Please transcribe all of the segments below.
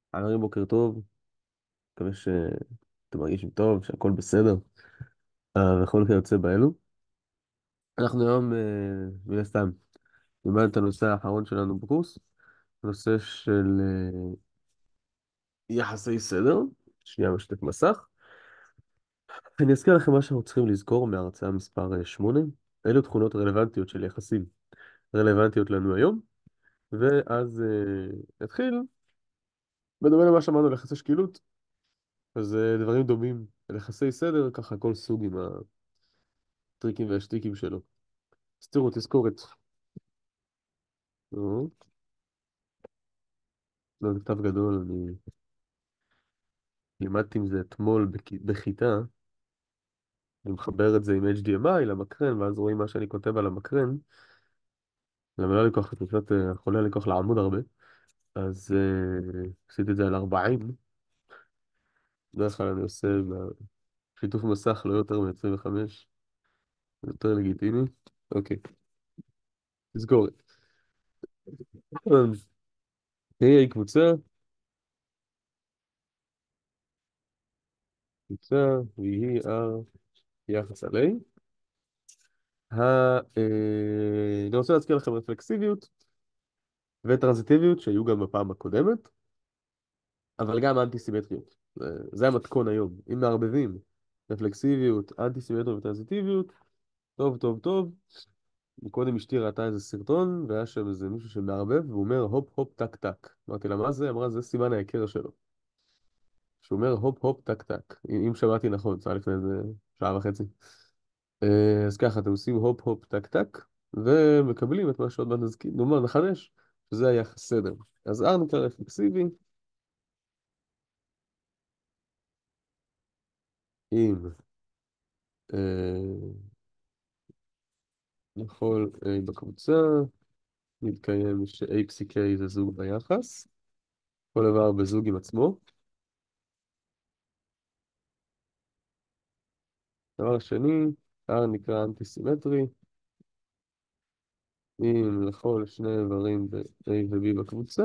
חברים, בוקר טוב. מקווה שאתם מרגישים טוב, שהכל בסדר, וכל כיוצא באלו. אנחנו היום, מן הסתם, נלמד את הנושא האחרון שלנו בקורס, נושא של יחסי סדר. שנייה, משתף מסך. אני אזכיר לכם מה שאנחנו צריכים לזכור מהרצאה מספר 8. אילו תכונות רלוונטיות של יחסים רלוונטיות לנו היום, ואז נתחיל. בדומה למה שאמרנו על יחסי שקילות, אז דברים דומים על יחסי סדר, ככה כל סוג עם הטריקים והשטיקים שלו. אז תראו, תזכורת. נו, לא, זה כתב גדול, אני לימדתי עם זה אתמול בכיתה. אני מחבר את זה עם HDMI למקרן, ואז רואים מה שאני כותב על המקרן. למה לא לקוח, אני קצת חולה לקוח לעמוד הרבה. אז עשיתי את זה על 40. בדרך כלל אני עושה בשיתוף מסך לא יותר מ-25. זה יותר לגיטימי. אוקיי, תזכורת. היא קבוצה, קבוצה, והיא יחס על A. אני רוצה להזכיר לכם רפלקסיביות וטרנזיטיביות שהיו גם בפעם הקודמת, אבל גם אנטי-סימטריות. זה המתכון היום. אם מערבבים רפלקסיביות, אנטי-סימטריות וטרנזיטיביות, טוב, טוב, טוב. קודם אשתי ראתה איזה סרטון, והיה שם איזה מישהו שמערבב, והוא אומר הופ הופ טק טק. אמרתי לה, מה זה? אמרה, זה סימן ההיכר שלו. שהוא אומר הופ הופ טק טק. אם שמעתי נכון, זה היה לפני איזה שעה וחצי. אז ככה, אתם עושים הופ הופ טק טק, ומקבלים את מה שעוד מעט נזכיר, נאמר, נחדש, שזה היחס סדר. אז R נקרא רפלקסיבי, אם לכל A בקבוצה, מתקיים ש-A פסיק A זה זוג ביחס, כל איבר בזוג עם עצמו. דבר שני, R נקרא אנטי-סימטרי, אם לכל שני איברים ב-A ו-B בקבוצה,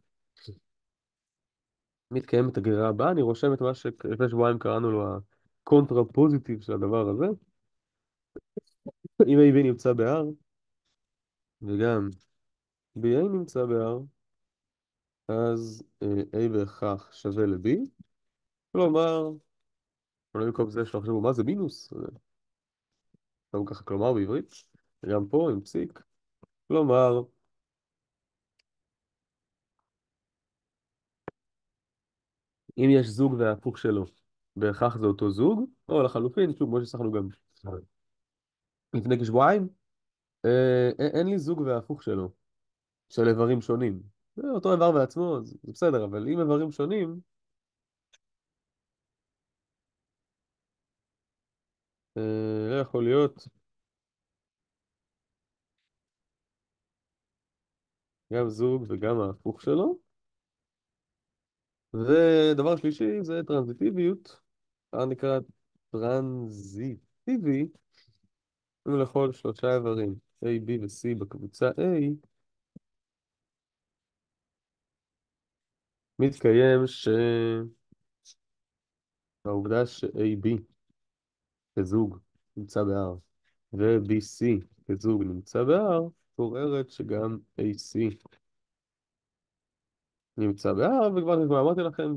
מתקיימת הגרירה הבאה. אני רושם את מה שלפני שבועיים קראנו לו הקונטרה-פוזיטיב של הדבר הזה. אם A, B נמצא ב-R, וגם BA נמצא ב-R, אז A בהכרח שווה ל-B. כלומר, אולי במקום זה שלא חשבו מה זה מינוס, לא ככה כלומר בעברית, וגם פה עם פסיק. כלומר, אם יש זוג וההפוך שלו, בהכרח זה אותו זוג, או לחלופין, שוב, כמו ששחנו גם לפני כשבועיים, אין לי זוג וההפוך שלו, של איברים שונים. זה אותו איבר בעצמו, זה בסדר, אבל אם איברים שונים, לא יכול להיות גם זוג וגם ההפוך שלו. ודבר שלישי זה טרנזיטיביות, נקרא טרנזיטיבי, אם לכל שלושה איברים A, B ו-C בקבוצה A, מתקיים שהעובדה ש-AB כזוג נמצא ב-R ו-BC כזוג נמצא ב-R, קוררת שגם AC נמצא ב-R, וכבר אמרתי לכם,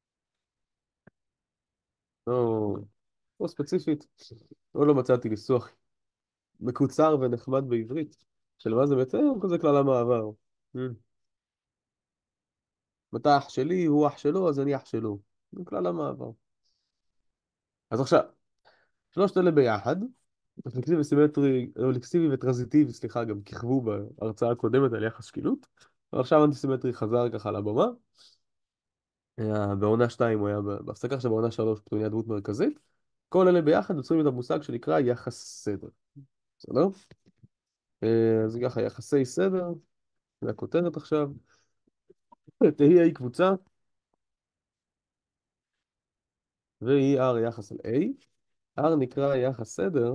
או, או ספציפית, או לא מצאתי ניסוח מקוצר ונחמד בעברית, של מה זה בעצם, כזה כלל המעבר. אתה אח שלי, הוא אח שלו, אז אני אח שלו. זה כלל המעבר. אז עכשיו, שלושת אלה ביחד, רפלקסיבי וסימטרי, רפלקסיבי וטרנזיטיבי, סליחה, גם כיכבו בהרצאה הקודמת על יחס שקילות. ועכשיו אנטי-סימטרי חזר ככה לבמה. בעונה 2 הוא היה בהפסקה, עכשיו בעונה 3 הוא נהיה דמות מרכזית. כל אלה ביחד יוצרים את המושג שנקרא יחס סדר. בסדר? אז ככה, יחסי סדר, זה הכותרת עכשיו. תהיה היא קבוצה, והיא R יחס על A. R נקרא יחס סדר,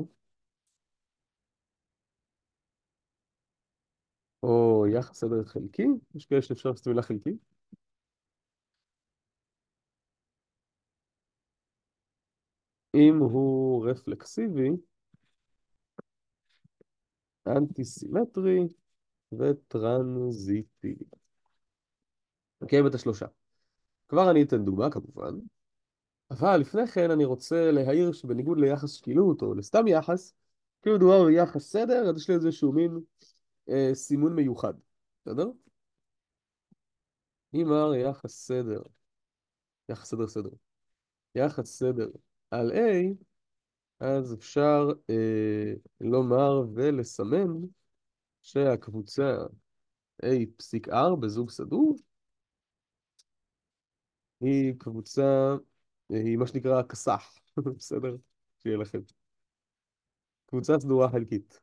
או יחס סדר חלקי, יש כאלה שאפשר לעשות מילה חלקי. אם הוא רפלקסיבי, אנטי סימטרי וטרנזיטיבי. אוקיי, את השלושה. כבר אני אתן דוגמה כמובן, אבל לפני כן אני רוצה להעיר שבניגוד ליחס שקילות או לסתם יחס, כאילו מדובר ביחס סדר, אז יש לי איזשהו מין סימון מיוחד, בסדר? אם אמר יחס סדר, יחס סדר סדר, יחס סדר על A, אז אפשר לומר ולסמן שהקבוצה A פסיק R בזוג סדור היא קבוצה, היא מה שנקרא כסח, בסדר? שיהיה לכם. קבוצה סדורה חלקית.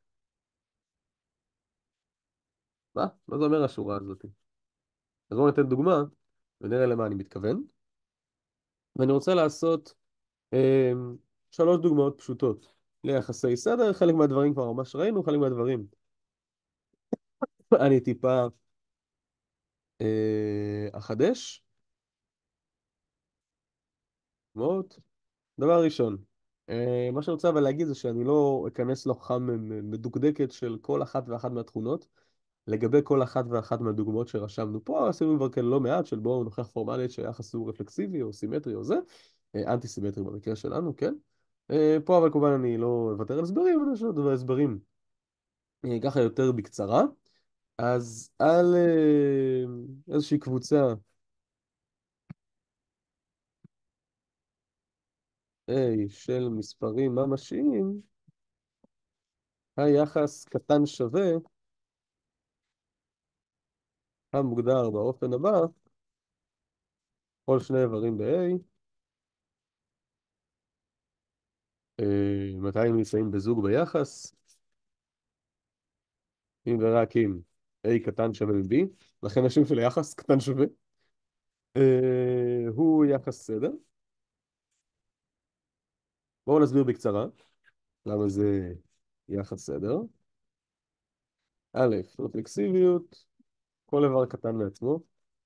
מה זה אומר השורה הזאת? אז בואו ניתן דוגמה ונראה למה אני מתכוון. ואני רוצה לעשות אה, שלוש דוגמאות פשוטות ליחסי סדר. חלק מהדברים כבר ממש ראינו, חלק מהדברים אני טיפה אחדש. מאוד. דבר ראשון, מה שאני רוצה אבל להגיד זה שאני לא אכנס להוכחה מדוקדקת של כל אחת ואחת מהתכונות. לגבי כל אחת ואחת מהדוגמאות שרשמנו פה, עשינו כבר כאן לא מעט של בואו נוכיח פורמלית שהיחס הוא רפלקסיבי או סימטרי או זה, אנטי סימטרי במקרה שלנו, כן? פה אבל כמובן אני לא אוותר על הסברים, אני חושב דבר הסברים ככה יותר בקצרה. אז על איזושהי קבוצה A של מספרים ממשיים, היחס קטן שווה המוגדר באופן הבא, כל שני איברים ב-A, מתי הם נמצאים בזוג ביחס? אם ורק אם A קטן שווה מ-B, לכן השם של היחס קטן שווה. הוא יחס סדר. בואו נסביר בקצרה למה זה יחס סדר. א', רפלקסיביות, כל איבר קטן מעצמו,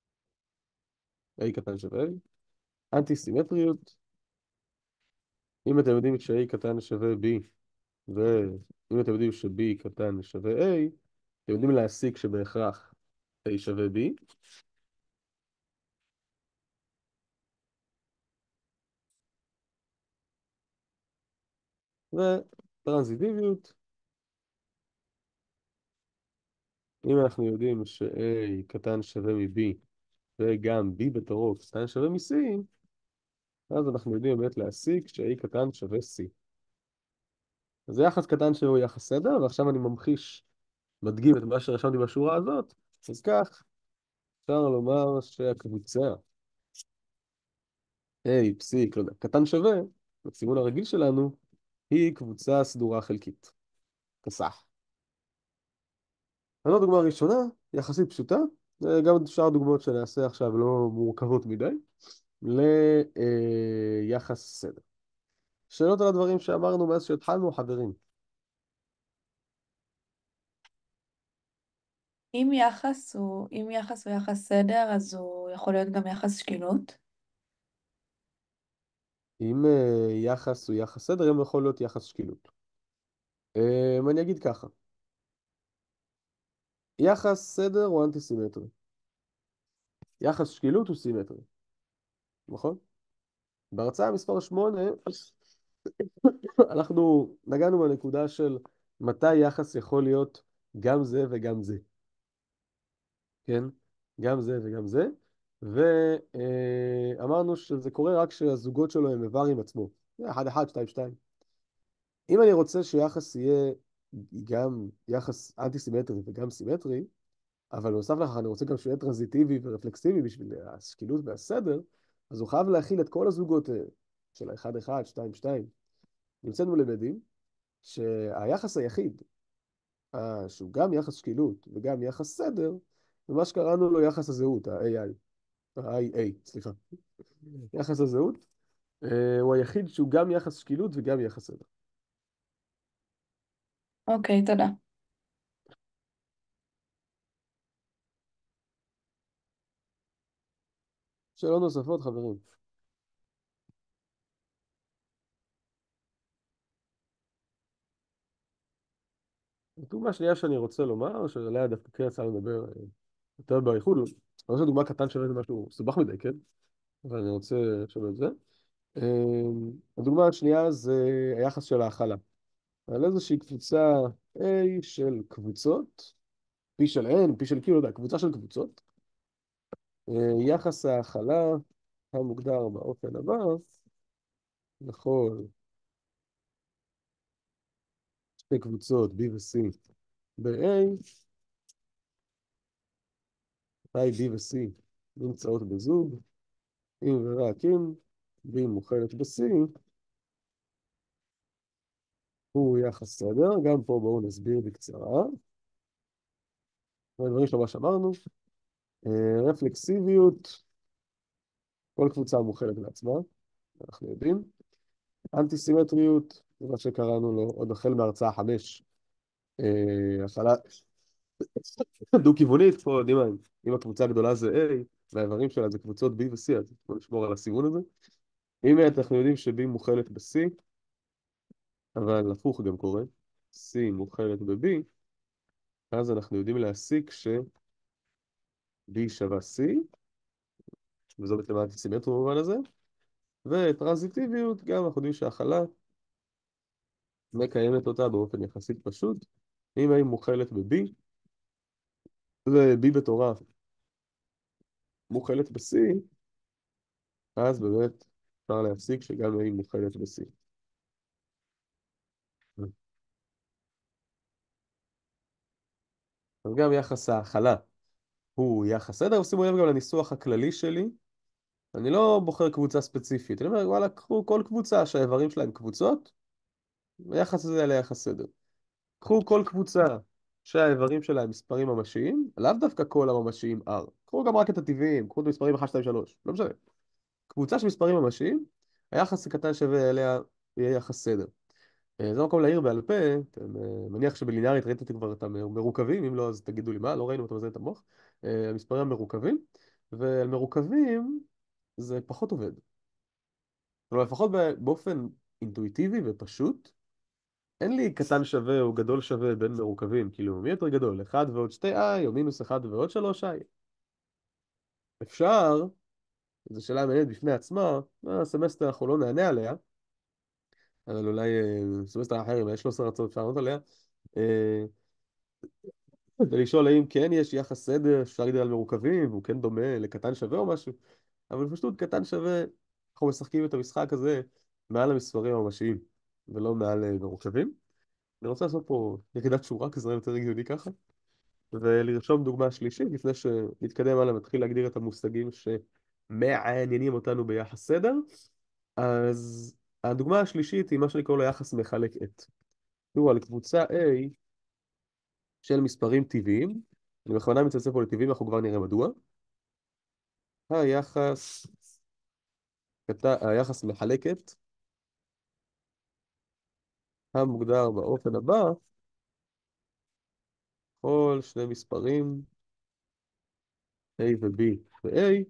A קטן שווה A. אנטי סימטריות, אם אתם יודעים ש-A קטן שווה B, ואם אתם יודעים ש-B קטן שווה A, אתם יודעים להסיק שבהכרח A שווה B. וטרנזיטיביות, אם אנחנו יודעים ש-A קטן שווה מ-B וגם B בתורו קטן שווה מ-C, אז אנחנו יודעים באמת להסיק ש-A קטן שווה C. אז זה יחס קטן שהוא יחס סדר, ועכשיו אני ממחיש, מדגים את מה שרשמתי בשורה הזאת, אז כך אפשר לומר שהקבוצה A פסיק, לא יודע, קטן שווה, בסימון הרגיל שלנו, היא קבוצה סדורה חלקית, כסח. זו דוגמה ראשונה, יחסית פשוטה, גם שאר הדוגמאות שנעשה עכשיו לא מורכבות מדי, ליחס סדר. שאלות על הדברים שאמרנו מאז שהתחלנו, חברים. אם יחס הוא יחס סדר, אז הוא יכול להיות גם יחס שקילות. אם יחס הוא יחס סדר, אם יכול להיות יחס שקילות. אני אגיד ככה, יחס סדר הוא אנטי סימטרי. יחס שקילות הוא סימטרי, נכון? בהרצאה מספר 8 אנחנו נגענו בנקודה של מתי יחס יכול להיות גם זה וגם זה, כן? גם זה וגם זה, ואמרנו שזה קורה רק כשהזוגות שלו הם איבר עם עצמו. 1, 1, 2, 2. אם אני רוצה שיחס יהיה גם יחס אנטי סימטרי וגם סימטרי, אבל בנוסף לכך אני רוצה גם שהוא יהיה טרנזיטיבי ורפלקסיבי בשביל השקילות והסדר, אז הוא חייב להכיל את כל הזוגות של ה-1-1, 2-2. נמצאנו למדים שהיחס היחיד, שהוא גם יחס שקילות וגם יחס סדר, זה מה שקראנו לו יחס הזהות, ה-AA, סליחה. יחס הזהות, הוא היחיד שהוא גם יחס שקילות וגם יחס סדר. אוקיי, תודה. שאלות נוספות, חברים. דוגמה שנייה שאני רוצה לומר, שעליה דווקא כן יצא לדבר יותר באריכות, אני רוצה דוגמה קטן של איזה משהו מסובך מדי, כן? אבל אני רוצה לשאול את זה. הדוגמה השנייה זה היחס של ההכלה. על איזושהי קבוצה A של קבוצות, P של N, P של Q, לא יודע, קבוצה של קבוצות. יחס ההכלה המוגדר באופן הבא, לכל שתי קבוצות B ו-C ב-A, I, B ו-C נמצאות בזוג, אם ורק אם B מוכלת ב-C, הוא יחס סדר. גם פה בואו נסביר בקצרה. הדברים שמה שאמרנו, רפלקסיביות, כל קבוצה מוכלת לעצמה, אנחנו יודעים. אנטי-סימטריות, זה מה שקראנו לו עוד החל מהרצאה 5, הכלה דו-כיוונית, פה יודעים מה, אם הקבוצה הגדולה זה A, והאיברים שלה זה קבוצות B ו-C, אז בואו נשמור על הסימון הזה. אם אנחנו יודעים ש-B מוכלת ב-C, אבל הפוך גם קורה, C מוכלת ב-B, אז אנחנו יודעים להסיק ש-B שווה C, וזו בעצם האנטי-סימטריה במובן הזה, וטרנזיטיביות, גם אנחנו יודעים שההכלה מקיימת אותה באופן יחסית פשוט. אם A מוכלת ב-B, ו-B בתורה מוכלת ב-C, אז באמת אפשר להסיק שגם A מוכלת ב-C. אז גם יחס ההכלה הוא יחס סדר, ושימו לב גם לניסוח הכללי שלי. אני לא בוחר קבוצה ספציפית, אני אומר, וואלה, קחו כל קבוצה שהאיברים שלהם קבוצות, ויחס הזה ליחס סדר. קחו כל קבוצה שהאיברים שלה הם מספרים ממשיים, לאו דווקא כל הממשיים R. קחו גם רק את הטבעיים, קחו את המספרים 1, 2, 3, לא משנה. קבוצה של מספרים ממשיים, היחס הקטן שווה אליה יהיה יחס סדר. זה מקום להעיר בעל פה, מניח שבליניארית ראיתם כבר את המרוכבים, אם לא אז תגידו לי מה, לא ראינו, אתה מזין את המוח. המספרים המרוכבים, ועל מרוכבים זה פחות עובד. כלומר, לפחות באופן אינטואיטיבי ופשוט, אין לי קטן שווה או גדול שווה בין מרוכבים, כאילו, מי יותר גדול? 1 ועוד 2i, או מינוס 1 ועוד 3i? אפשר, זו שאלה מעניינת בפני עצמה, הסמסטר אנחנו לא נענה עליה, אבל אולי סמסטר אחר, אם יש 13 הרצאות אפשר לענות עליה, ולשאול האם כן יש יחס סדר, אפשר להגיד על מרוכבים, והוא כן דומה לקטן שווה או משהו, אבל פשוט קטן שווה, אנחנו משחקים את המשחק הזה מעל המספרים הממשיים, ולא מעל מרוכבים. אני רוצה לעשות פה יחידת שורה, כי זה נראה יותר הגיוני ככה, ולרשום דוגמה שלישית, לפני שנתקדם הלאה ונתחיל להגדיר את המושגים שמעניינים אותנו ביחס סדר. אז הדוגמה השלישית היא מה שאני קורא לו יחס מחלק את. תראו, על קבוצה A של מספרים טבעיים, אני בכוונה מצטט פה לטבעיים, אנחנו כבר נראה מדוע. היחס, היחס מחלקת המוגדר באופן הבא, כל שני מספרים A ו-B ו-A,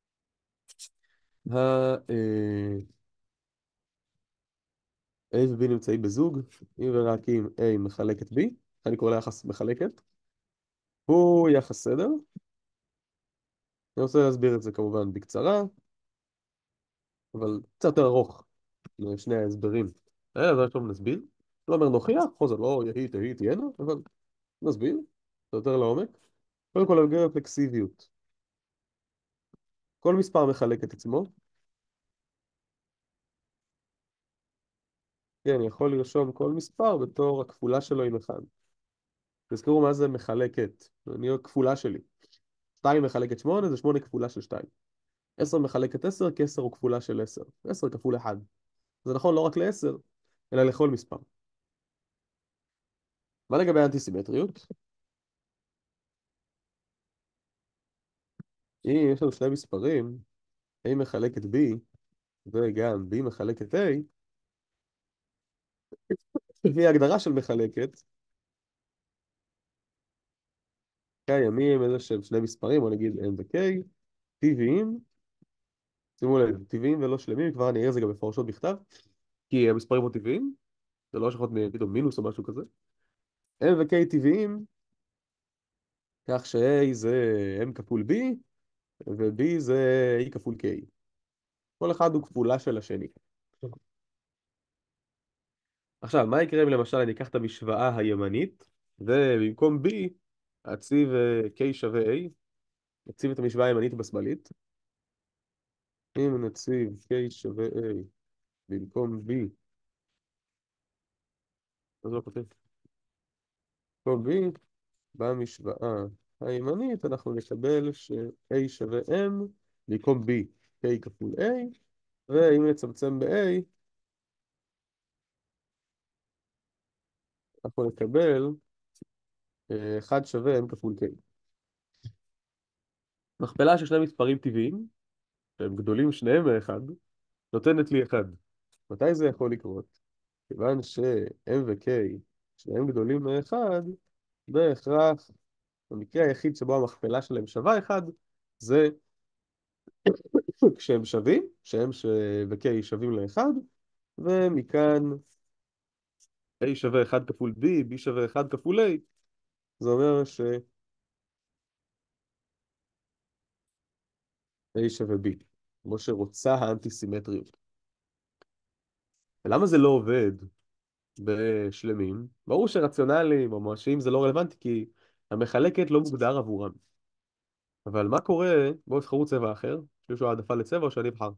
A ו-B נמצאים בזוג, אם ורק אם A מחלקת B, אני קורא ליחס מחלקת, הוא יחס סדר. אני רוצה להסביר את זה כמובן בקצרה, אבל קצת יותר ארוך לשני ההסברים. אז עכשיו נסביר. לא אומר נוכיח, פה זה לא יהי תהי תהיינה, אבל נסביר, זה יותר לעומק. קודם כל, על רפלקסיביות. כל מספר מחלק את עצמו. כן, יכול לרשום כל מספר בתור הכפולה שלו עם 1. תזכרו מה זה מחלקת. אני הכפולה שלי. 2 מחלקת 8, זה 8 כפולה של 2. 10 מחלקת 10, כי 10 הוא כפולה של 10. 10 כפול 1. זה נכון לא רק ל-10, אלא לכל מספר. מה לגבי אנטי-סימטריות? אם יש לנו שני מספרים, A מחלקת B, וגם B מחלקת A, לפי ההגדרה של מחלקת, קיימים איזה שהם שני מספרים, בוא נגיד N ו-K, טבעיים, שימו לב, טבעיים ולא שלמים, כבר אני אראה זה גם מפורשות בכתב, כי המספרים הם טבעיים, זה לא יכול להיות פתאום מינוס או משהו כזה, M ו-K טבעיים, כך ש-A זה M כפול B, ו-B זה E כפול K. כל אחד הוא כפולה של השני. עכשיו, מה יקרה אם למשל אני אקח את המשוואה הימנית, ובמקום B אציב K שווה A, נציב את המשוואה הימנית בשמאלית. אם נציב K שווה A במקום B, אז לא כותב. במקום B, במשוואה הימנית אנחנו נקבל ש-A שווה M, במקום B, K כפול A, ואם נצמצם ב-A, אנחנו נקבל 1 שווה M כפול K. מכפלה של שני מספרים טבעיים, שהם גדולים שניהם מאחד, נותנת לי 1. מתי זה יכול לקרות? כיוון ש-M ו-K שניהם גדולים מאחד, בהכרח, המקרה היחיד שבו המכפלה שלהם שווה 1, זה כשהם שווים, ו-K שווים ל-1, ומכאן A שווה 1 כפול B, B שווה 1 כפול A, זה אומר ש-A שווה B, כמו שרוצה האנטי-סימטריות. ולמה זה לא עובד בשלמים? ברור שרציונליים או ממשיים זה לא רלוונטי, כי המחלקת לא מוגדר עבורם. אבל מה קורה? בואו תבחרו צבע אחר, יש למישהו העדפה לצבע או שאני אבחר?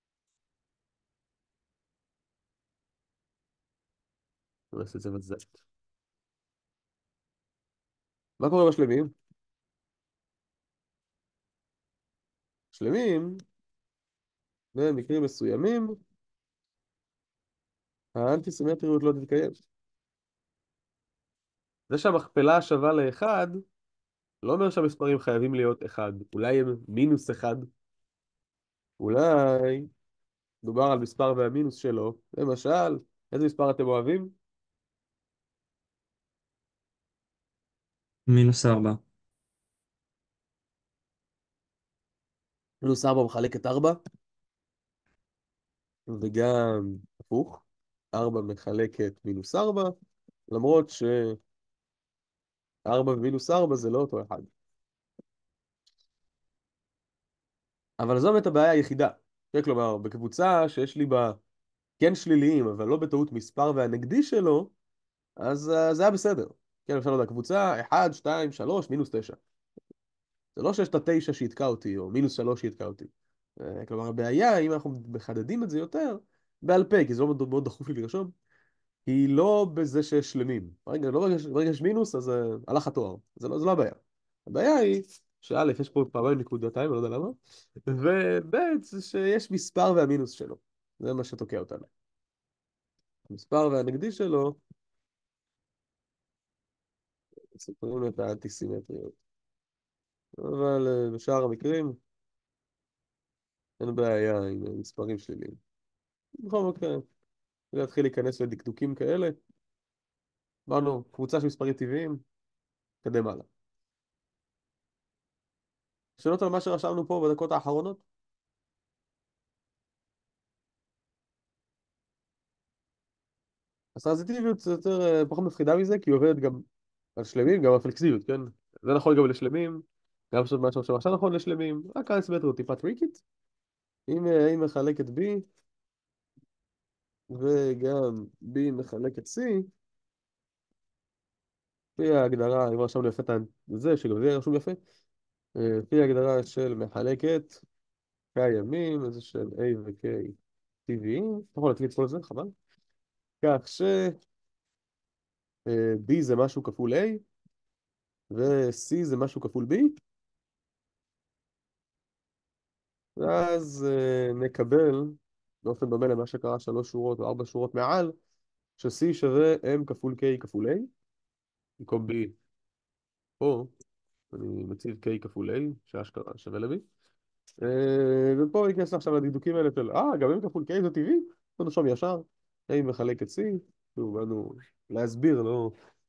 אני אעשה צבע Z. מה קורה בשלמים? שלמים, במקרים מסוימים, האנטי-סימטריות לא תתקיים. זה שהמכפלה שווה לאחד, לא אומר שהמספרים חייבים להיות אחד. אולי הם מינוס אחד. אולי דובר על מספר והמינוס שלו. למשל, איזה מספר אתם אוהבים? -4. מינוס 4 מחלק 4, וגם הפוך. 4 מחלקת מינוס 4, למרות ש4 ומינוס 4 זה לא אותו אחד. אבל זו באמת הבעיה היחידה. כלומר, בקבוצה שיש לי בה כן שליליים, אבל לא בטעות מספר והנגדי שלו, אז זה היה בסדר. כן, אפשר לדעת, קבוצה 1, 2, 3, מינוס 9. זה לא שיש את ה9 שיתקע אותי, או מינוס 3 שיתקע אותי. כלומר, הבעיה, אם אנחנו מחדדים את זה יותר, בעל פה, כי זה לא מאוד מאוד דחוף לי לרשום, היא לא בזה שיש שלמים. ברגע שיש מינוס, אז הלך התואר. זה לא הבעיה. הבעיה היא שא', יש פה פעמיים נקודתיים, אני לא יודע למה, וב', זה שיש מספר והמינוס שלו. זה מה שתוקע אותנו. המספר והנגדי שלו סופרים את האנטי-סימטריות. אבל בשאר המקרים אין בעיה עם מספרים שליליים. בכל מקרה, להתחיל להיכנס לדקדוקים כאלה. אמרנו, קבוצה של מספרים טבעיים, קדם הלאה. שאלות על מה שרשמנו פה בדקות האחרונות? הסטרנזיטיביות זה יותר, פחות מפחידה מזה, כי היא עובדת גם על שלמים, גם על פלקסיביות, כן? זה נכון גם לשלמים, גם מה שעכשיו נכון לשלמים, רק האסימטריות טיפה טריקית. אם A מחלקת B, וגם B מחלקת C, לפי ההגדרה, אם רשמנו יפה את זה, שגם זה יהיה רשום יפה, לפי ההגדרה של מחלקת קיימים, איזה של A ו-K טבעיים, אתה יכול להקליט כל זה, חבל. כך ש B זה משהו כפול A, ו-C זה משהו כפול B, ואז נקבל, באופן דומה למה שקרה 3 שורות או 4 שורות מעל, ש-C שווה M כפול K כפול A, במקום B פה, אני מציב K כפול A, שאשכרה שווה ל-B. ופה ניכנס עכשיו לדקדוקים האלה של, גם M כפול K זה טבעי, בוא נרשום ישר, A מחלק את C, שוב, באנו להסביר, לא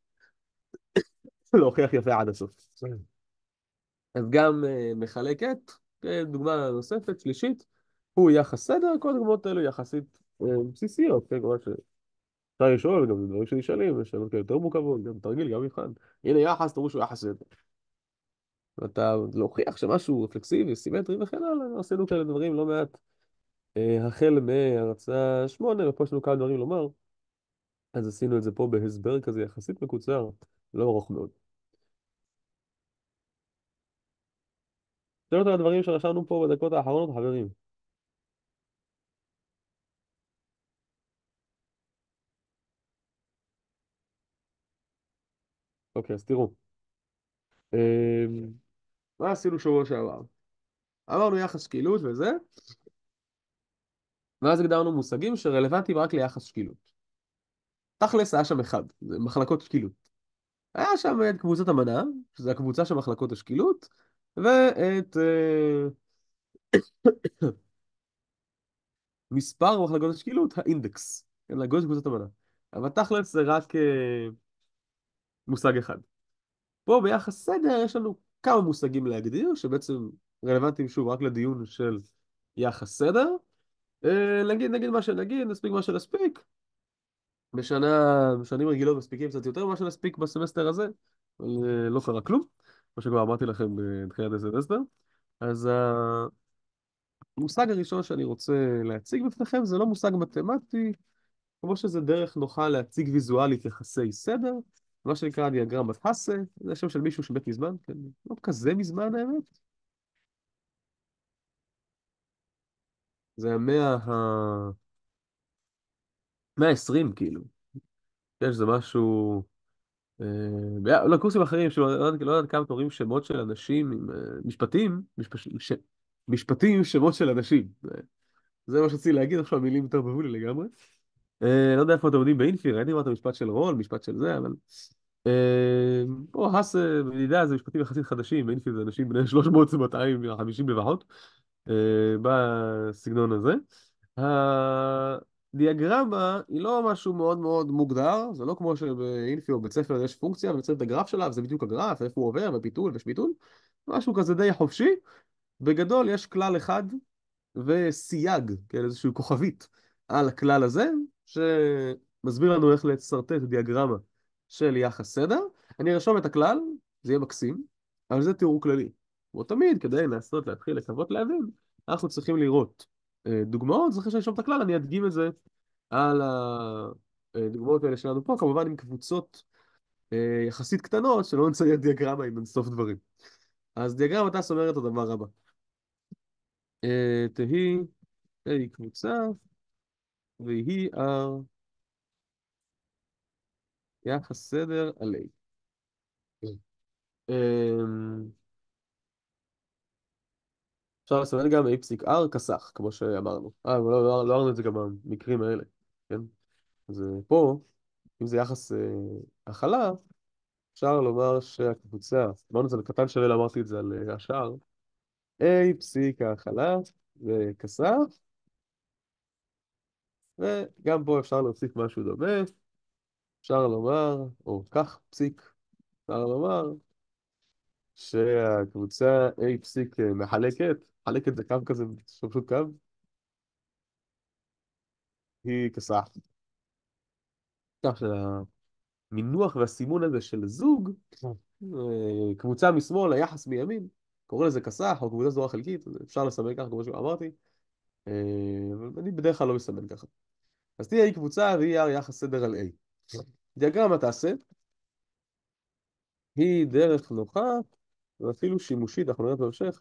להוכיח יפה עד הסוף. אז גם מחלקת, דוגמה נוספת, שלישית, הוא יחס סדר, כל הדוגמאות האלו יחסית בסיסיות, כן, כמובן אפשר לשאול גם דברים שנשאלים, יש שאלות כאלה יותר מורכבות, גם תרגיל, גם מבחן. הנה יחס, תראו שהוא יחס סדר. ואתה להוכיח שמשהו רפלקסיבי, סימטרי וכן הלאה, עשינו כאלה דברים לא מעט. החל מהרצאה 8, ופה יש לנו כמה דברים לומר, אז עשינו את זה פה בהסבר כזה יחסית מקוצר, לא ארוך מאוד. שאלות על הדברים שרשמנו פה בדקות האחרונות, חברים. אוקיי, אז תראו. מה עשינו שבוע שעבר? אמרנו יחס שקילות וזה, ואז הגדרנו מושגים שרלוונטיים רק ליחס שקילות. תכלס היה שם אחד, זה מחלקות שקילות. היה שם את קבוצת המנה, שזה הקבוצה של מחלקות השקילות, ואת מספר מחלקות השקילות, האינדקס. כן, לגודל של קבוצת המנה. אבל תכלס זה רק מושג אחד. פה ביחס סדר יש לנו כמה מושגים להגדיר, שבעצם רלוונטיים שוב רק לדיון של יחס סדר. נגיד מה שנגיד, נספיק מה שנספיק. בשנים רגילות מספיקים קצת יותר ממה שנספיק בסמסטר הזה, אבל לא קרה כלום, כמו שכבר אמרתי לכם בתחילת הסמסטר. אז המושג הראשון שאני רוצה להציג בפניכם זה לא מושג מתמטי, כמו שזה דרך נוחה להציג ויזואלית יחסי סדר, מה שנקרא דיאגרמת האסה, זה שם של מישהו שמת מזמן, כן? לא כזה מזמן האמת. זה המאה ה-20 כאילו. כן, שזה משהו... לא, קורסים אחרים, לא יודעת כמה אתם רואים שמות של אנשים עם משפטים עם שמות של אנשים. זה מה שרציתי להגיד, עכשיו המילים התערבבו לי לגמרי. לא יודע איפה אתם יודעים באינפי, ראיתי מה את המשפט של רול, משפט של זה, אבל... פה האס ודידה זה משפטים יחסית חדשים, באינפי זה אנשים בני 300, 200, 50 לפחות, בסגנון הזה. הדיאגרמה היא לא משהו מאוד מאוד מוגדר, זה לא כמו שבאינפי או בית ספר יש פונקציה וצריך את הגרף שלה, וזה בדיוק הגרף, איפה הוא עובר, ופיתול ושפיתול, משהו כזה די חופשי. בגדול יש כלל אחד וסייג, כן, איזושהי כוכבית על הכלל הזה, שמסביר לנו איך לסרטט דיאגרמה של יחס סדר. אני ארשום את הכלל, זה יהיה מקסים, אבל זה תיאור כללי. כמו תמיד, כדי לנסות להתחיל לקוות להבין, אנחנו צריכים לראות דוגמאות, אז אחרי שאני ארשום את הכלל, אני אדגים את זה על הדוגמאות האלה שלנו פה, כמובן עם קבוצות יחסית קטנות, שלא נצייר דיאגרמה עם אינסוף דברים. אז דיאגרמה תעש אומרת את הדבר הבא. תהי A קבוצה, והיא יחס סדר על A. אמ, אפשר לסמן גם A פסיק R כסך, כמו שאמרנו. אבל לא אמרנו את זה גם במקרים האלה, כן? אז פה, אם זה יחס הכלה, אפשר לומר שהקבוצה, אמרנו את זה בקטן שווה, לא אמרתי את זה על השאר, A פסיק ההכלה וכסך, וגם פה אפשר להוסיף משהו דומה, אפשר לומר, או כך פסיק, אפשר לומר, שהקבוצה A פסיק מחלקת זה קו כזה, פשוט קו, היא כסח. כך שהמינוח והסימון הזה של זוג, קבוצה משמאל, היחס מימין, קורא לזה כסח או קבוצה סדורה חלקית, אז אפשר לסמן ככה כמו שאמרתי, אבל אני בדרך כלל לא מסמן ככה. אז תהיה A קבוצה והיא יחס סדר על A. דיאגרמה תעשה, היא דרך נוחה, ואפילו שימושית, אנחנו נראה בהמשך,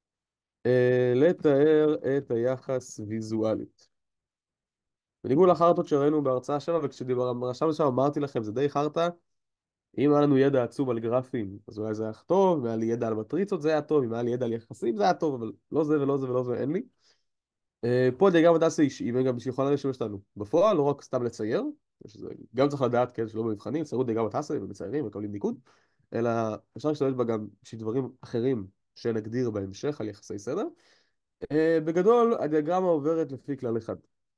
לתאר את היחס ויזואלית. בניגוד לחרטות שראינו בהרצאה שלה, וכשרשמנו שם אמרתי לכם, זה די חרטה. אם היה לנו ידע עצום על גרפים, אז אולי זה היה טוב, אם היה לי ידע על מטריצות זה היה טוב, אם היה לי ידע על יחסים זה היה טוב, אבל לא זה ולא זה ולא זה, אין לי. פה דיאגרמה דסה היא גם שיכולה לשמש לנו בפועל, לא רק סתם לצייר, גם צריך לדעת, כן, שלא במבחנים, ציירו דיאגרמה דסה ומציירים ומקבלים ניקוד, אלא אפשר להשתמש בה גם בשביל דברים אחרים שנגדיר בהמשך על יחסי סדר. בגדול, הדיאגרמה עוברת לפי כלל אחד.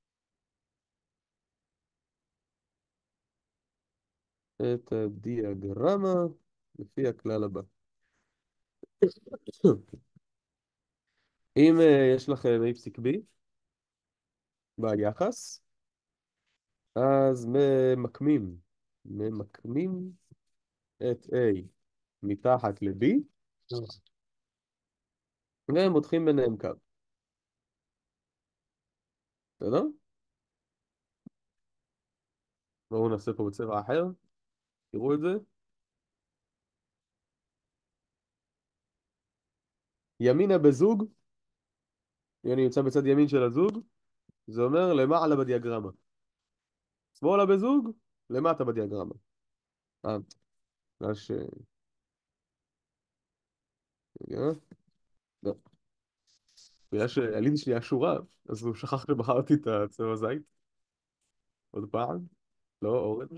את הדיאגרמה לפי הכלל הבא. אם יש לכם A פסיק B ביחס, אז ממקמים את A מתחת ל-B, ומותחים ביניהם קו. בסדר? בואו נעשה פה בצבע אחר, תראו את זה. ימינה בזוג, אני נמצא בצד ימין של הזוג, זה אומר למעלה בדיאגרמה. שמאלה בזוג, למטה בדיאגרמה. אה, ממש... רגע, לא. בגלל שהליד שלי היה שורה, אז הוא שכח שבחרתי את הצבע זית. עוד פעם, לא אורנג'.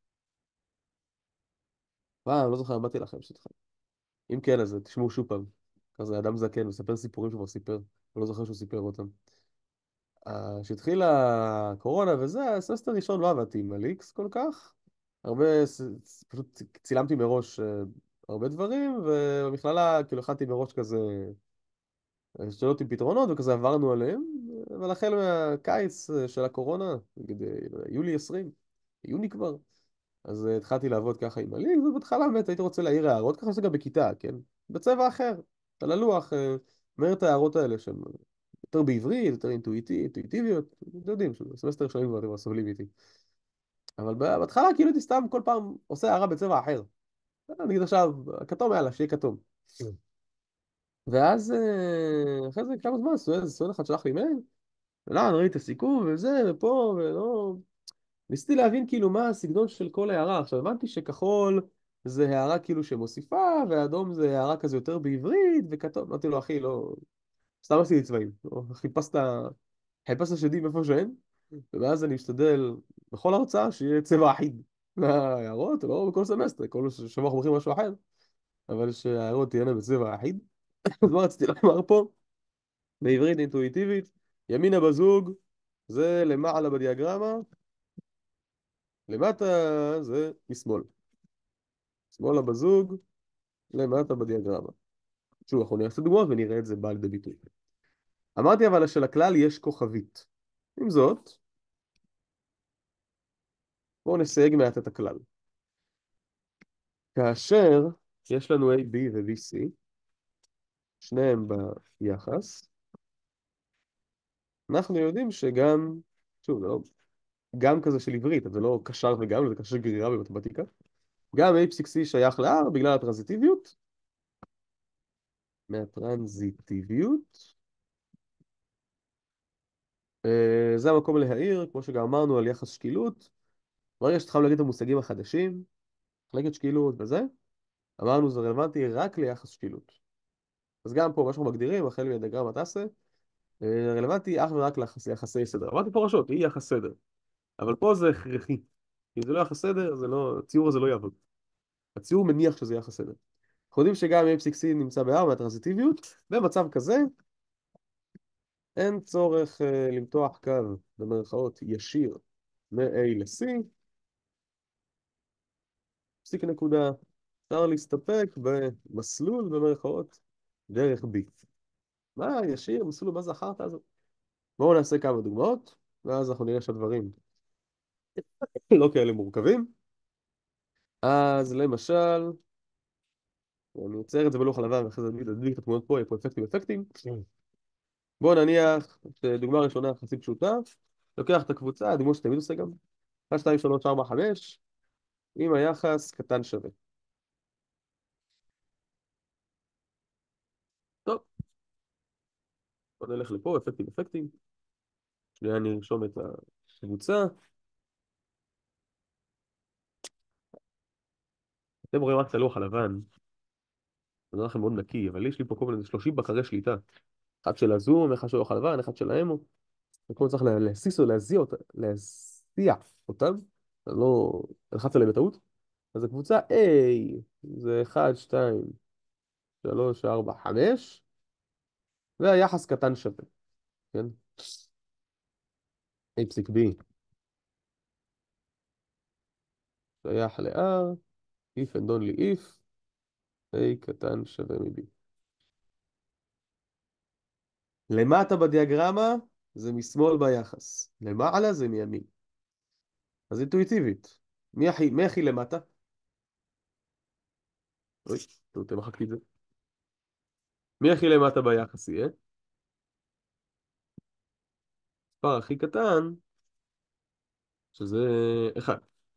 לא זוכר, אמרתי לכם שתכף. אם כן, אז תשמעו שוב פעם. כזה אדם זקן, מספר סיפורים שהוא כבר סיפר, הוא לא זוכר שהוא סיפר אותם. כשהתחילה הקורונה וזה, הסמסטר ראשון לא עבדתי עם אליקס כל כך. פשוט צילמתי מראש הרבה דברים, ובמכללה כאילו הכנתי מראש כזה שאלות עם פתרונות, וכזה עברנו עליהם, אבל החל מהקיץ של הקורונה, נגיד יולי 20, יוני כבר, אז התחלתי לעבוד ככה עם אליקס, ובהתחלה באמת הייתי רוצה להעיר הערות, ככה שזה גם בכיתה, כן? בצבע אחר, על הלוח, מעיר את ההערות האלה שהן יותר בעברית, יותר אינטואיטיביות, אתם יודעים, סמסטר שנים כבר אתם כבר סובלים איתי. אבל בהתחלה כאילו הייתי סתם כל פעם עושה הערה בצבע אחר. נגיד עכשיו, כתום יאללה, שיהיה כתום. ואז אחרי זה כמה זמן, סטודנט אחד שלח לי מייל, ולא, אני ראיתי את הסיכום וזה, ופה, ולא... ניסיתי להבין כאילו מה הסגנון של כל הערה. עכשיו הבנתי שכחול זה הערה כאילו שמוסיפה, ואדום זה הערה כזה יותר בעברית, וכתום, אמרתי לו, אחי, לא... סתם עשיתי צבעים. לא, חיפשת שדים איפה שאין, ואז אני משתדל בכל הרצאה שיהיה צבע אחיד להערות, לא בכל סמסטר, כל שבוע אנחנו בוחרים משהו אחר, אבל שההערות תהיינה בצבע אחיד. אז מה רציתי לומר פה? בעברית אינטואיטיבית, ימינה בזוג זה למעלה בדיאגרמה, למטה זה משמאל. שמאלה בזוג, למטה בדיאגרמה. שוב, אנחנו נעשה דוגמאות ונראה את זה בא לידי ביטוי. אמרתי אבל שלכלל יש כוכבית. עם זאת, בואו נסייג מעט את הכלל. כאשר יש לנו A, B ו-B, C, שניהם ביחס, אנחנו יודעים שגם, שוב, זה לא גם כזה של עברית, אבל זה לא קשר וגם, זה קשר גרירה במתמטיקה. גם A/C שייך ל-R בגלל הטרנזיטיביות. מהטרנזיטיביות. זה המקום להעיר, כמו שגם אמרנו על יחס שקילות. ברגע שהתחלנו להגיד את המושגים החדשים, מחלקת שקילות וזה, אמרנו זה רלוונטי רק ליחס שקילות. אז גם פה מה שאנחנו מגדירים, החל מהדיאגרמת אסה, רלוונטי אך ורק ליחסי סדר. אמרתי פה רשות, היא יחס סדר. אבל פה זה הכרחי. אם זה לא יחס סדר, הציור הזה לא יעבוד. הציור מניח שזה יחס סדר. אנחנו יודעים שגם A/C נמצא ב-R מהטרנזיטיביות, במצב כזה אין צורך למתוח קו במרכאות ישיר מ-A ל-C, פסיק נקודה, אפשר להסתפק במסלול במרכאות דרך B. מה ישיר, מסלול, מה זה החרטא הזאת? בואו נעשה כמה דוגמאות, ואז אנחנו נראה שהדברים לא כאלה מורכבים. אז למשל, אני אצייר את זה בלוח הלבן ואחרי זה נדליק את התמונות פה, יהיה פה אפקטים. בואו נניח שדוגמה ראשונה יחסית פשוטה, לוקח את הקבוצה, הדוגמה שתמיד עושה גם, 1, 2, 3, 4, 5, עם היחס קטן שווה. טוב, בואו נלך לפה, אפקטים. שנייה אני ארשום את הקבוצה. אתם רואים רק את הלוח הלבן, זה נראה לכם מאוד נקי, אבל יש לי פה כל מיני 30 בקרי שליטה. אחד של הזום, אחד של לוח הלבן, אחד של האמו. וכל צריך להסיס או להזיע אותם. אני לא לחץ עליהם בטעות. אז הקבוצה A זה 1, 2, 3, 4, 5, והיחס קטן שווה, כן? A פסיק B שייך ל-R, if and only if, A קטן שווה מ-B. למטה בדיאגרמה זה משמאל ביחס, למעלה זה מימין. אז אינטואיטיבית. מי הכי למטה? אוי, טוב, מחקתי את זה. מי הכי למטה ביחס יהיה? מספר הכי קטן, שזה 1.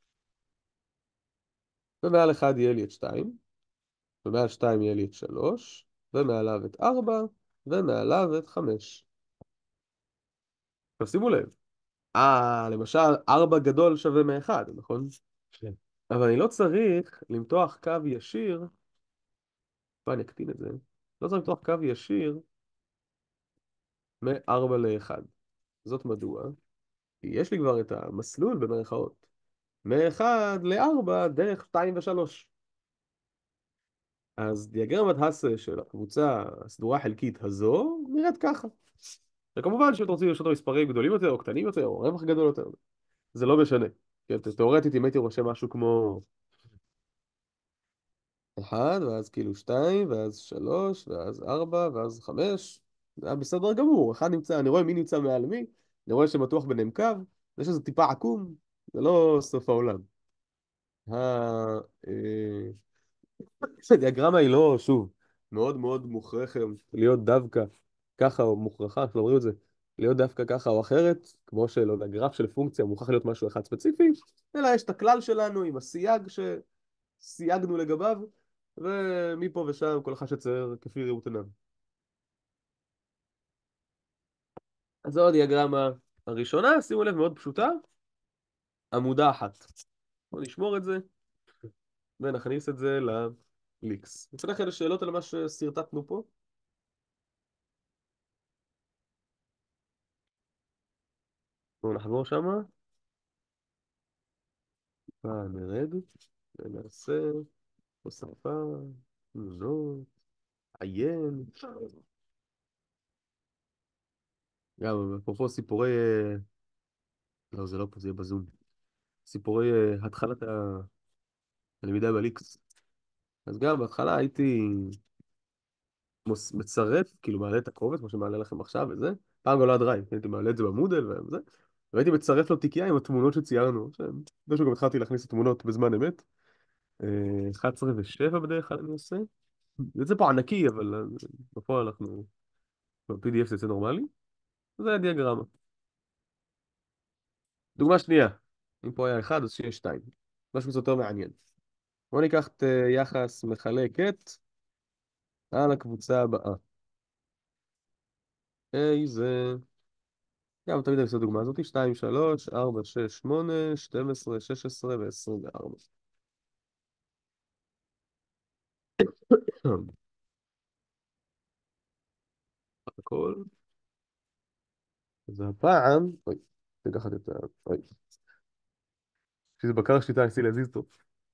ומעל 1 יהיה לי את 2, ומעל 2 יהיה לי את 3, ומעליו את 4, ומעליו את 5. עכשיו שימו לב. למשל, 4 גדול שווה מ-1, נכון? כן. אבל אני לא צריך למתוח קו ישיר, בוא אני אקטין את זה, לא צריך למתוח קו ישיר מ-4 ל-1. זאת מדוע? כי יש לי כבר את המסלול במרכאות. מ-1 ל-4 דרך 2 ו-3. אז דיאגרמת האסה של הקבוצה הסדורה החלקית הזו נראית ככה. וכמובן שאתם רוצים לרשום מספרים גדולים יותר או קטנים יותר או רווח גדול יותר. זה לא משנה. כן, תיאורטית אם הייתי רושם משהו כמו 1 ואז כאילו 2 ואז 3 ואז 4 ואז 5, זה היה בסדר גמור. אחד נמצא, אני רואה מי נמצא מעל מי, אני רואה שמתוח ביניהם קו, זה שזה טיפה עקום, זה לא סוף העולם. אה, הדיאגרמה היא לא, שוב, מאוד מאוד מוכרחת להיות דווקא ככה, או מוכרחה, איך אומרים את זה, להיות דווקא ככה או אחרת, כמו שלא יודע, גרף של פונקציה מוכרח להיות משהו אחד ספציפי, אלא יש את הכלל שלנו עם הסייג שסייגנו לגביו, ומפה ושם כל אחד שצייר כפי ראות עיניו. אז זו הדיאגרמה הראשונה, שימו לב, מאוד פשוטה, עמודה אחת. בואו נשמור את זה, ונכניס את זה לליקס. יש לכם שאלות על מה שסרטטנו פה? בואו נחבור שמה. נרד, ונעשה הוספה, תמונות, עיין. גם אפרופו סיפורי, לא זה לא פה, זה יהיה בזום. סיפורי התחלת הלמידה בליקס. אז גם בהתחלה הייתי מצרף, כאילו מעלה את הקובץ, כמו שמעלה לכם עכשיו וזה. פעם גם לא היה דרייב, הייתי מעלה את זה במודל וזה. והייתי מצרף לו תיקייה עם התמונות שציירנו. זה שגם התחלתי להכניס את התמונות בזמן אמת. 11 ו-7 בדרך כלל אני עושה. זה יוצא פה ענקי, אבל בפועל אנחנו... ב-PDF זה יוצא נורמלי. זה הדיאגרמה. דוגמה שנייה. אם פה היה 1, אז שיהיה 2. משהו קצת יותר מעניין. בואו ניקח את יחס מחלק את על הקבוצה הבאה. זה... גם תמיד אני עושה דוגמה הזאת. 2, 3, 4, 6, 8, 12, 16 ו-24. הכל. אז הפעם... אוי, תקחת את ה... אוי. כשזה בקר שליטה, ניסי להזיז טוב.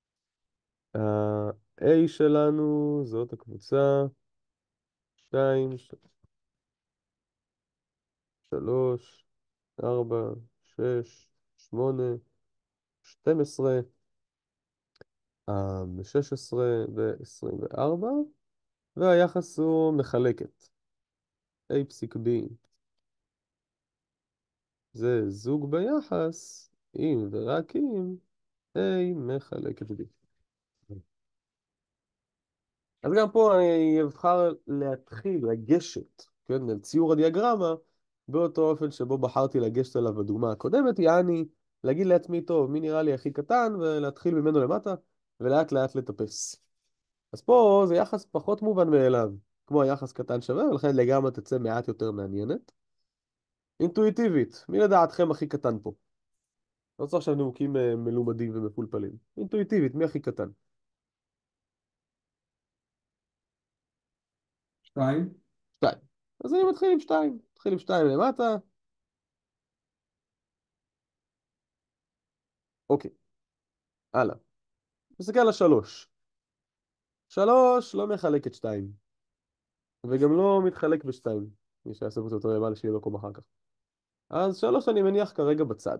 ה-A שלנו זאת הקבוצה 2, 3, 4, 6, 8, 12, 16 ו-24, והיחס הוא מחלקת. A פסיק B זה זוג ביחס, אם ורק אם A מחלקת B. אז גם פה אני אבחר להתחיל לגשת, כן, לציור הדיאגרמה, באותו אופן שבו בחרתי לגשת אליו בדוגמה הקודמת, יעני להגיד לעצמי, טוב, מי נראה לי הכי קטן, ולהתחיל ממנו למטה, ולאט לאט לטפס. אז פה זה יחס פחות מובן מאליו, כמו היחס קטן שווה, ולכן לגמרי תצא מעט יותר מעניינת. אינטואיטיבית, מי לדעתכם הכי קטן פה? לא צריך עכשיו נימוקים מלומדים ומפולפלים. אינטואיטיבית, מי הכי קטן? 2. 2. אז אני מתחיל עם 2. מתחיל עם 2 למטה. אוקיי, הלאה. נסתכל על 3. 3 לא מחלק את 2. וגם לא מתחלק ב-2. מי שיעשה אותו יותר למעלה שיהיה מקום אחר כך. אז 3 אני מניח כרגע בצד.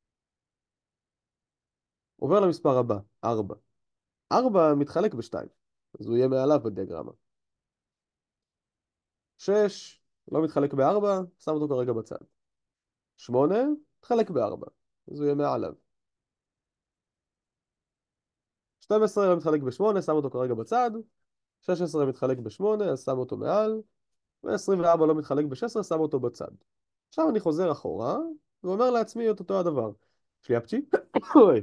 עובר למספר הבא, 4. 4 מתחלק ב-2. אז הוא יהיה מעליו בדיאגרמה. 6 לא מתחלק ב-4, שם אותו כרגע בצד. 8 מתחלק ב-4. אז הוא יהיה מעליו. 12 לא מתחלק ב-8, שם אותו כרגע בצד. 16 מתחלק ב-8, אז שם אותו מעל. ו-24 לא מתחלק ב-16, שם אותו בצד. עכשיו אני חוזר אחורה, ואומר לעצמי את אותו הדבר. יש לי אפצ'י? אוי.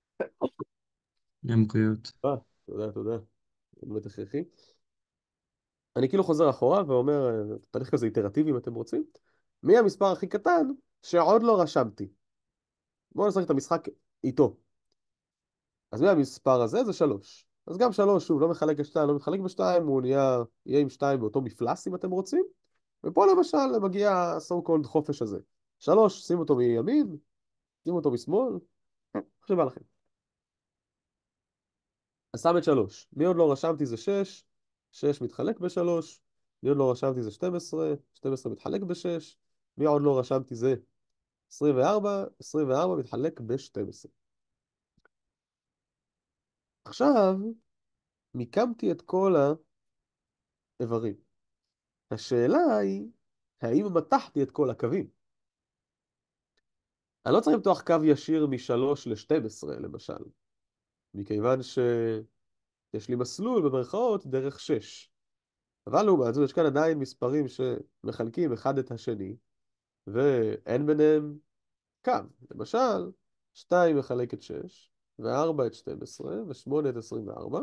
גם בריאות. תודה, תודה. זה באמת הכרחי. אני כאילו חוזר אחורה ואומר, תהליך כזה איטרטיבי אם אתם רוצים, מי המספר הכי קטן שעוד לא רשמתי? בואו נשחק את המשחק איתו. אז מי המספר הזה? זה 3. אז גם 3, שוב, לא מחלק ל-2, לא מתחלק ב-2, הוא יהיה עם 2 באותו מפלס אם אתם רוצים. ופה למשל מגיע so called חופש הזה. 3, שים אותו מימין, שים אותו משמאל, חושב עליכם. אז שם את 3. מי עוד לא רשמתי זה 6, 6 מתחלק ב-3, מי עוד לא רשמתי זה 12, 12 מתחלק ב-6, מי עוד לא רשמתי זה 24, 24 מתחלק ב-12. עכשיו, מיקמתי את כל האיברים. השאלה היא, האם מתחתי את כל הקווים? אני לא צריך לפתוח קו ישיר מ-3 ל-12 למשל, מכיוון שיש לי מסלול במרכאות דרך 6. אבל לעומת זאת, יש כאן עדיין מספרים שמחלקים אחד את השני, ואין ביניהם קו. למשל, 2 מחלק את 6, ו-4 את 12, ו-8 את 24.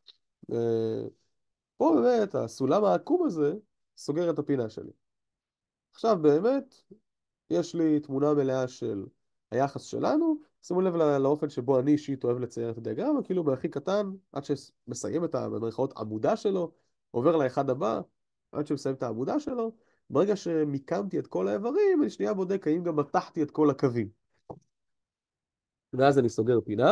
פה באמת הסולם העקום הזה סוגר את הפינה שלי. עכשיו באמת יש לי תמונה מלאה של היחס שלנו. שימו לב לאופן שבו אני אישית אוהב לצייר את הדיאגרמה, כאילו מהכי קטן עד שמסיים את במרכאות עמודה שלו, עובר לאחד הבא עד שמסיים את העמודה שלו. ברגע שמיקמתי את כל האיברים, אני שנייה בודק האם גם מתחתי את כל הקווים. ואז אני סוגר פינה.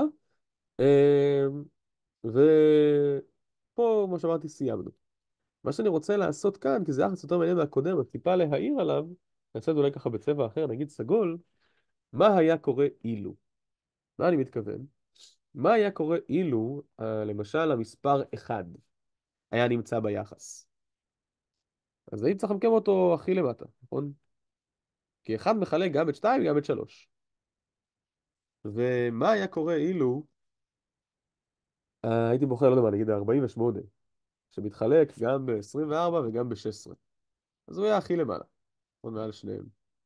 ופה, כמו שאמרתי, סיימנו. מה שאני רוצה לעשות כאן, כי זה יחס יותר מעניין מהקודם, אז טיפה להעיר עליו, נעשה את זה אולי ככה בצבע אחר, נגיד סגול, מה היה קורה אילו? מה אני מתכוון? מה היה קורה אילו, למשל, המספר 1 היה נמצא ביחס? אז הייתי צריך למקם אותו הכי למטה, נכון? כי 1 מחלק גם את 2 וגם את 3. ומה היה קורה אילו, הייתי בוחר, לא יודע מה, נגיד 48, שמתחלק גם ב-24 וגם ב-16. אז הוא היה הכי למעלה, נכון, מעל שניהם.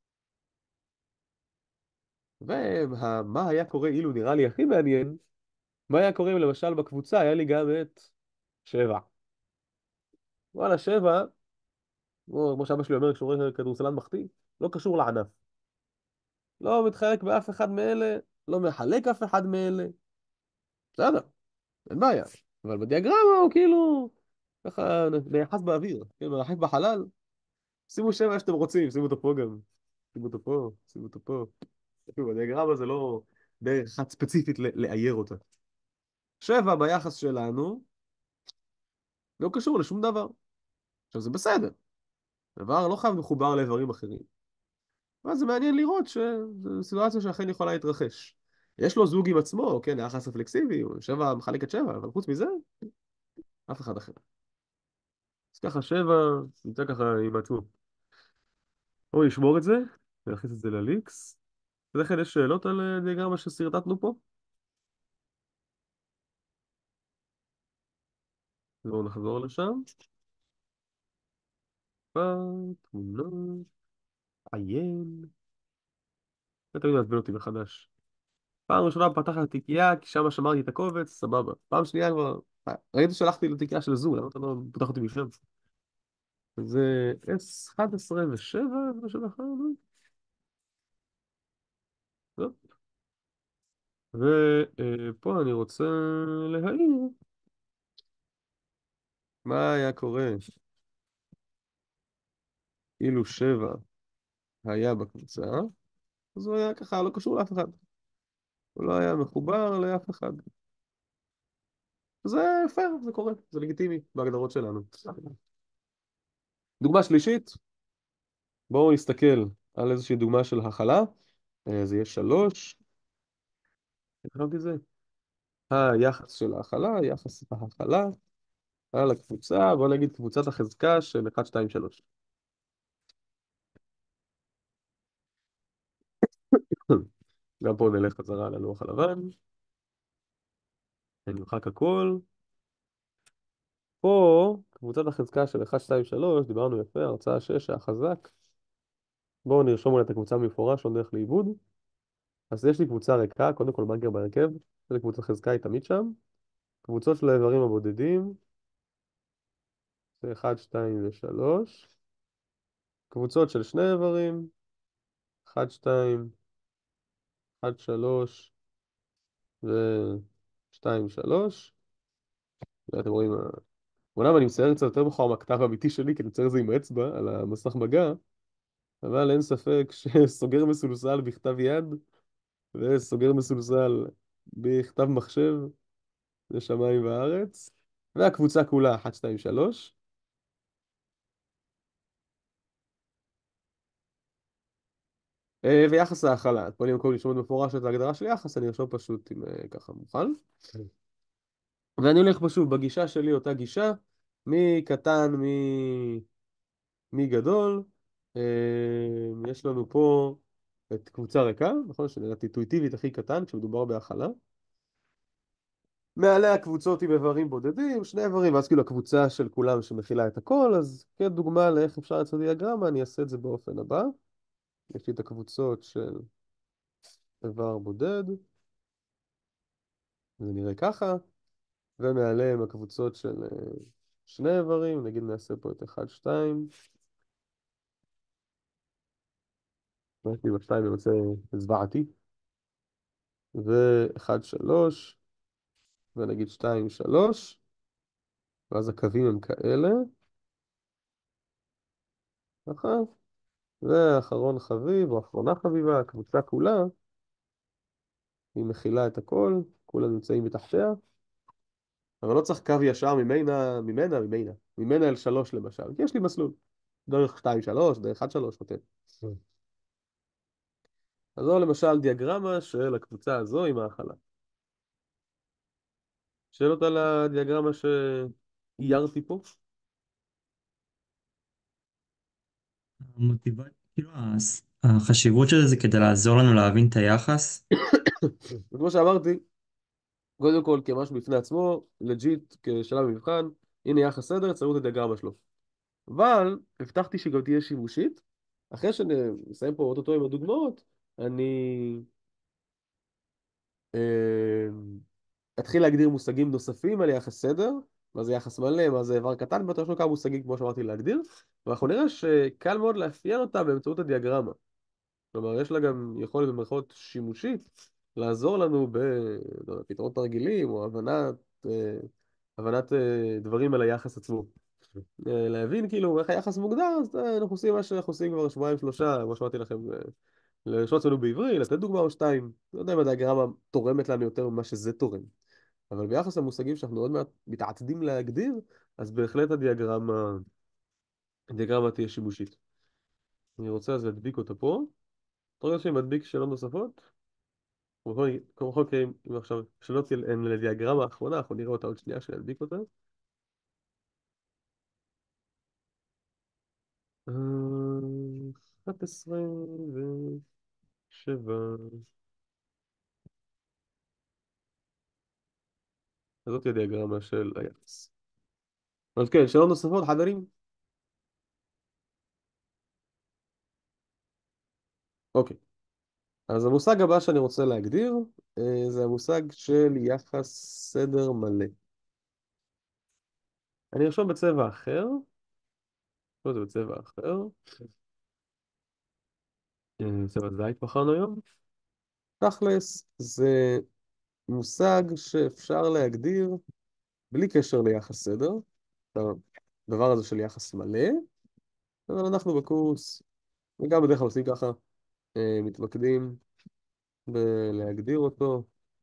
ומה היה קורה אילו, נראה לי הכי מעניין, מה היה קורה אם למשל בקבוצה היה לי גם את 7. וואלה, 7, כמו שאבא שלי אומר כשהוא רואה כדורסלן מחטיא, לא קשור לענף. לא מתחלק באף אחד מאלה, לא מחלק אף אחד מאלה. בסדר, אין בעיה. אבל בדיאגרמה הוא כאילו, ככה נאחז באוויר, כן, מרחף בחלל. שימו 7 איך שאתם רוצים, שימו אותו פה גם. שימו אותו פה, שימו אותו פה. שוב, הדיאגרמה זה לא דרך אחת ספציפית לאייר אותה. 7 ביחס שלנו לא קשור לשום דבר. עכשיו זה בסדר. דבר לא חייב מחובר לאיברים אחרים. אבל זה מעניין לראות שזו סיטואציה שאכן יכולה להתרחש. יש לו זוג עם עצמו, כן, היחס הפלקסיבי, הוא 7 מחלק את 7, אבל חוץ מזה, אף אחד אחר. אז ככה 7 נמצא ככה עם עצמו. בואו נשמור את זה, ונכניס את זה לליקס. ולכן יש שאלות על דיאגרמה שסרטטנו פה? בואו נחזור לשם. תמונות, עיין. זה תמיד מעצבן אותי מחדש. פעם ראשונה פתחתי לתיקייה, כי שם שמרתי את הקובץ, סבבה. פעם שנייה כבר, ראיתי שלחתי לתיקייה של זום, למה אתה לא פותח אותי משם? זה S11 ו-7, מה שבחרנו. ופה אני רוצה להעיר מה היה קורה אילו 7 היה בקבוצה, אז הוא היה ככה לא קשור לאף אחד. הוא לא היה מחובר לאף אחד. זה פייר, זה קורה, זה לגיטימי בהגדרות שלנו. דוגמה שלישית, בואו נסתכל על איזושהי דוגמה של הכלה. זה יהיה 3. התחלתי את זה. היחס של ההכלה, יחס ההכלה על הקבוצה, בואו נגיד קבוצת החזקה של 1, 2, 3. גם פה נלך חזרה ללוח הלבן. נמחק הכל. פה, קבוצת החזקה של 1, 2, 3, דיברנו יפה, הרצאה 6 היה חזק. בואו נרשום אולי את הקבוצה במפורש, עוד דרך לאיבוד. אז יש לי קבוצה ריקה, קודם כל בנקר בהרכב, זו קבוצת חזקה היא תמיד שם. קבוצות של האיברים הבודדים, זה 1, 2 ו-3. קבוצות של שני איברים, 1, 2, 1, 3 ו-2, 3. ואתם רואים, אומנם אני מצייר קצת יותר מכוער מהכתב האמיתי שלי, כי אני מצייר את זה עם האצבע על המסך מגע, אבל אין ספק שסוגר מסולסל בכתב יד וסוגר מסולסל בכתב מחשב, זה שמיים וארץ. והקבוצה כולה 1, 2, 3. ויחס ההכלה. פה אני במקום לרשום במפורש את ההגדרה של יחס, אני ארשום פשוט עם ככה מוכן. ואני הולך פשוט בגישה שלי, אותה גישה, מקטן, מגדול. יש לנו פה את קבוצה ריקה, נכון? שנראית אינטואיטיבית הכי קטן כשמדובר בהכלה. מעליה קבוצות עם איברים בודדים, שני איברים, ואז כאילו הקבוצה של כולם שמכילה את הכל, אז כדוגמה לאיך אפשר לעשות דיאגרמה, אני אעשה את זה באופן הבא. יש לי את הקבוצות של איבר בודד, זה נראה ככה, ומעליהם הקבוצות של שני איברים, נגיד נעשה פה את 1, 2, יש לי ב-2 יוצא זוועתי, ו-1, 3, ונגיד 2, 3, ואז הקווים הם כאלה, ככה, ואחרון חביב, או אחרונה חביבה, הקבוצה כולה, היא מכילה את הכל, כולם נמצאים מתחתיה, אבל לא צריך קו ישר ממנה אל 3 למשל, כי יש לי מסלול, דרך 2, 3, דרך 1, 3, כותב. אז זו למשל דיאגרמה של הקבוצה הזו עם ההכלה. שאלות על הדיאגרמה שאיירתי פה? המוטיבציה, כאילו החשיבות של זה כדי לעזור לנו להבין את היחס. וכמו שאמרתי, קודם כל כמשהו בפני עצמו, לג'יט כשלב מבחן, הנה יחס סדר, תציירו את הדיאגרמה שלו. אבל הבטחתי שגם תהיה שימושית. אחרי שנסיים פה אוטוטו עם הדוגמאות, אני אה, אתחיל להגדיר מושגים נוספים על יחס סדר, מה זה יחס מלא, מה זה איבר קטן, ואתה יש לו כמה מושגים כמו שאמרתי להגדיר, ואנחנו נראה שקל מאוד לאפיין אותה באמצעות הדיאגרמה. כלומר, יש לה גם יכולת במרכאות שימושית לעזור לנו בפתרונות תרגילים או הבנת דברים על היחס עצמו. להבין כאילו איך היחס מוגדר, אז אנחנו עושים מה שאנחנו עושים כבר שבועיים שלושה, מה שאמרתי לכם, לשאול אצלנו בעברי, לתת דוגמה או שתיים. לא יודע אם הדיאגרמה תורמת לנו יותר ממה שזה תורם. אבל ביחס למושגים שאנחנו עוד מעט מתעתדים להגדיר, אז בהחלט הדיאגרמה תהיה שימושית. אני רוצה אז להדביק אותה פה. אתה רואה שאני מדביק שאלות נוספות? כמו כל מקרה, אם עכשיו שאלות הן לדיאגרמה האחרונה, אנחנו נראה אותה עוד שנייה שנדביק אותה. 11 ו7. אז זאת הדיאגרמה של היחס. אז כן, שאלות נוספות, חברים? אוקיי. אז המושג הבא שאני רוצה להגדיר, זה המושג של יחס סדר מלא. אני ארשום בצבע אחר. פה זה בצבע אחר. צבע זית בחרנו היום. תכלס, זה מושג שאפשר להגדיר בלי קשר ליחס סדר. הדבר הזה של יחס מלא. אבל אנחנו בקורס, וגם בדרך כלל עושים ככה, מתמקדים בלהגדיר אותו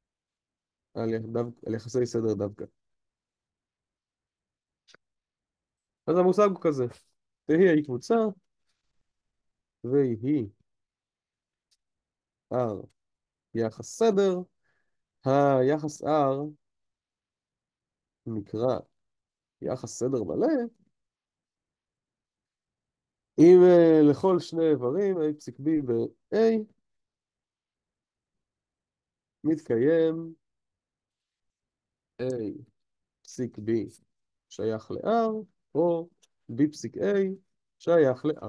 על יחסי סדר דווקא. אז המושג הוא כזה, תהי קבוצה, והיא R יחס סדר, היחס R נקרא יחס סדר מלא, אם לכל שני איברים, A פסיק B ו-A, מתקיים A פסיק B שייך ל-R, או B פסיק A שייך ל-R.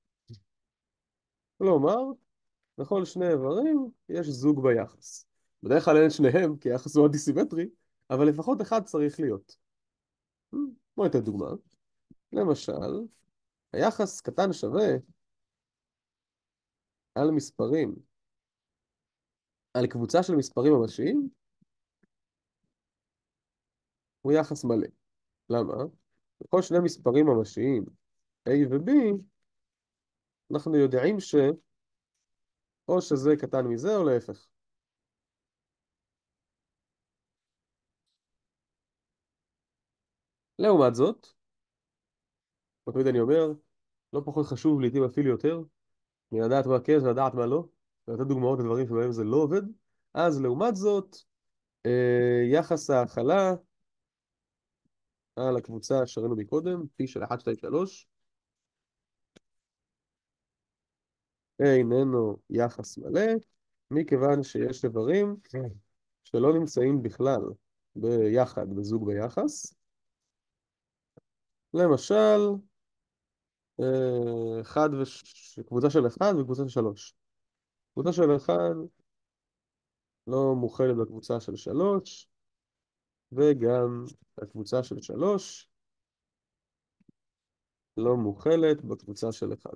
כלומר, לכל שני איברים יש זוג ביחס. בדרך כלל אין שניהם, כי היחס הוא אנטי-סימטרי, אבל לפחות אחד צריך להיות. בואו ניתן דוגמה. למשל, היחס קטן שווה על מספרים, על קבוצה של מספרים ממשיים, הוא יחס מלא. למה? לכל שני מספרים ממשיים, A ו-B, אנחנו יודעים או שזה קטן מזה או להפך. לעומת זאת, תמיד אני אומר, לא פחות חשוב לעתים אפילו יותר, מלדעת מה כן ולדעת מה לא, ולתת דוגמאות לדברים שבהם זה לא עובד. אז לעומת זאת, יחס ההכלה על הקבוצה שראינו מקודם, פי של 1, 2, 3, איננו יחס מלא, מכיוון שיש איברים שלא נמצאים בכלל ביחד, בזוג ביחס. למשל, קבוצה של 1 וקבוצה של 3. קבוצה של 1 לא מוכלת בקבוצה של 3, וגם הקבוצה של 3 לא מוכלת בקבוצה של 1.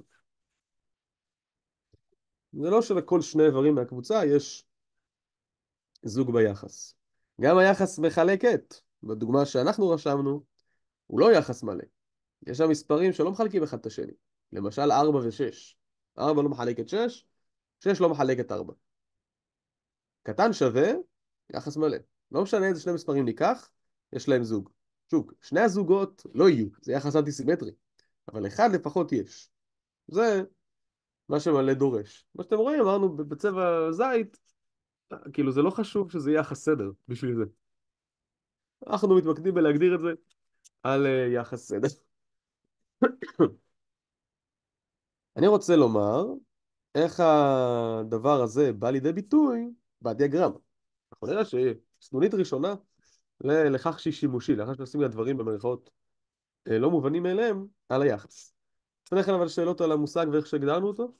זה לא שלכל שני איברים מהקבוצה יש זוג ביחס. גם היחס מחלקת, בדוגמה שאנחנו רשמנו, הוא לא יחס מלא. יש שם מספרים שלא מחלקים אחד את השני. למשל 4 ו-6. 4 לא מחלק את 6, 6 לא מחלק את 4. קטן שווה, יחס מלא. לא משנה איזה שני מספרים ניקח, יש להם זוג. שוב, שני הזוגות לא יהיו, זה יחס אנטי-סימטרי. אבל אחד לפחות יש. זה מה שמלא דורש. מה שאתם רואים, אמרנו בצבע זית, כאילו זה לא חשוב שזה יהיה יחס סדר בשביל זה. אנחנו מתמקדים בלהגדיר את זה על יחס סדר. אני רוצה לומר איך הדבר הזה בא לידי ביטוי בדיאגרמה. אנחנו נראה שסנונית ראשונה לכך שהיא שימושית, לאחר שנשים לדברים במרכאות לא מובנים מאליהם, על היחס. לפני כן אבל שאלות על המושג ואיך שהגדרנו אותו?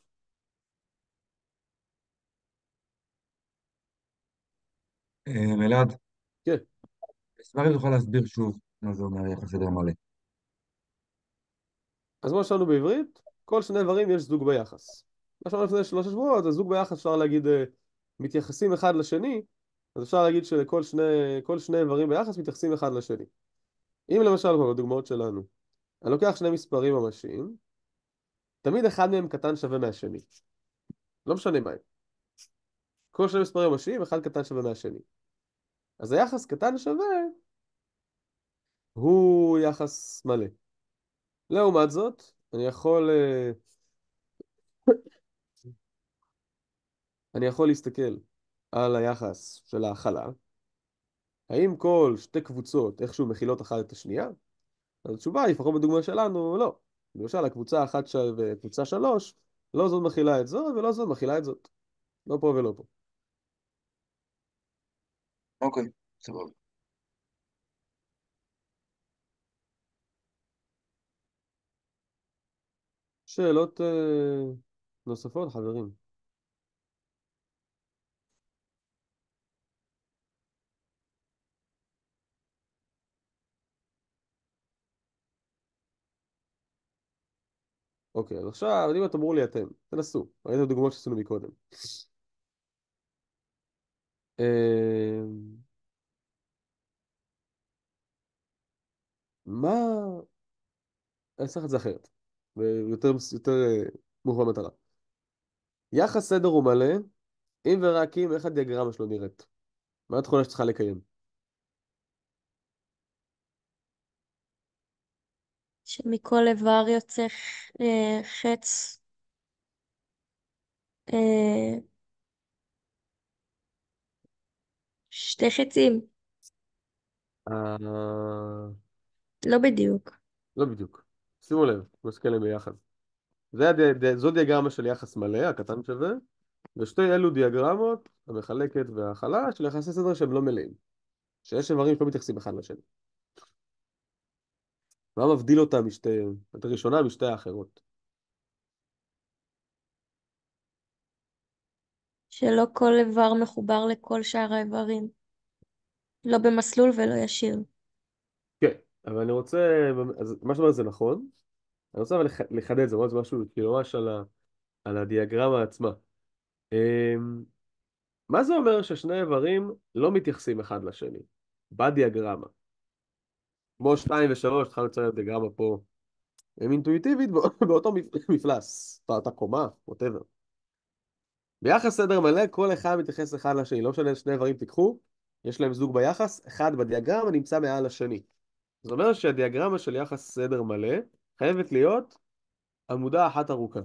אלעד, כן. אשמח אם תוכל להסביר שוב מה זה אומר יחס סדר מלא. אז מה שאלנו בעברית, כל שני איברים יש זוג ביחס. מה שאמרנו לפני 3 שבועות, אז זוג ביחס אפשר להגיד מתייחסים אחד לשני, אז אפשר להגיד כל שני איברים ביחס מתייחסים אחד לשני. אם למשל פה בדוגמאות שלנו, אני לוקח שני מספרים ממשיים, תמיד אחד מהם קטן שווה מהשני. לא משנה מה הם. כל שני מספרים ממשיים, אחד קטן שווה מהשני. אז היחס קטן שווה הוא יחס מלא. לעומת זאת, אני יכול להסתכל על היחס של ההכלה. האם כל שתי קבוצות איכשהו מכילות אחת את השנייה? אז התשובה היא, לפחות בדוגמה שלנו, לא. למשל, הקבוצה 1 וקבוצה 3, לא זאת מכילה את זאת ולא זאת מכילה את זאת. לא פה ולא פה. אוקיי, סבבה. שאלות נוספות, חברים? אוקיי, אז עכשיו, אם תאמרו לי אתם, תנסו. ראיתם דוגמאות שעשינו מקודם. אה, מה... אני אצטרך את זה אחרת. ויותר מובן מטרה. יחס סדר הוא מלא, אם ורק אם איך הדיאגרמה שלו נראית. מה התכונה שצריכה לקיים? שמכל איבר יוצא חץ, אה, שתי חצים, אה... לא בדיוק. לא בדיוק. שימו לב, נסתכל עליהם ביחד. זו דיאגרמה של יחס מלא, הקטן שווה, ושתי אלו דיאגרמות, המחלקת וההכלה, של יחסי סדר שהם לא מלאים. שיש איברים שלא מתייחסים אחד לשני. מה מבדיל אותה את הראשונה משתי האחרות? שלא כל איבר מחובר לכל שאר האיברים. לא במסלול ולא ישיר. כן, אבל אני רוצה, אז מה שאתה אומר זה נכון, אני רוצה אבל לחדד את זה, זה משהו כאילו ממש על הדיאגרמה עצמה. אמ, מה זה אומר ששני איברים לא מתייחסים אחד לשני? בדיאגרמה. כמו 2 ו-3, התחלנו לצייר דיאגרמה פה, הם אינטואיטיבית באותו מפלס, אותה קומה, whatever. ביחס סדר מלא, כל אחד מתייחס אחד לשני, לא משנה שני איברים תיקחו, יש להם זוג ביחס, אחד בדיאגרמה נמצא מעל השני. זאת אומרת שהדיאגרמה של יחס סדר מלא חייבת להיות עמודה אחת ארוכה.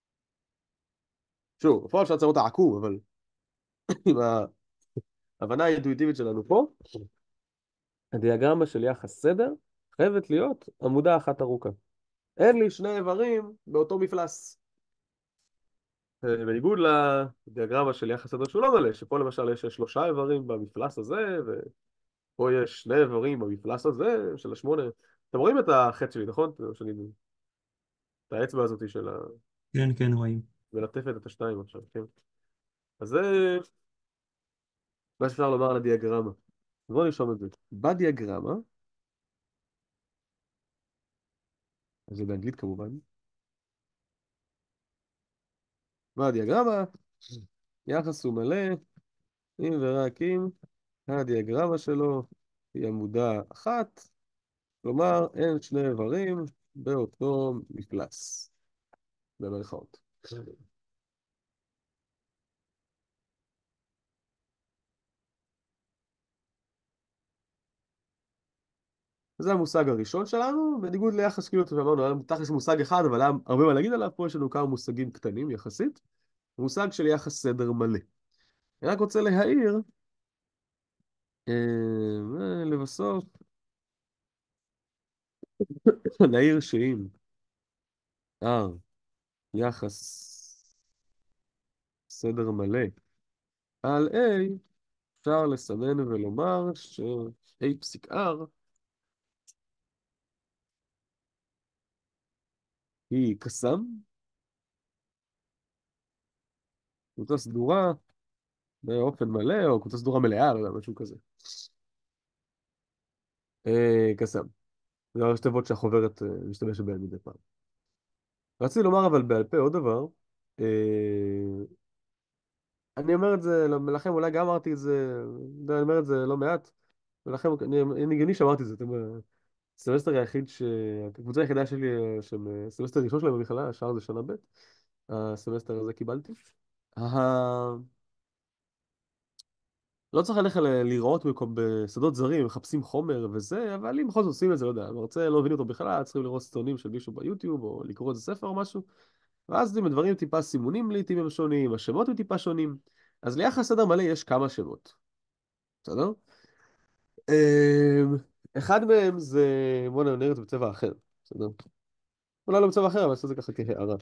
שוב, פה אפשר לצייר אותה עקום, אבל עם ההבנה האינטואיטיבית שלנו פה, הדיאגרמה של יחס סדר חייבת להיות עמודה אחת ארוכה. אין לי שני איברים באותו מפלס. בניגוד לדיאגרמה של יחס סדר שהוא לא מלא, שפה למשל יש 3 איברים במפלס הזה, ופה יש 2 איברים במפלס הזה של ה8. אתם רואים את החץ שלי, נכון? את האצבע הזאת של כן, כן, רואים. מלטפת את השתיים עכשיו, כן? אז זה מה שאפשר לומר על הדיאגרמה. בואו נרשום את זה. בדיאגרמה, אז זה באנגלית כמובן, בדיאגרמה, יחס הוא מלא, אם ורק אם הדיאגרמה שלו היא עמודה אחת, כלומר אין שני איברים באותו מפלס, במרכאות. זה המושג הראשון שלנו, בניגוד ליחס כאילו שאמרנו, היה תכלס מושג אחד, אבל היה הרבה מה להגיד עליו, פה יש לנו כמה מושגים קטנים יחסית, מושג של יחס סדר מלא. אני רק רוצה להעיר, לבסוף, נעיר שאם R יחס סדר מלא על A, אפשר לסמן ולומר ש-A פסיק R היא קסם, קבוצה סדורה באופן מלא, או קבוצה סדורה מלאה, לא יודע, משהו כזה. קסם. זה הראשי תיבות שהחוברת משתמשת בהן מדי פעם. רציתי לומר אבל בעל פה עוד דבר. אה, אני אומר את זה לכם, אולי גם אמרתי את זה, אני אומר את זה לא מעט, ולכם, אני הגיוני שאמרתי את זה, הסמסטר היחיד, הקבוצה היחידה שלי, סמסטר ראשון שלהם במכללה, השאר זה שנה ב', הסמסטר הזה קיבלתי. לא צריך ללכת לראות בשדות זרים, מחפשים חומר וזה, אבל אם בכל זאת עושים את זה, לא יודע, מרצה לא מבין אותו בכלל, צריכים לראות סרטונים של מישהו ביוטיוב, או לקרוא איזה ספר או משהו, ואז עם הדברים טיפה, סימונים לעיתים הם שונים, השמות הם טיפה שונים, אז ליחס סדר מלא יש כמה שמות, בסדר? אחד מהם זה, בואו נראה את זה בצבע אחר, בסדר? אולי לא בצבע אחר, אבל נעשה את זה ככה כהערה.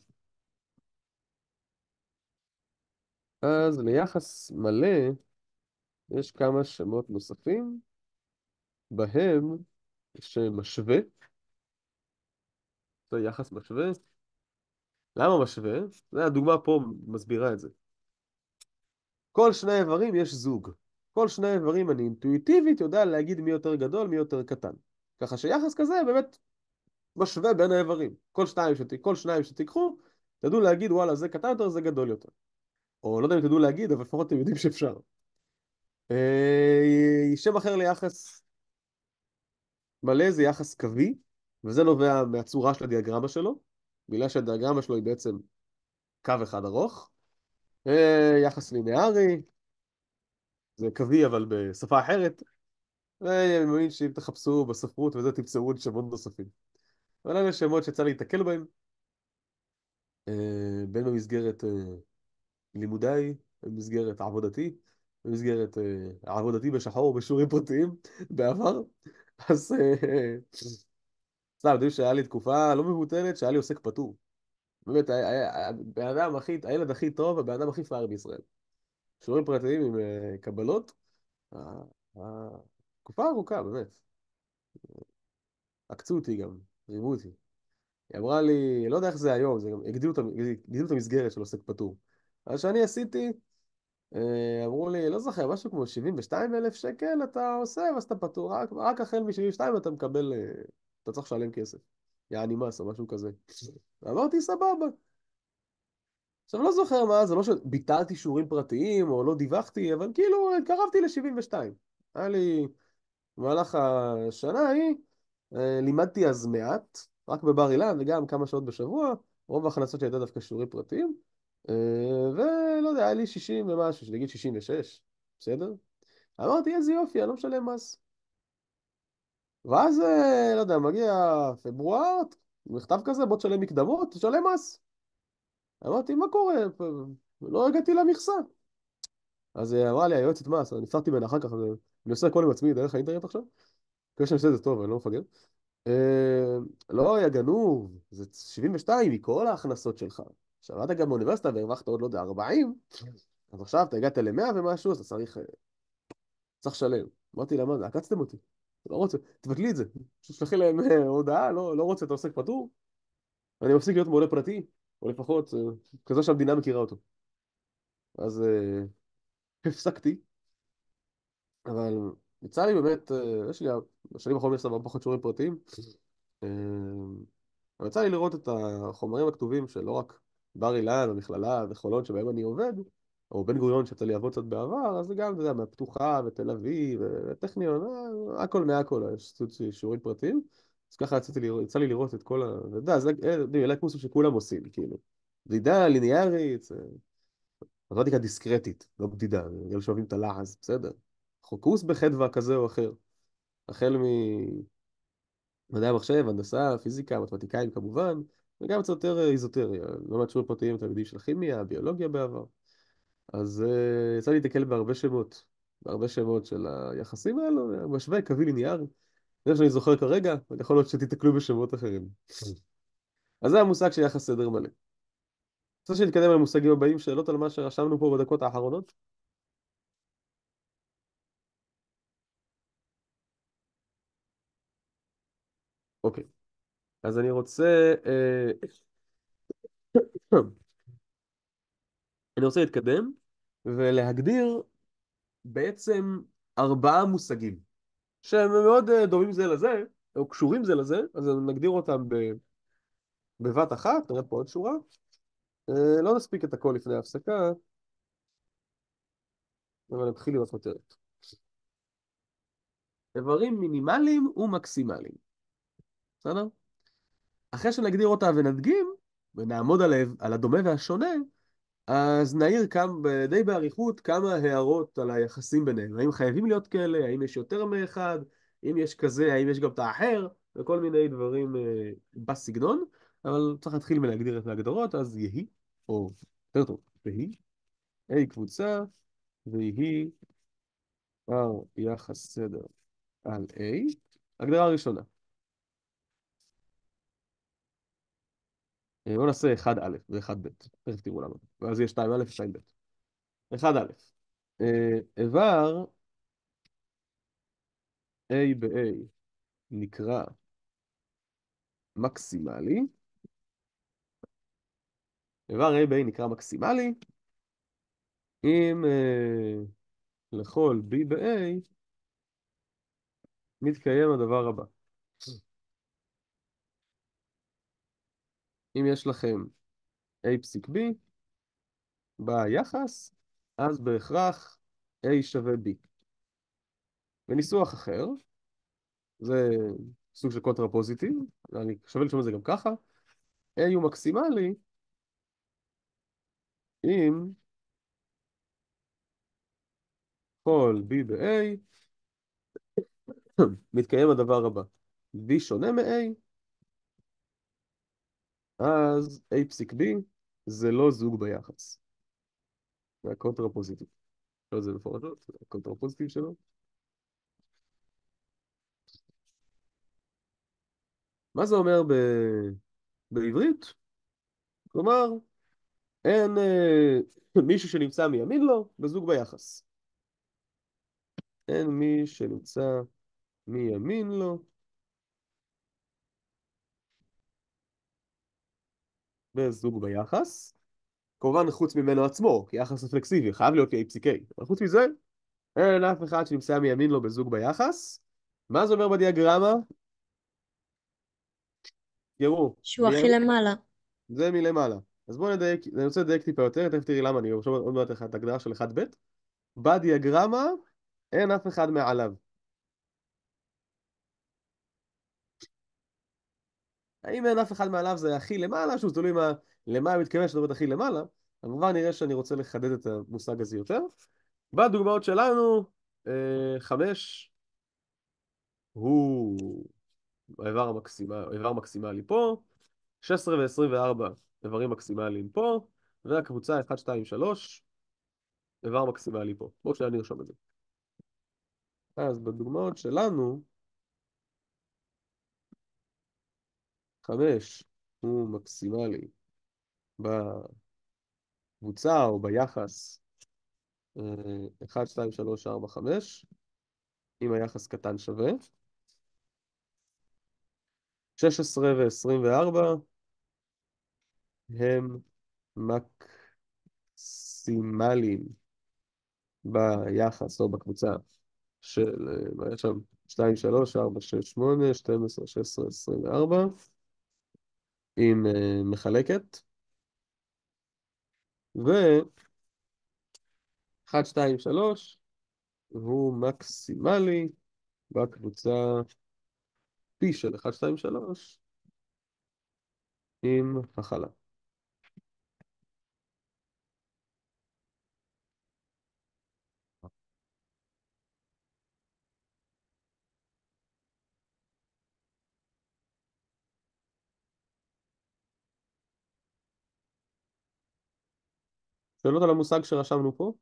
אז ליחס מלא יש כמה שמות נוספים, בהם שמשווה, זה יחס משווה. למה משווה? זה הדוגמה פה מסבירה את זה. כל שני איברים יש זוג. כל שני איברים אני אינטואיטיבית יודע להגיד מי יותר גדול, מי יותר קטן. ככה שיחס כזה באמת משווה בין האיברים. כל שניים שתיקחו, תדעו להגיד וואלה זה קטן יותר, זה גדול יותר. או לא יודע אם תדעו להגיד, אבל לפחות אתם יודעים שאפשר. שם אחר ליחס מלא זה יחס קווי, וזה נובע מהצורה של הדיאגרמה שלו, בגלל שהדיאגרמה שלו היא בעצם קו אחד ארוך. יחס לינארי, זה קווי אבל בשפה אחרת, ואני מאמין שאם תחפשו בספרות וזה תמצאו עוד שמות נוספים. אבל אלה שמות שיצא להיתקל בהם, בין במסגרת לימודיי, במסגרת עבודתי, במסגרת עבודתי בשחור בשיעורים פרטיים בעבר. אז סתם, יודעים שהיה לי תקופה לא מבוטלת שהיה לי עוסק פטור. באמת, הילד הכי טוב, הבן אדם הכי פראייר בישראל. שיעורים פרטיים עם קבלות. תקופה ארוכה, באמת. עקצו אותי גם, רימו אותי. היא אמרה לי, לא יודע איך זה היום, זה גם הגדילו את המסגרת של עוסק פטור. אז שאני עשיתי, אמרו לי, לא זוכר, משהו כמו 72,000 שקל אתה עושה, ואז אתה פטור, רק החל מ-72 אתה מקבל, אתה צריך לשלם כסף. יעני מס או משהו כזה. אמרתי, סבבה. עכשיו, לא זוכר מה, זה לא שביטלתי שיעורים פרטיים או לא דיווחתי, אבל כאילו התקרבתי ל-72. היה לי, במהלך השנה ההיא, לימדתי אז מעט, רק בבר אילן וגם כמה שעות בשבוע, רוב ההכנסות שלי הייתה דווקא שיעורים פרטיים, ולא יודע, היה לי 60 ומשהו, שנגיד 66, בסדר? אמרתי, איזה יופי, אני לא משלם מס. ואז, לא יודע, מגיע פברואר, מכתב כזה, בוא תשלם מקדמות, תשלם מס. אמרתי, מה קורה? לא הגעתי למכסה. אז אמרה לי היועצת מס, אני נפטרתי ממנה אחר כך, אז אני עושה הכל עם עצמי דרך האינטרנט עכשיו. כדי שאני עושה את זה טוב, אני לא מפגר. לא, יא גנוב, זה 72 מכל ההכנסות שלך. עכשיו, אתה גם באוניברסיטה והרווחת עוד, לא יודע, 40, אז עכשיו אתה הגעת ל-100 ומשהו, אז אתה צריך לשלם. אמרתי לה, מה זה, עקצתם אותי. לא רוצה, תבטלי את זה. תשלחי להם הודעה, לא רוצה, אתה עוסק פטור. אני מפסיק להיות מורה פרטי, או לפחות כזה שהמדינה מכירה אותו. אז הפסקתי, אבל יצא לי באמת, יש לי בשנים האחרונות יש הרבה פחות שיעורים פרטיים. אה, אבל יצא לי לראות את החומרים הכתובים של לא רק בר אילן, המכללה וחולון שבהם אני עובד, או בן גוריון שיצא לי לעבוד קצת בעבר, אז זה גם, אתה יודע, מהפתוחה ותל אביב וטכניון, הכל מהכל, יש שיעורים פרטיים. אז ככה יצא לי לראות את כל ה... אתה יודע, אלה קורסים שכולם עושים, כאילו. בדידה ליניארית, מתמטיקה דיסקרטית, לא בדידה, אלה שאוהבים את הלעז, בסדר. קורס בחדווה כזה או אחר, החל ממדעי המחשב, הנדסה, פיזיקה, מתמטיקאים כמובן, וגם קצת יותר איזוטריה, לא מעט שיעורים פרטיים תלמידים של כימיה, ביולוגיה בעבר. אז יצא לי להתקל בהרבה שמות של היחסים האלו, משווה קווי ליניארי. זה מה שאני זוכר כרגע, ויכול להיות שתתקלו בשמות אחרים. אז זה המושג של יחס סדר מלא. רוצה שנתקדם למושגים הבאים, שאלות על מה שרשמנו פה בדקות האחרונות? אוקיי. אז אני רוצה... אני רוצה להתקדם ולהגדיר בעצם 4 מושגים שהם מאוד דומים זה לזה, או קשורים זה לזה, אז נגדיר אותם בבת אחת, נראה פה עוד שורה. לא נספיק את הכל לפני ההפסקה, אבל נתחיל עם הכותרת. איברים מינימליים ומקסימליים. בסדר? אחרי שנגדיר אותה ונדגים, ונעמוד על הדומה והשונה, אז נעיר די באריכות כמה הערות על היחסים ביניהם. האם חייבים להיות כאלה? האם יש יותר מאחד? אם יש כזה, האם יש גם את האחר? וכל מיני דברים בסגנון. אבל צריך להתחיל מלהגדיר את ההגדרות, אז יהי, או יותר טוב, והיא, A קבוצה, ויהי R יחס סדר על A. הגדרה ראשונה. בואו נעשה 1א' ו-1ב', תכף תראו למה. ואז יש 2א' ו-2ב'. 1א', איבר A ב-A נקרא מקסימלי, איבר A ב-A נקרא מקסימלי, אם לכל B ב-A מתקיים הדבר הבא. אם יש לכם A פסיק B ביחס, אז בהכרח A שווה B. בניסוח אחר, זה סוג של קונטרפוזיטיב, אני שווה לשאול את זה גם ככה, A הוא מקסימלי אם כל B ב-A מתקיים הדבר הבא. B שונה מ-A, אז A פסיק B זה לא זוג ביחס. זה הקונטרפוזיטיב. לא זה מפורשות, זה הקונטרפוזיטיב שלו. מה זה אומר בעברית? כלומר, אין מישהו שנמצא מימין לו בזוג ביחס. אין מי שנמצא מימין לו, בזוג ביחס. כמובן חוץ ממנו עצמו, כי יחס רפלקסיבי, חייב להיות A פסיק A. אבל חוץ מזה, אין אף אחד שנמצא מימין לו בזוג ביחס. מה זה אומר בדיאגרמה? תראו, שהוא הכי למעלה. זה מלמעלה. אז בואו נדייק, אני רוצה לדייק טיפה יותר, תכף תראי למה אני עכשיו עוד מעט את ההגדרה של 1ב'. בדיאגרמה אין אף אחד מעליו. האם אין אף אחד מעליו זה הכי למעלה, שוב, תלוי למה אני מתכוון שאת אומרת הכי למעלה, אבל כבר נראה שאני רוצה לחדד את המושג הזה יותר. בדוגמאות שלנו, 5 הוא איבר מקסימלי פה, 16 ו-24 איברים מקסימליים פה, והקבוצה 1, 2, 3 איבר מקסימלי פה. בואו שניה נרשום את זה. אז בדוגמאות שלנו, 5 הוא מקסימלי בקבוצה או ביחס 1, 2, 3, 4, 5, אם היחס קטן שווה. 16 ו-24 הם מקסימליים ביחס או בקבוצה של, מה יש שם? 2, 3, 4, 6, 8, 12, 16, 24, עם מחלקת, ו-1, 2, 3 הוא מקסימלי בקבוצה פי של 1, 2, 3 עם הכלה. שאלות על המושג שרשמנו פה?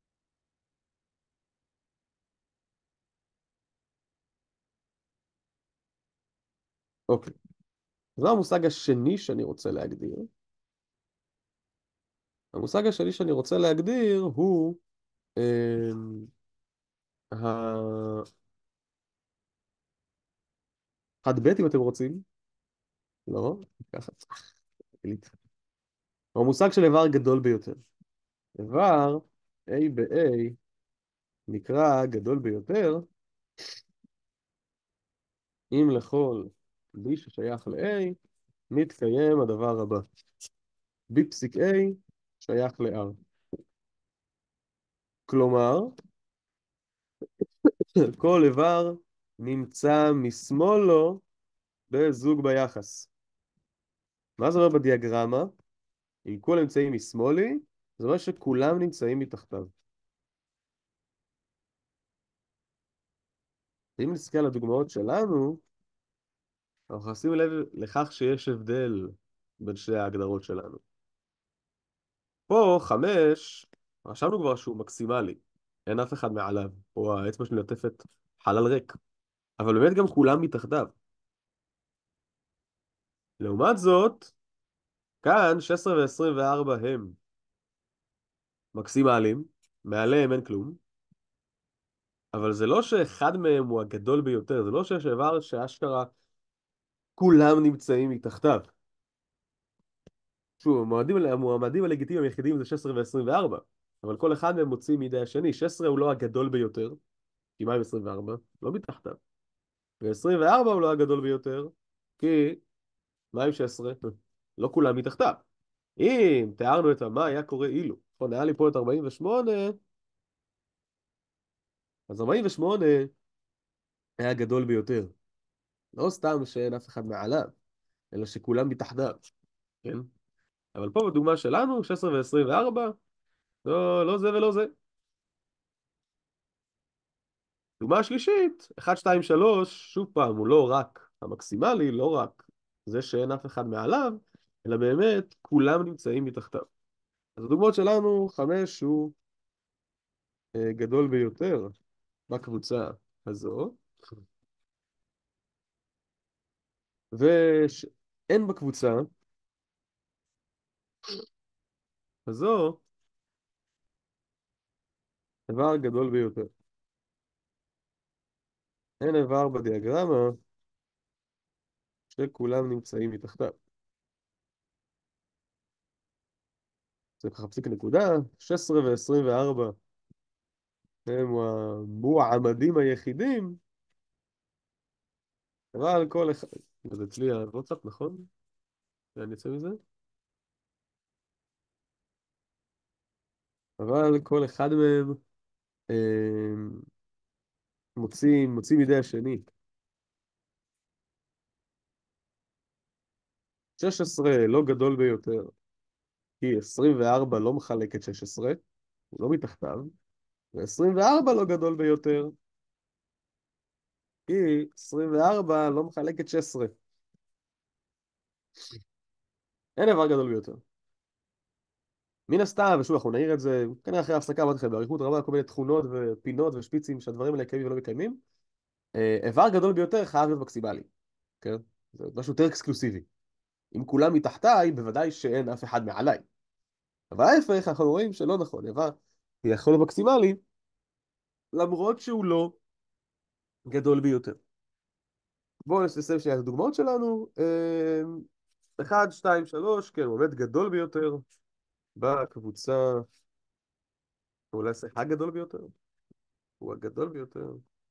אוקיי. זה המושג השני שאני רוצה להגדיר. המושג השני שאני רוצה להגדיר הוא חד-ב' אם אתם רוצים. לא, ככה. הוא המושג של איבר גדול ביותר. איבר A ב-A נקרא גדול ביותר אם לכל B ששייך ל-A מתקיים הדבר הבא. B פסיק A שייך ל-R. כלומר, כל איבר נמצא משמאלו בזוג ביחס. מה זה אומר בדיאגרמה? אם כולם נמצאים משמאלי, זה אומר שכולם נמצאים מתחתיו. אם נסתכל על הדוגמאות שלנו, אנחנו נשים לב לכך שיש הבדל בין שתי ההגדרות שלנו. פה 5, רשמנו כבר שהוא מקסימלי, אין אף אחד מעליו, פה האצבע שלי נוטפת חלל ריק, אבל באמת גם כולם מתחתיו. לעומת זאת, כאן 16 ו-24 הם מקסימליים, מעליהם אין כלום, אבל זה לא שאחד מהם הוא הגדול ביותר, זה לא שיש איבר שאשכרה כולם נמצאים מתחתיו. שוב, המועמדים הלגיטימיים היחידים זה 16 ו-24, אבל כל אחד מהם מוציא מידי השני. 16 הוא לא הגדול ביותר, כי מה עם 24? לא מתחתיו. ו-24 הוא לא הגדול ביותר, כי מה עם 16? לא כולם מתחתיו. אם תיארנו את מה היה קורה אילו, נכון, היה לי פה את 48, אז 48 היה גדול ביותר. לא סתם שאין אף אחד מעליו, אלא שכולם מתחתיו, כן? אבל פה בדוגמה שלנו, 16 ו-24, לא זה ולא זה. דוגמה שלישית, 1, 2, 3, שוב פעם, הוא לא רק המקסימלי, לא רק זה שאין אף אחד מעליו, אלא באמת כולם נמצאים מתחתיו. אז הדוגמאות שלנו, 5 הוא גדול ביותר בקבוצה הזו, ואין בקבוצה הזו דבר גדול ביותר. אין איבר בדיאגרמה שכולם נמצאים מתחתיו. זה ככה פסיק נקודה, 16 ו-24 הם המועמדים היחידים, אבל כל אחד... זה אצלי הוואטסאפ, נכון? אני אצא מזה? אבל כל אחד מהם אה, מוציא מידי השני. 16 לא גדול ביותר, כי 24 לא מחלק את 16, הוא לא מתחתיו, ו-24 לא גדול ביותר, כי 24 לא מחלק את 16. אין איבר גדול ביותר. מן הסתם, ושוב, אנחנו נעיר את זה, כנראה אחרי ההפסקה, אמרתי לכם, באריכות רבה, כל מיני תכונות ופינות ושפיצים שהדברים האלה קיימים ולא מקיימים. איבר גדול ביותר חייב להיות מקסימלי, כן? זה משהו יותר אקסקלוסיבי. אם כולם מתחתיי, בוודאי שאין אף אחד מעליי. אבל ההפך, אנחנו רואים שלא נכון, איבר יכול להיות מקסימלי, למרות שהוא לא גדול ביותר. בואו נסיים שנייה את הדוגמאות שלנו. 1, 2, 3, כן, הוא באמת גדול ביותר בקבוצה, אולי זה הגדול ביותר, הוא הגדול ביותר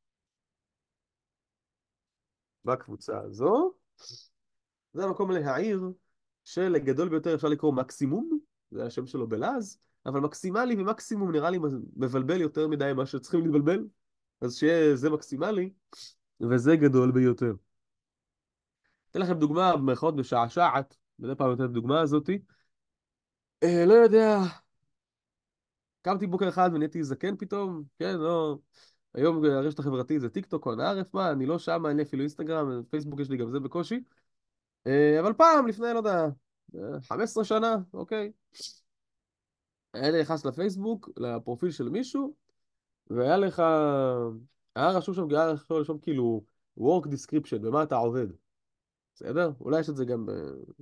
בקבוצה הזו. זה המקום להעיר שלגדול ביותר אפשר לקרוא מקסימום, זה השם שלו בלעז, אבל מקסימלי ומקסימום נראה לי מבלבל יותר מדי מה שצריכים להתבלבל, אז שיהיה זה מקסימלי וזה גדול ביותר. אתן לכם דוגמה במרכאות בשעשעת, מדי פעם נותן את הדוגמה הזאתי. לא יודע, קמתי בוקר אחד ונהייתי זקן פתאום, כן, לא... היום הרשת החברתית זה טיק טוק או אנא ערף, מה, אני לא שם, אין לי אפילו אינסטגרם, פייסבוק יש לי גם זה בקושי. אבל פעם, לפני, לא יודע, 15 שנה, אוקיי. היה נכנס לפייסבוק, לפרופיל של מישהו, והיה לך... היה רשום שם, היה רשום כאילו work description, במה אתה עובד. בסדר? אולי יש את זה גם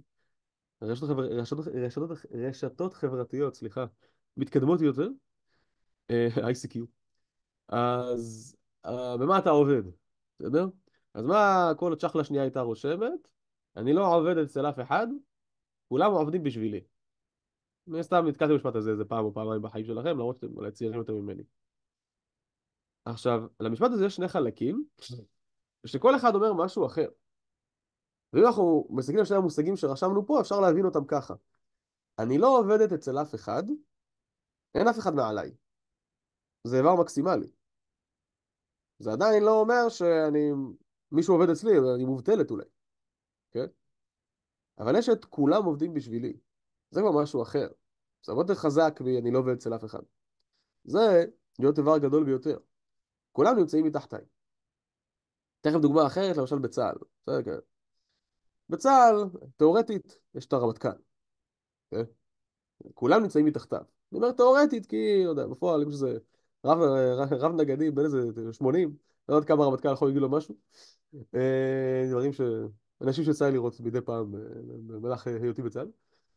רשתות חברתיות, סליחה, מתקדמות יותר, ICQ. אז במה אתה עובד? בסדר? אז מה כל הצ'חלה שנייה הייתה רושמת? אני לא עובד אצל אף אחד, כולם עובדים בשבילי. מן סתם נתקלתי במשפט הזה איזה פעם או פעמיים בחיים שלכם, למרות שאתם אולי צעירים יותר ממני. עכשיו, למשפט הזה יש שני חלקים, ושכל אחד אומר משהו אחר. ואם אנחנו מסתכלים על שני המושגים שרשמנו פה, אפשר להבין אותם ככה. אני לא עובדת אצל אף אחד, אין אף אחד מעליי. זה איבר מקסימלי. זה עדיין לא אומר מישהו עובד אצלי, אני מובטלת אולי, כן? אבל יש את כולם עובדים בשבילי. זה כבר משהו אחר. זה הרבה יותר חזק אני לא עובד אצל אף אחד. זה להיות איבר גדול ביותר. כולם נמצאים מתחתיי. תכף דוגמה אחרת, למשל בצה"ל. בסדר, כן. בצה"ל, תיאורטית, יש את הרמטכ"ל. כן? כולם נמצאים מתחתיו. אני אומר תיאורטית, כי, לא יודע, בפועל, אם שזה רב נגדי בין איזה 80, לא יודעת כמה הרמטכ"ל יכול להגיד לו משהו. דברים אנשים שיצא לי לראות מדי פעם במהלך היותי בצה"ל.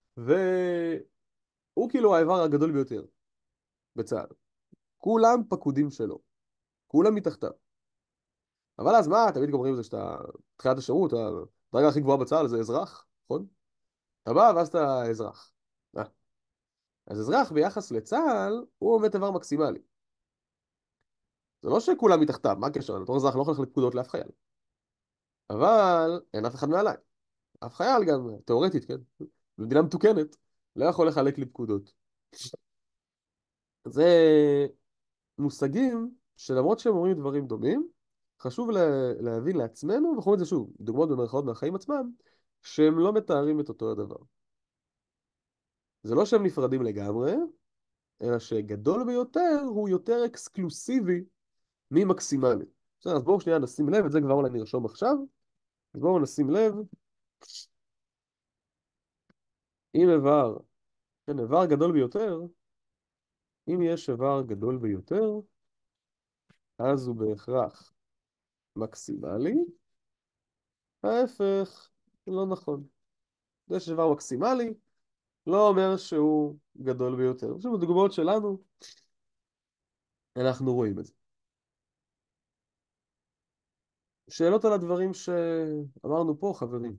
והוא כאילו האיבר הגדול ביותר בצה"ל. כולם פקודים שלו. כולם מתחתיו. אבל אז מה, תמיד אומרים זה שאתה, תחילת השירות, הדרגה הכי גבוהה בצה"ל זה אזרח, נכון? אתה בא ואז אתה אזרח. אז אזרח ביחס לצה"ל הוא באמת איבר מקסימלי. זה לא שכולם מתחתיו, מה הקשר? בתור אזרח לא יכול לחלק פקודות לאף חייל. אבל אין אף אחד מעליי. אף חייל גם, תיאורטית, כן? במדינה מתוקנת, לא יכול לחלק לי פקודות. זה מושגים שלמרות שהם אומרים דברים דומים, חשוב להבין לעצמנו, ואנחנו רואים את זה שוב, דוגמאות במרכאות מהחיים עצמם, שהם לא מתארים את אותו הדבר. זה לא שהם נפרדים לגמרי, אלא שגדול ביותר הוא יותר אקסקלוסיבי ממקסימלי. בסדר, אז בואו שנייה נשים לב, את זה כבר אולי נרשום עכשיו, אז בואו נשים לב, אם איבר, כן, איבר גדול ביותר, אם יש איבר גדול ביותר, אז הוא בהכרח מקסימלי, ההפך, לא נכון. זה שיש איבר מקסימלי, לא אומר שהוא גדול ביותר. עכשיו בדוגמאות שלנו, אנחנו רואים את זה. שאלות על הדברים שאמרנו פה, חברים.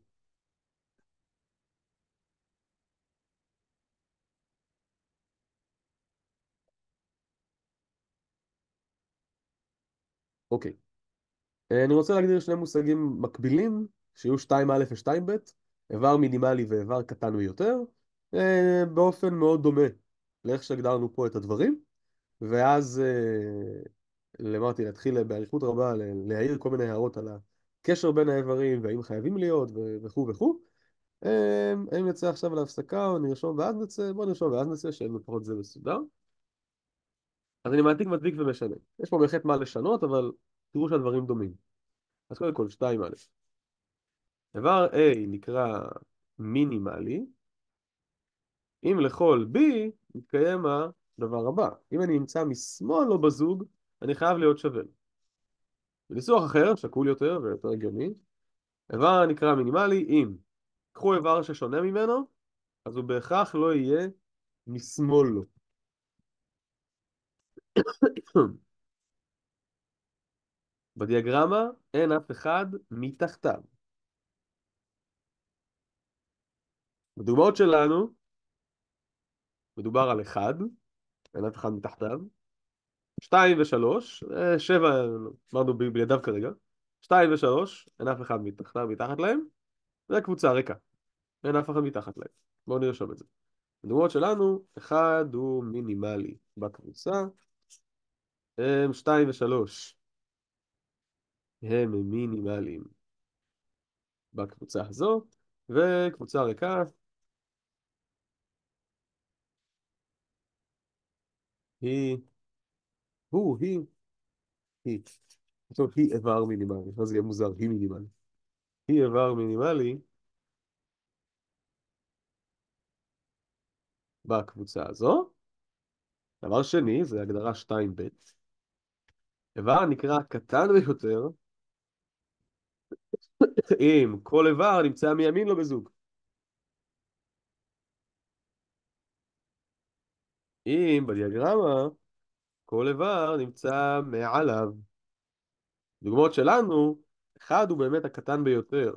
אוקיי. אני רוצה להגדיר שני מושגים מקבילים, שיהיו 2א ו-2ב, איבר מינימלי ואיבר קטן ביותר, באופן מאוד דומה לאיך שהגדרנו פה את הדברים, ואז אמרתי, להתחיל באריכות רבה להעיר כל מיני הערות על הקשר בין האיברים, והאם חייבים להיות, וכו' וכו'. האם נצא עכשיו להפסקה או נרשום ואז נצא? בואו נרשום ואז נצא, שיהיה לנו פחות זה מסודר. אז אני מעתיק, מדביק ומשנה. יש פה בהחלט מה לשנות, אבל תראו שהדברים דומים. אז קודם כל, 2א. איבר A נקרא מינימלי, אם לכל B מתקיים הדבר הבא. אם אני נמצא משמאל לא בזוג, אני חייב להיות שווה. בניסוח אחר, שקול יותר ויותר הגיוני, איבר נקרא מינימלי אם קחו איבר ששונה ממנו, אז הוא בהכרח לא יהיה משמאל לו. בדיאגרמה אין אף אחד מתחתיו. בדוגמאות שלנו מדובר על 1, אין אף אחד מתחתיו. 2 ו-3, 7 אמרנו בלעדיו כרגע. 2 ו-3, אין אף אחד מתחתיו, מתחת להם. זה קבוצה ריקה, אין אף אחד מתחת להם. בואו נרשום את זה. בדוגמאות שלנו, 1 הוא מינימלי בקבוצה. 2 ו-3 הם מינימליים בקבוצה הזו, וקבוצה ריקה היא, היא. עכשיו היא איבר מינימלי, אז זה יהיה מוזר, היא מינימלי. היא איבר מינימלי בקבוצה הזו. דבר שני, זה הגדרה 2ב. איבר נקרא קטן ביותר אם כל איבר נמצא מימין לו בזוג. אם בדיאגרמה כל איבר נמצא מעליו. דוגמאות שלנו, 1 הוא באמת הקטן ביותר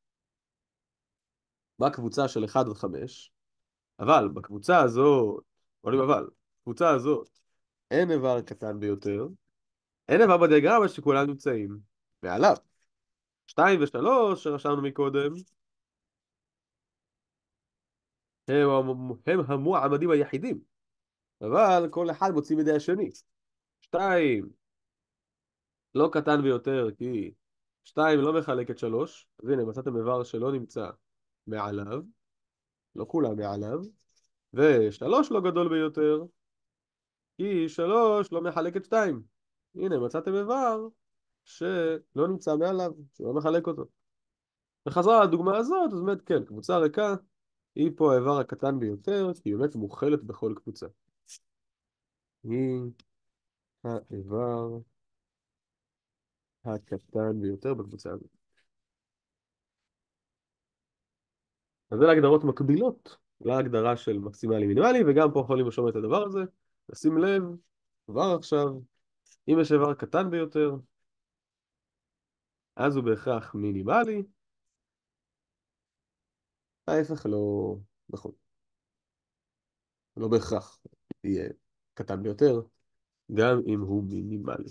בקבוצה של 1 עד 5, אבל בקבוצה הזאת, בקבוצה הזאת אין איבר קטן ביותר, אין איבר בדיאגרמה שכולם נמצאים מעליו. 2 ו-3 שרשמנו מקודם, הם המועמדים היחידים, אבל כל אחד מוציא מידי השני. 2 לא קטן ביותר כי 2 לא מחלק את 3, אז הנה מצאתם איבר שלא נמצא מעליו, לא כולם מעליו, ו3 לא גדול ביותר כי 3 לא מחלק את 2. הנה מצאתם איבר שלא נמצא מעליו, שלא מחלק אותו. וחזרה לדוגמה הזאת, אז באמת כן, קבוצה ריקה היא פה האיבר הקטן ביותר, כי היא באמת מוכלת בכל קבוצה. היא האיבר הקטן ביותר בקבוצה הזאת. אז זה להגדרות מקבילות להגדרה של מקסימלי מינימלי, וגם פה יכולים לרשום את הדבר הזה. נשים לב, כבר עכשיו, אם יש איבר קטן ביותר, אז הוא בהכרח מינימלי. ההפך לא נכון. לא בהכרח יהיה קטן ביותר, גם אם הוא מינימלי.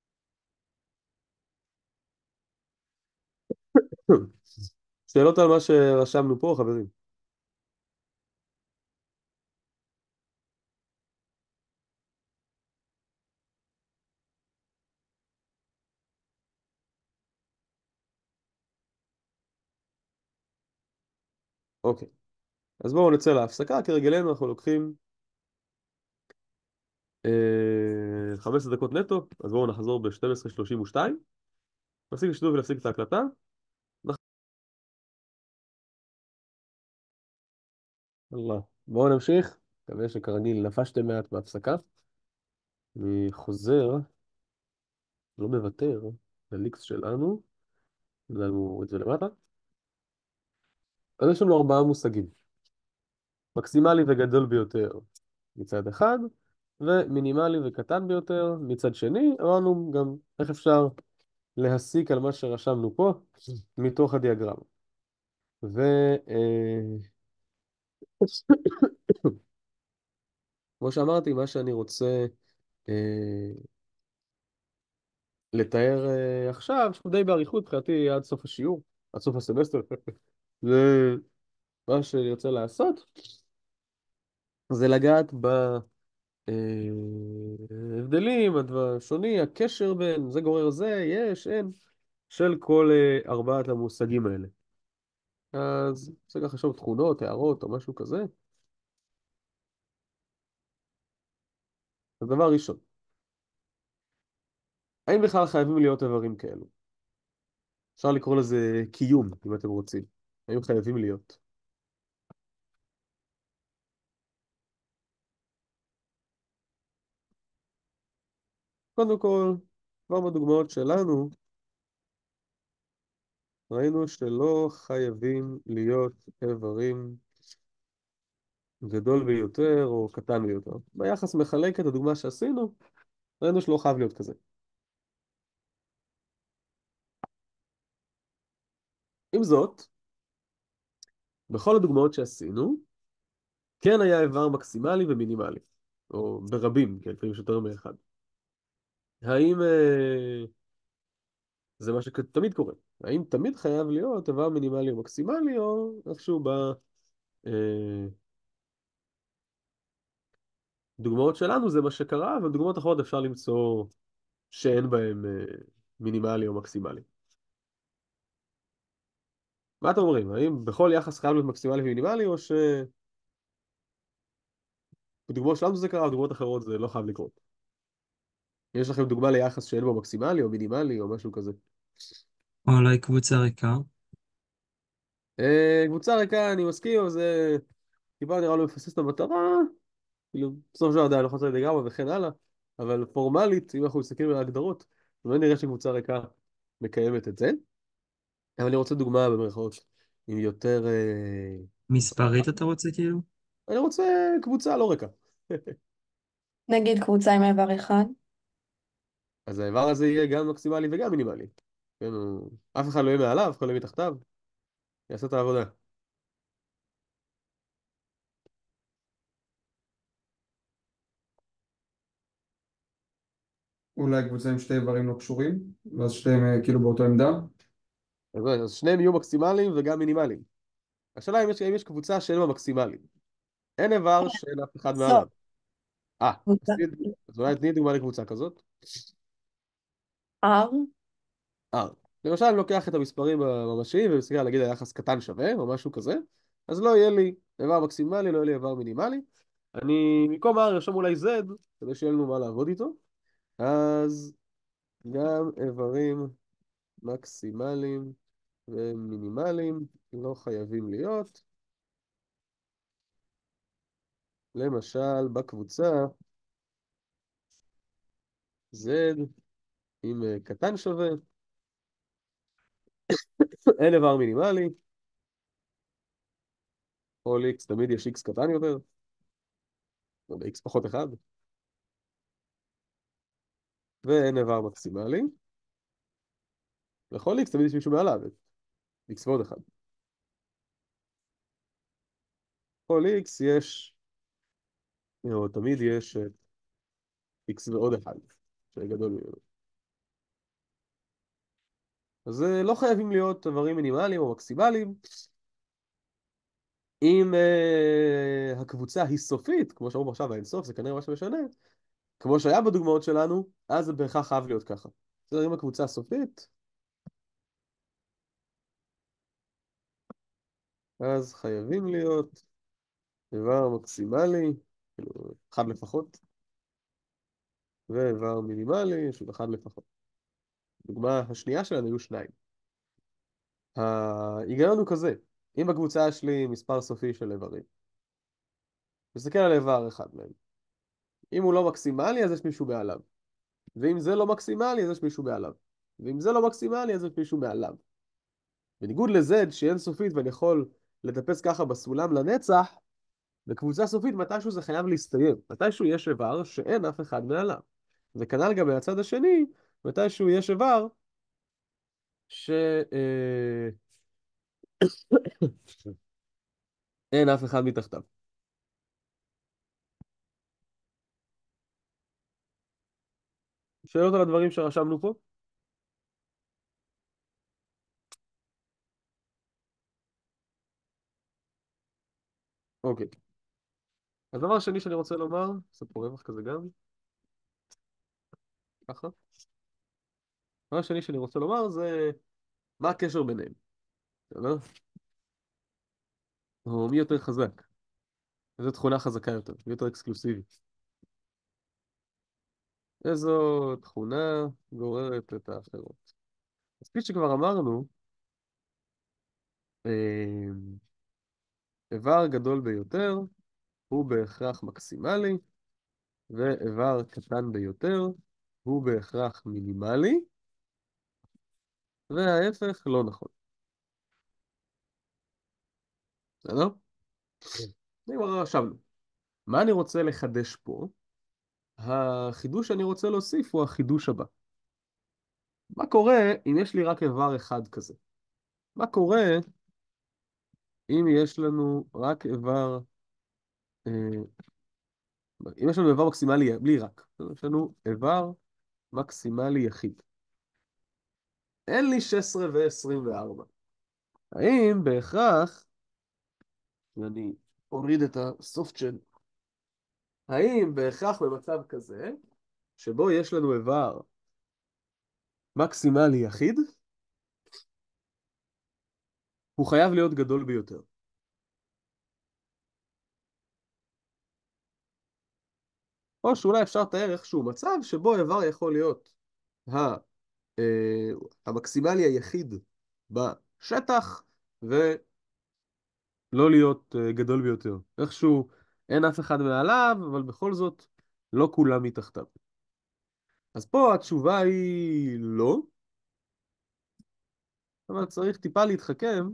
שאלות על מה שרשמנו פה, חברים? אוקיי. אז בואו נצא להפסקה, כרגלנו אנחנו לוקחים 15 דקות נטו, אז בואו נחזור ב-12:32. נפסיק לשידור ולהפסיק את ההקלטה. אללה. בואו נמשיך. מקווה שכרגיל נפשתם מעט בהפסקה. אני חוזר, לא מוותר, לליקס שלנו. נעלמו את זה למטה. אז יש לנו 4 מושגים. מקסימלי וגדול ביותר מצד אחד, ומינימלי וקטן ביותר מצד שני. אמרנו גם איך אפשר להסיק על מה שרשמנו פה מתוך הדיאגרמה. ו... כמו שאמרתי, מה שאני רוצה לתאר עכשיו, שהוא די באריכות מבחינתי עד סוף השיעור, עד סוף הסמסטר, ומה שאני רוצה לעשות זה לגעת בהבדלים, השוני, הקשר בין זה גורר זה, יש, אין, של כל ארבעת המושגים האלה. אז צריך לחשוב תכונות, הערות או משהו כזה. אז דבר ראשון, האם בכלל חייבים להיות איברים כאלו? אפשר לקרוא לזה קיום, אם אתם רוצים. האם חייבים להיות? קודם כל, כבר בדוגמאות שלנו, ראינו שלא חייבים להיות איברים גדול ביותר או קטן ביותר. ביחס מחלק את הדוגמה שעשינו, ראינו שלא חייב להיות כזה. עם זאת, בכל הדוגמאות שעשינו, כן היה איבר מקסימלי ומינימלי, או ברבים, כי לפעמים יש יותר מאחד. האם זה מה שתמיד קורה? האם תמיד חייב להיות איבר מינימלי או מקסימלי, או איכשהו בדוגמאות שלנו זה מה שקרה, ובדוגמאות אחרות אפשר למצוא שאין בהם מינימלי או מקסימלי. מה אתם אומרים? האם בכל יחס חייב להיות מקסימלי ומינימלי, או שבדוגמאות שלנו זה קרה, ובדוגמאות אחרות זה לא חייב לקרות? יש לכם דוגמה ליחס שאין בו מקסימלי או מינימלי או משהו כזה? או אולי קבוצה ריקה. קבוצה ריקה, אני מסכים, אבל זה טיפה נראה לו מפסס את המטרה, כאילו, בסוף של עדיין לא חוזר לדיאגרמה וכן הלאה, אבל פורמלית, אם אנחנו מסתכלים על ההגדרות, לא נראה שקבוצה ריקה מקיימת את זה, אבל אני רוצה דוגמה במרכאות עם יותר... מספרית אתה רוצה כאילו? אני רוצה קבוצה לא ריקה. נגיד קבוצה עם איבר אחד. אז האיבר הזה יהיה גם מקסימלי וגם מינימלי. כן, אף אחד לא יהיה מעליו, אף אחד לא יהיה מתחתיו. יעשה את העבודה. אולי קבוצה עם שתי איברים לא קשורים, ואז שתיהם כאילו באותו עמדה. אז שניהם יהיו מקסימליים וגם מינימליים. השאלה אם יש קבוצה שאין בה מקסימליים. אין איבר שאין אף אחד זו. מעליו. קבוצה אז אולי תני דוגמה לקבוצה כזאת. R. למשל, אני לוקח את המספרים הממשיים ומסתכל על להגיד היחס קטן שווה או משהו כזה, אז לא יהיה לי איבר מקסימלי, לא יהיה לי איבר מינימלי. אני במקום R ארשום אולי Z, כדי שיהיה לנו מה לעבוד איתו. אז גם איברים מקסימליים ומינימליים לא חייבים להיות. למשל, בקבוצה Z עם קטן שווה, אין איבר מינימלי, כל X תמיד יש X קטן יותר, לא יודע, X פחות 1, ואין איבר מקסימלי, לכל X תמיד יש מישהו מעליו, X ועוד 1. כל X יש, או תמיד יש X ועוד 1, שגדול ממנו. אז לא חייבים להיות איברים מינימליים או מקסימליים. אם הקבוצה היא סופית, כמו שאמרו עכשיו, האינסוף, זה כנראה מה שמשנה, כמו שהיה בדוגמאות שלנו, אז זה בהכרח חייב להיות ככה. בסדר, אם הקבוצה סופית, אז חייבים להיות איבר מקסימלי, כאילו אחד לפחות, ואיבר מינימלי, של אחד לפחות. דוגמה השנייה שלנו היו שניים. ההיגיון הוא כזה, אם בקבוצה יש לי מספר סופי של איברים, נסתכל על איבר אחד מהם. אם הוא לא מקסימלי, אז יש מישהו מעליו. ואם זה לא מקסימלי, אז יש מישהו מעליו. ואם זה לא מקסימלי, אז יש מישהו מעליו. בניגוד ל-Z, שהיא אינסופית ואני יכול לטפס ככה בסולם לנצח, בקבוצה סופית מתישהו זה חייב להסתיים. מתישהו יש איבר שאין אף אחד מעליו. וכנ"ל גם מהצד השני, מתישהו יש איבר ש... אין אף אחד מתחתיו. שאלות על הדברים שרשמנו פה? אוקיי. הדבר השני שאני רוצה לומר, עושה פה רווח כזה גם, ככה. הדבר השני שאני רוצה לומר זה מה הקשר ביניהם, בסדר? או מי יותר חזק, איזו תכונה חזקה יותר, מי יותר אקסקלוסיבי. איזו תכונה גוררת את האחרות. אז כפי שכבר אמרנו, איבר גדול ביותר הוא בהכרח מקסימלי, ואיבר קטן ביותר הוא בהכרח מינימלי, וההפך לא נכון. בסדר? זה כבר רשמנו. מה אני רוצה לחדש פה? החידוש שאני רוצה להוסיף הוא החידוש הבא. מה קורה אם יש לי רק איבר אחד כזה? מה קורה אם יש לנו רק איבר, אם יש לנו איבר מקסימלי בלי רק, יש לנו איבר מקסימלי יחיד. אין לי 16 ו-24. האם בהכרח, ואני אוריד את הסופט של, האם בהכרח במצב כזה, שבו יש לנו איבר מקסימלי יחיד, הוא חייב להיות גדול ביותר? או שאולי אפשר לתאר איכשהו מצב שבו איבר יכול להיות המקסימלי היחיד בשטח ולא להיות גדול ביותר. איכשהו אין אף אחד מעליו, אבל בכל זאת לא כולם מתחתיו. אז פה התשובה היא לא, אבל צריך טיפה להתחכם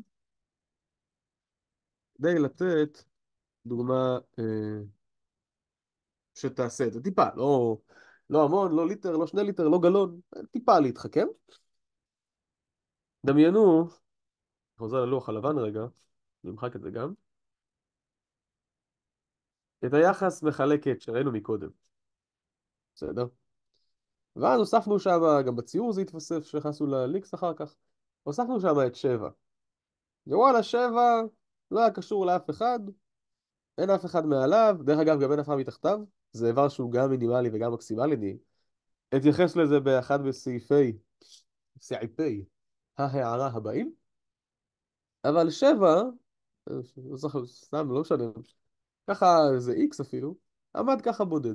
כדי לתת דוגמה שתעשה את זה. טיפה, לא המון, לא ליטר, לא 2 ליטר, לא גלון, טיפה להתחכם. דמיינו, חוזר ללוח הלבן רגע, נמחק את זה גם. את היחס מחלקת שראינו מקודם. בסדר? ואז הוספנו שם, גם בציור זה התווסף, שהכנסנו ללינקס אחר כך, הוספנו שם את 7. ווואלה, 7 לא היה קשור לאף אחד, אין אף אחד מעליו, דרך אגב גם אין אף אחד מתחתיו, זה איבר שהוא גם מינימלי וגם מקסימלי, אני אתייחס לזה באחד סעיפי ההערה הבאים, אבל 7, סתם לא משנה, ככה זה X אפילו, עמד ככה בודד.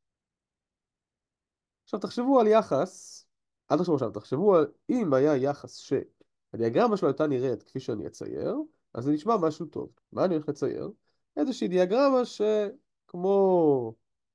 עכשיו תחשבו על יחס, אל תחשבו עכשיו, תחשבו על אם היה יחס שהדיאגרמה שלו הייתה נראית כפי שאני אצייר, אז זה נשמע משהו טוב. מה אני הולך לצייר? איזושהי דיאגרמה שכמו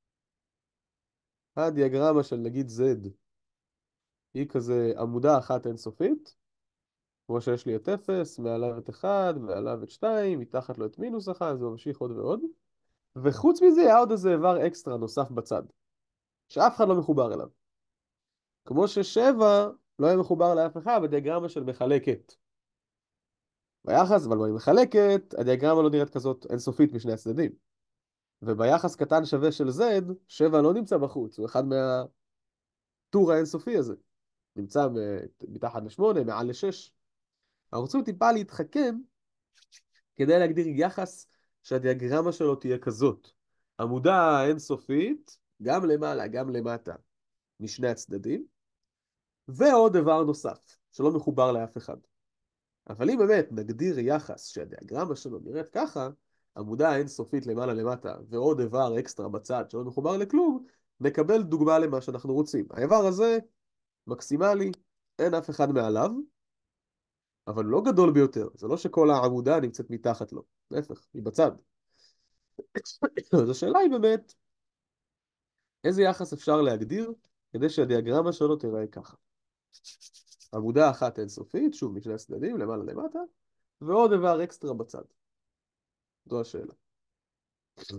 הדיאגרמה של נגיד Z, היא כזה עמודה אחת אינסופית, כמו שיש לי את 0, מעליו את 1, מעליו את 2, מתחת לו את מינוס 1, זה ממשיך עוד ועוד. וחוץ מזה היה עוד איזה איבר אקסטרה נוסף בצד, שאף אחד לא מחובר אליו. כמו ששבע לא היה מחובר לאף אחד בדיאגרמה של מחלקת. ביחס, אבל היא מחלקת, הדיאגרמה לא נראית כזאת אינסופית משני הצדדים. וביחס קטן שווה של Z, 7 לא נמצא בחוץ, הוא אחד מהטור האינסופי הזה. נמצא מתחת ל8, מעל ל6. אנחנו רוצים טיפה להתחכם כדי להגדיר יחס שהדיאגרמה שלו תהיה כזאת. עמודה אינסופית, גם למעלה, גם למטה, משני הצדדים. ועוד דבר נוסף, שלא מחובר לאף אחד. אבל אם באמת נגדיר יחס שהדיאגרמה שלו נראית ככה, עמודה אינסופית למעלה למטה ועוד איבר אקסטרה בצד שלא מחובר לכלום, נקבל דוגמה למה שאנחנו רוצים. האיבר הזה מקסימלי, אין אף אחד מעליו, אבל לא גדול ביותר. זה לא שכל העמודה נמצאת מתחת לו, להפך, היא בצד. אז השאלה היא באמת, איזה יחס אפשר להגדיר כדי שהדיאגרמה שלו תראה ככה. עמודה אחת אינסופית, שוב משני הצדדים, למעלה למטה, ועוד איבר אקסטרה בצד. זו השאלה. יש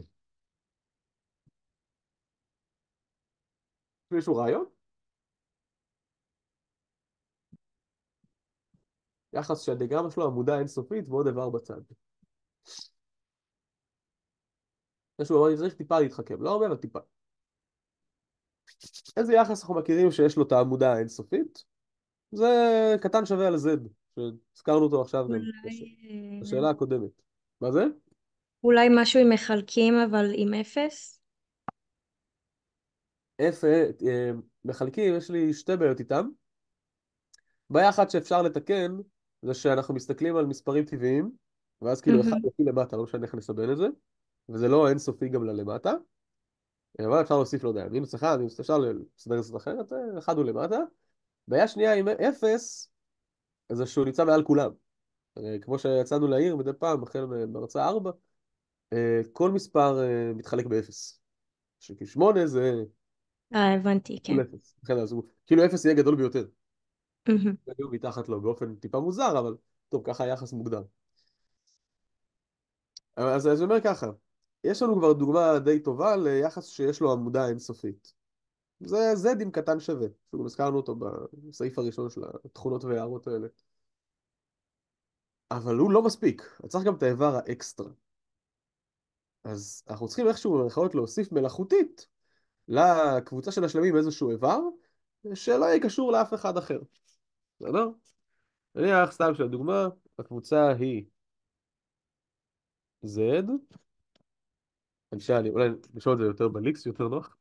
מישהו רעיון? יחס שהדיאגרמה שלו עמודה אינסופית ועוד איבר בצד. משהו אמר לי, צריך טיפה להתחכם, לא הרבה, אבל טיפה. איזה יחס אנחנו מכירים שיש לו את העמודה האינסופית? זה קטן שווה על Z, שהזכרנו אותו עכשיו גם בשאלה הקודמת. מה זה? אולי משהו עם מחלקים אבל עם אפס? מחלקים, יש לי שתי בעיות איתם. בעיה אחת שאפשר לתקן, זה שאנחנו מסתכלים על מספרים טבעיים, ואז כאילו אחד לפי למטה, לא משנה איך נסבן את זה, וזה לא אינסופי גם ללמטה, אבל אפשר להוסיף, לא יודע, מינוס אחד, אפשר לסדר את זה אחרת, אחד הוא למטה. בעיה שנייה עם אפס, זה שהוא נמצא מעל כולם. כמו שיצאנו לעיר מדי פעם, החל מהרצאה 4, כל מספר מתחלק באפס. שכאילו 8 זה הבנתי, כן. כפול אפס. לכן אז כאילו אפס יהיה גדול ביותר. מהמם. היו מתחת לו באופן טיפה מוזר, אבל טוב, ככה היחס מוגדר. אז אני אומר ככה, יש לנו כבר דוגמה די טובה ליחס שיש לו עמודה אינסופית. זה Z עם קטן שווה, אפילו הזכרנו אותו בסעיף הראשון של התכונות והערות האלה. אבל הוא לא מספיק, צריך גם את האיבר האקסטרה. אז אנחנו צריכים איכשהו במירכאות להוסיף מלאכותית לקבוצה של השלמים איזשהו איבר, שלא יהיה קשור לאף אחד אחר. בסדר? נניח סתם של הדוגמה, הקבוצה היא Z, אולי נשאול את זה יותר בליקס, יותר נוח.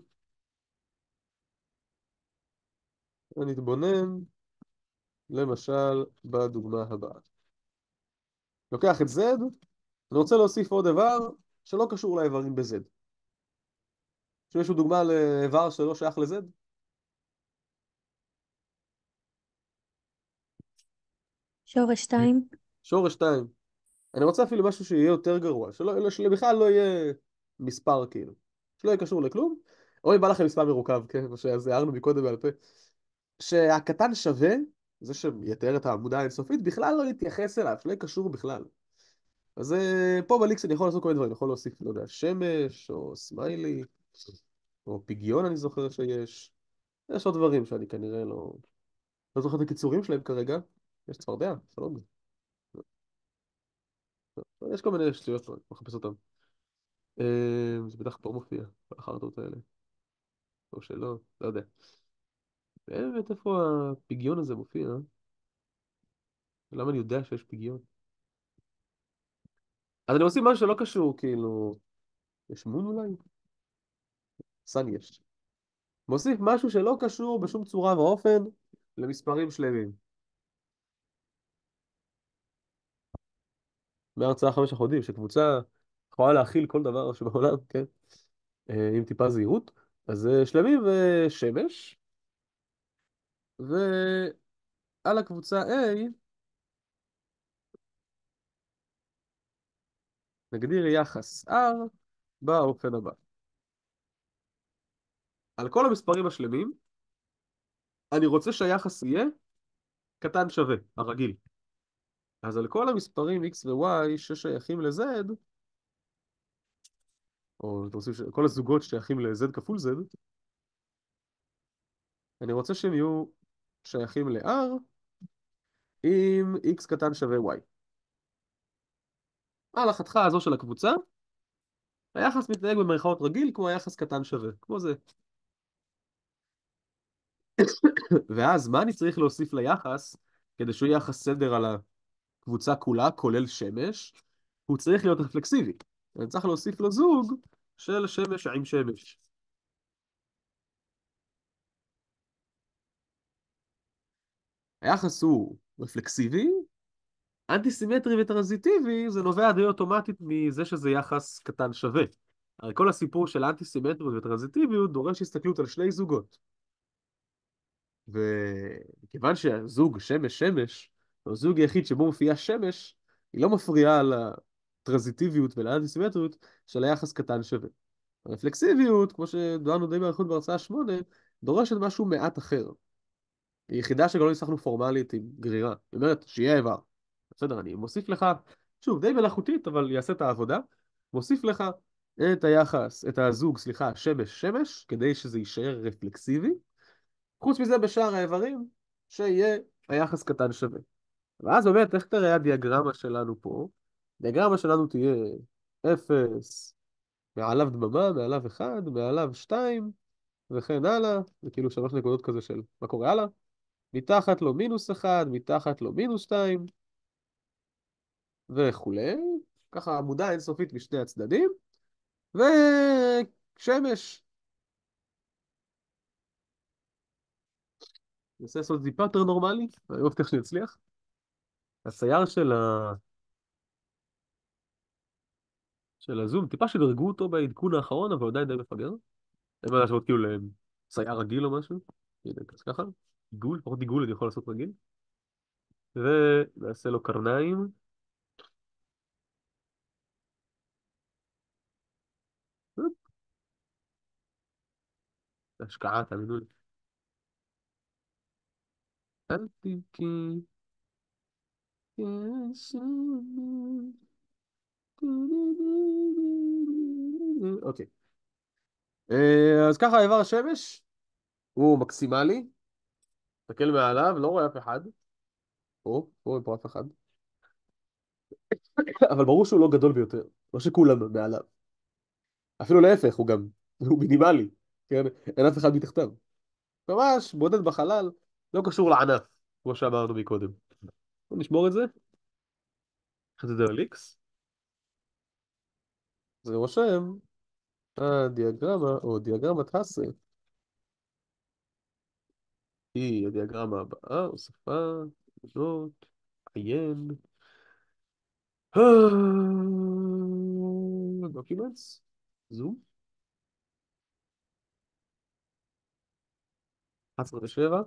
אני אתבונן, למשל, בדוגמה הבאה. לוקח את Z, אני רוצה להוסיף עוד איבר שלא קשור לאיברים ב-Z. יש מישהו דוגמה לאיבר שלא שייך ל-Z? שורש 2. שורש 2. אני רוצה אפילו משהו שיהיה יותר גרוע, שבכלל לא יהיה מספר כאילו. שלא יהיה קשור לכלום. או אם בא לכם מספר מרוכב, כן? מה שהערנו מקודם בעל פה. שהקטן שווה, זה שיתאר את העמודה האינסופית, בכלל לא להתייחס אליו, שלא יהיה קשור בכלל. אז פה בליקס אני יכול לעשות כל מיני דברים, אני יכול להוסיף, לא יודע, שמש, או סמיילי, או פיגיון אני זוכר שיש. יש עוד דברים שאני כנראה לא זוכר את הקיצורים שלהם כרגע. יש צפרדע, שלום. יש כל מיני שטויות, אני מחפש אותם. זה בטח פה מופיע, בחרטות האלה. או שלא, לא יודע. באמת, איפה הפיגיון הזה מופיע? למה אני יודע שיש פיגיון? אז אני עושה משהו שלא קשור, כאילו... יש מון אולי? סן יש. מוסיף משהו שלא קשור בשום צורה ואופן למספרים שלמים. מהרצאה 5 אנחנו יודעים שקבוצה יכולה להכיל כל דבר שבעולם, כן? עם טיפה זהירות. אז שלמים ושמש. ועל הקבוצה A נגדיר יחס R באופן הבא. על כל המספרים השלמים, אני רוצה שהיחס יהיה קטן שווה, הרגיל. אז על כל המספרים x ו-y ששייכים ל-z, או אתם רוצים כל הזוגות ששייכים ל-z כפול z, אני רוצה שהם יהיו שייכים ל-r עם x קטן שווה y. על החתיכה הזו של הקבוצה, היחס מתנהג במרכאות רגיל כמו היחס קטן שווה, כמו זה. ואז מה אני צריך להוסיף ליחס כדי שהוא יהיה יחס סדר על הקבוצה כולה, כולל שמש? הוא צריך להיות רפלקסיבי. אני צריך להוסיף לו זוג של שמש עם שמש. היחס הוא רפלקסיבי, אנטי-סימטרי וטרנזיטיבי, זה נובע די אוטומטית מזה שזה יחס קטן שווה. הרי כל הסיפור של אנטי-סימטריות וטרנזיטיביות דורש הסתכלות על שני זוגות. וכיוון שהזוג שמש-שמש, או הזוג היחיד שבו מופיעה שמש, היא לא מפריעה לטרנזיטיביות ולאנטי-סימטריות של היחס קטן שווה. הרפלקסיביות, כמו שדברנו די באריכות בהרצאה 8, דורשת משהו מעט אחר. היא יחידה שגם לא ניסחנו פורמלית עם גרירה. זאת אומרת, שיהיה איבר. בסדר, אני מוסיף לך, שוב, די מלאכותית, אבל יעשה את העבודה. מוסיף לך את היחס, את הזוג, סליחה, שמש-שמש, כדי שזה יישאר רפלקסיבי. חוץ מזה, בשאר האיברים, שיהיה היחס קטן שווה. ואז באמת, איך תראה הדיאגרמה שלנו פה? הדיאגרמה שלנו תהיה 0, מעליו דממה, מעליו 1, מעליו 2, וכן הלאה. זה כאילו 3 נקודות כזה של מה קורה הלאה. מתחת לו -1, מתחת לו -2, וכולי. ככה עמודה אינסופית משני הצדדים. ושמש. ננסה לעשות טיפה יותר נורמלי, אני לא מבטיח שנצליח. הצייר של הזום, טיפה שדרגו אותו בעדכון האחרון, אבל עדיין די מפגר. אין מה להשוות כאילו לצייר רגיל או משהו. הנה, אז ככה. עיגול, לפחות עיגול אני יכול לעשות רגיל. ונעשה לו קרניים. השקעה, תאמינו לי. אל תבכי, יש לי. אוקיי. אז ככה איבר השמש הוא מקסימלי. תסתכל מעליו, לא רואה אף אחד. פה, פה אף אחד. אבל ברור שהוא לא גדול ביותר. לא שכולם מעליו. אפילו להפך, הוא מינימלי. כן? אין אף אחד מתחתיו. ממש בודד בחלל, לא קשור לענף, כמו שאמרנו מקודם. בוא נשמור את זה. נשמור את זה על X. זה רושם הדיאגרמה, או דיאגרמת האסה, היא הדיאגרמה הבאה, הוספה, נקודות, עיין. דוקימנטס, זום, 11 ו-7,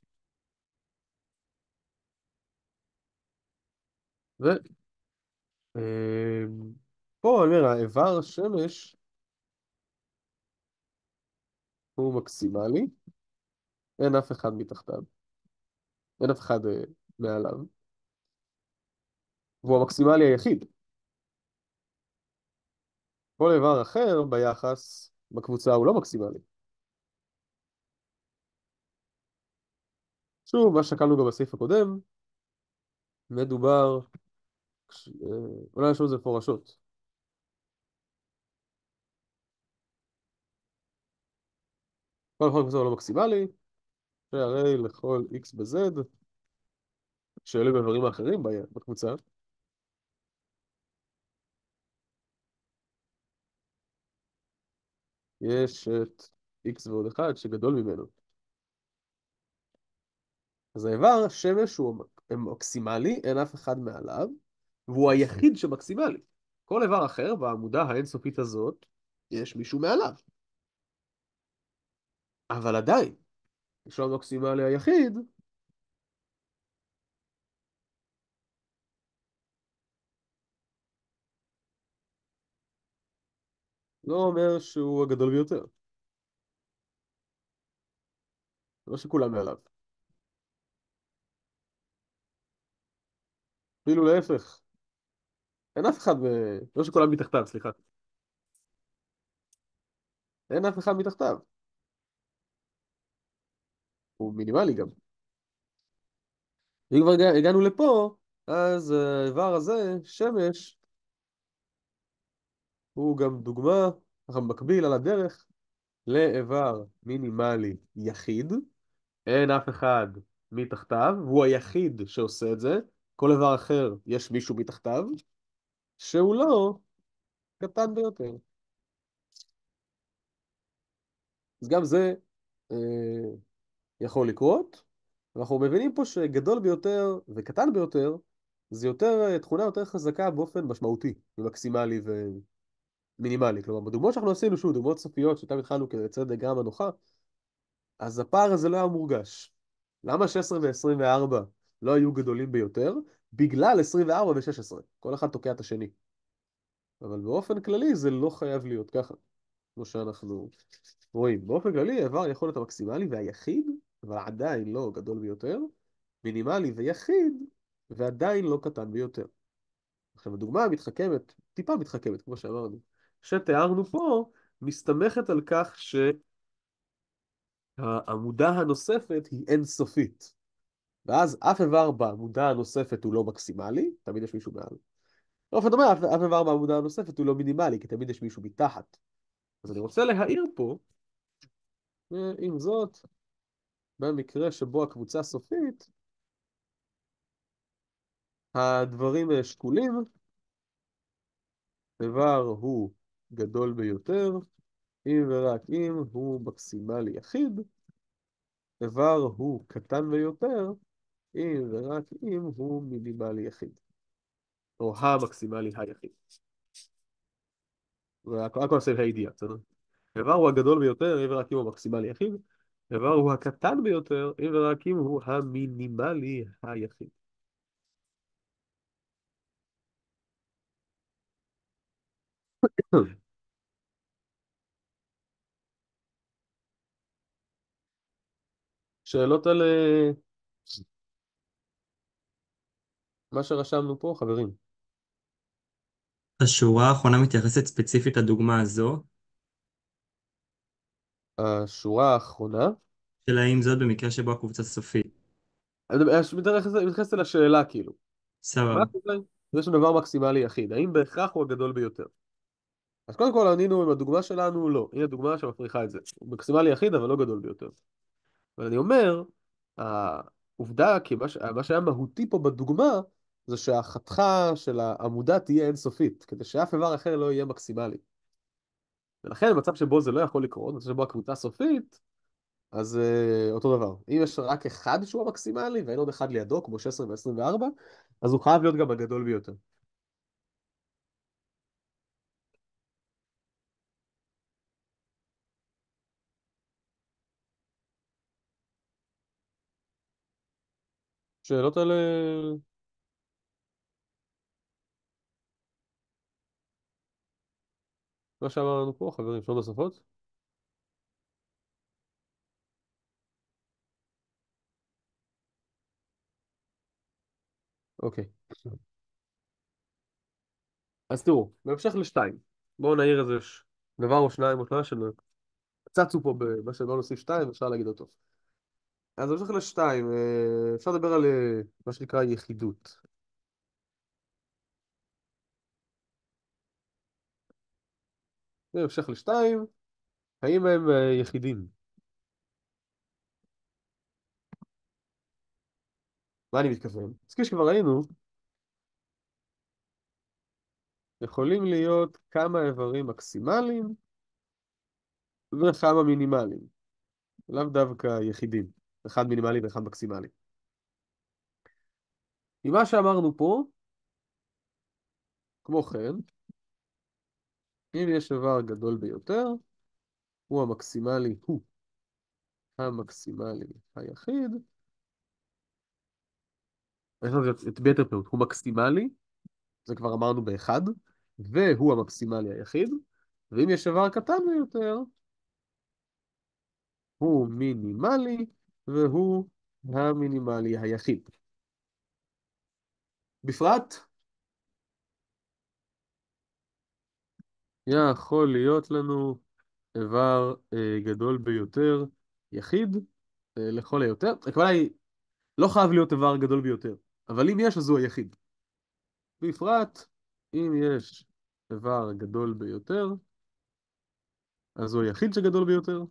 ו... פה אני אומר, האיבר השמש הוא מקסימלי, אין אף אחד מתחתיו, אין אף אחד מעליו, והוא המקסימלי היחיד. כל איבר אחר ביחס בקבוצה הוא לא מקסימלי. שוב, מה שקלנו גם בסעיף הקודם, מדובר, אולי נשאול את זה מפורשות. כל אחד בקבוצה הוא לא מקסימלי, שהרי לכל x ב-z, שאלה באיברים האחרים בקבוצה, יש את x ועוד 1 שגדול ממנו. אז האיבר שמש הוא מקסימלי, אין אף אחד מעליו, והוא היחיד שמקסימלי. כל איבר אחר בעמודה האינסופית הזאת, יש מישהו מעליו. אבל עדיין, יש לו המקסימלי היחיד, לא אומר שהוא הגדול ביותר. לא שכולם מעליו. אפילו להפך. אין אף אחד לא שכולם מתחתיו, סליחה. אין אף אחד מתחתיו. הוא מינימלי גם. אם כבר הגענו לפה, אז האיבר הזה, שמש, הוא גם דוגמה, ככה במקביל על הדרך, לאיבר מינימלי יחיד. אין אף אחד מתחתיו, והוא היחיד שעושה את זה. כל איבר אחר יש מישהו מתחתיו, שהוא לא קטן ביותר. אז גם זה יכול לקרות. ואנחנו מבינים פה שגדול ביותר וקטן ביותר זה יותר, תכונה יותר חזקה באופן משמעותי ממקסימלי ומינימלי. כלומר, בדוגמאות שאנחנו עשינו, שוב, דוגמאות סופיות שאיתן התחלנו כדי לייצר דיאגרמה נוחה, אז הפער הזה לא היה מורגש. למה 16 ו-24 לא היו גדולים ביותר? בגלל 24 ו-16. כל אחד תוקע את השני. אבל באופן כללי זה לא חייב להיות ככה, כמו שאנחנו רואים. באופן כללי, האיבר יכול להיות המקסימלי והיחיד, אבל עדיין לא גדול ביותר, מינימלי ויחיד, ועדיין לא קטן ביותר. עכשיו, הדוגמה המתחכמת, טיפה מתחכמת, כמו שאמרנו, שתיארנו פה, מסתמכת על כך שהעמודה הנוספת היא אינסופית. ואז אף איבר בעמודה הנוספת הוא לא מקסימלי, תמיד יש מישהו מעל. באופן דומה, אף איבר בעמודה הנוספת הוא לא מינימלי, כי תמיד יש מישהו מתחת. אז אני רוצה להעיר פה, עם זאת, במקרה שבו הקבוצה סופית, הדברים שקולים, איבר הוא גדול ביותר, אם ורק אם הוא מקסימלי יחיד, איבר הוא קטן ביותר, אם ורק אם הוא מינימלי יחיד. או המקסימלי היחיד. והכל עושה הידיעה, בסדר? איבר הוא הגדול ביותר, אם ורק אם הוא המקסימלי יחיד. איבר הוא הקטן ביותר, אם ורק אם הוא המינימלי היחיד. שאלות על מה שרשמנו פה, חברים. השורה האחרונה מתייחסת ספציפית לדוגמה הזו, השורה האחרונה, של האם זאת במקרה שבו הקבוצה סופית. מתייחסת לשאלה כאילו. מה סבבה. קורה? יש לנו דבר מקסימלי יחיד, האם בהכרח הוא הגדול ביותר? אז קודם כל ענינו עם הדוגמה שלנו, לא. הנה הדוגמה שמפריכה את זה. הוא מקסימלי יחיד, אבל לא גדול ביותר. אבל אני אומר, העובדה, כי מה שהיה מהותי פה בדוגמה, זה שהחתכה של העמודה תהיה אינסופית, כדי שאף איבר אחר לא יהיה מקסימלי. ולכן במצב שבו זה לא יכול לקרות, במצב שבו הקבוצה סופית, אז אותו דבר. אם יש רק אחד שהוא המקסימלי, ואין עוד אחד לידו, כמו 16 ו-24, אז הוא חייב להיות גם הגדול ביותר. שאלות על מה שאמרנו פה, חברים, שאלות נוספות? אוקיי. אז תראו, בהמשך לשתיים, בואו נעיר איזה דבר או שניים או שלושה שצצו פה במה שלא נוסיף שתיים, אפשר להגיד אותו. אז בהמשך לשתיים, אפשר לדבר על מה שנקרא יחידות. בהמשך לשתיים, האם הם יחידים? מה אני מתכוון? אז כפי שכבר ראינו, יכולים להיות כמה איברים מקסימליים וכמה מינימליים. לאו דווקא יחידים. אחד מינימלי ואחד מקסימלי. ממה שאמרנו פה, כמו כן, אם יש איבר גדול ביותר, הוא המקסימלי היחיד. יש לנו את ביתר פירוט, הוא מקסימלי, זה כבר אמרנו באחד, והוא המקסימלי היחיד, ואם יש איבר קטן ביותר, הוא מינימלי, והוא המינימלי היחיד. בפרט, יכול להיות לנו איבר גדול ביותר יחיד, לכל היותר. הכוונה היא, לא חייב להיות איבר גדול ביותר, אבל אם יש, אז הוא היחיד. בפרט, אם יש איבר גדול ביותר, אז הוא היחיד שגדול ביותר.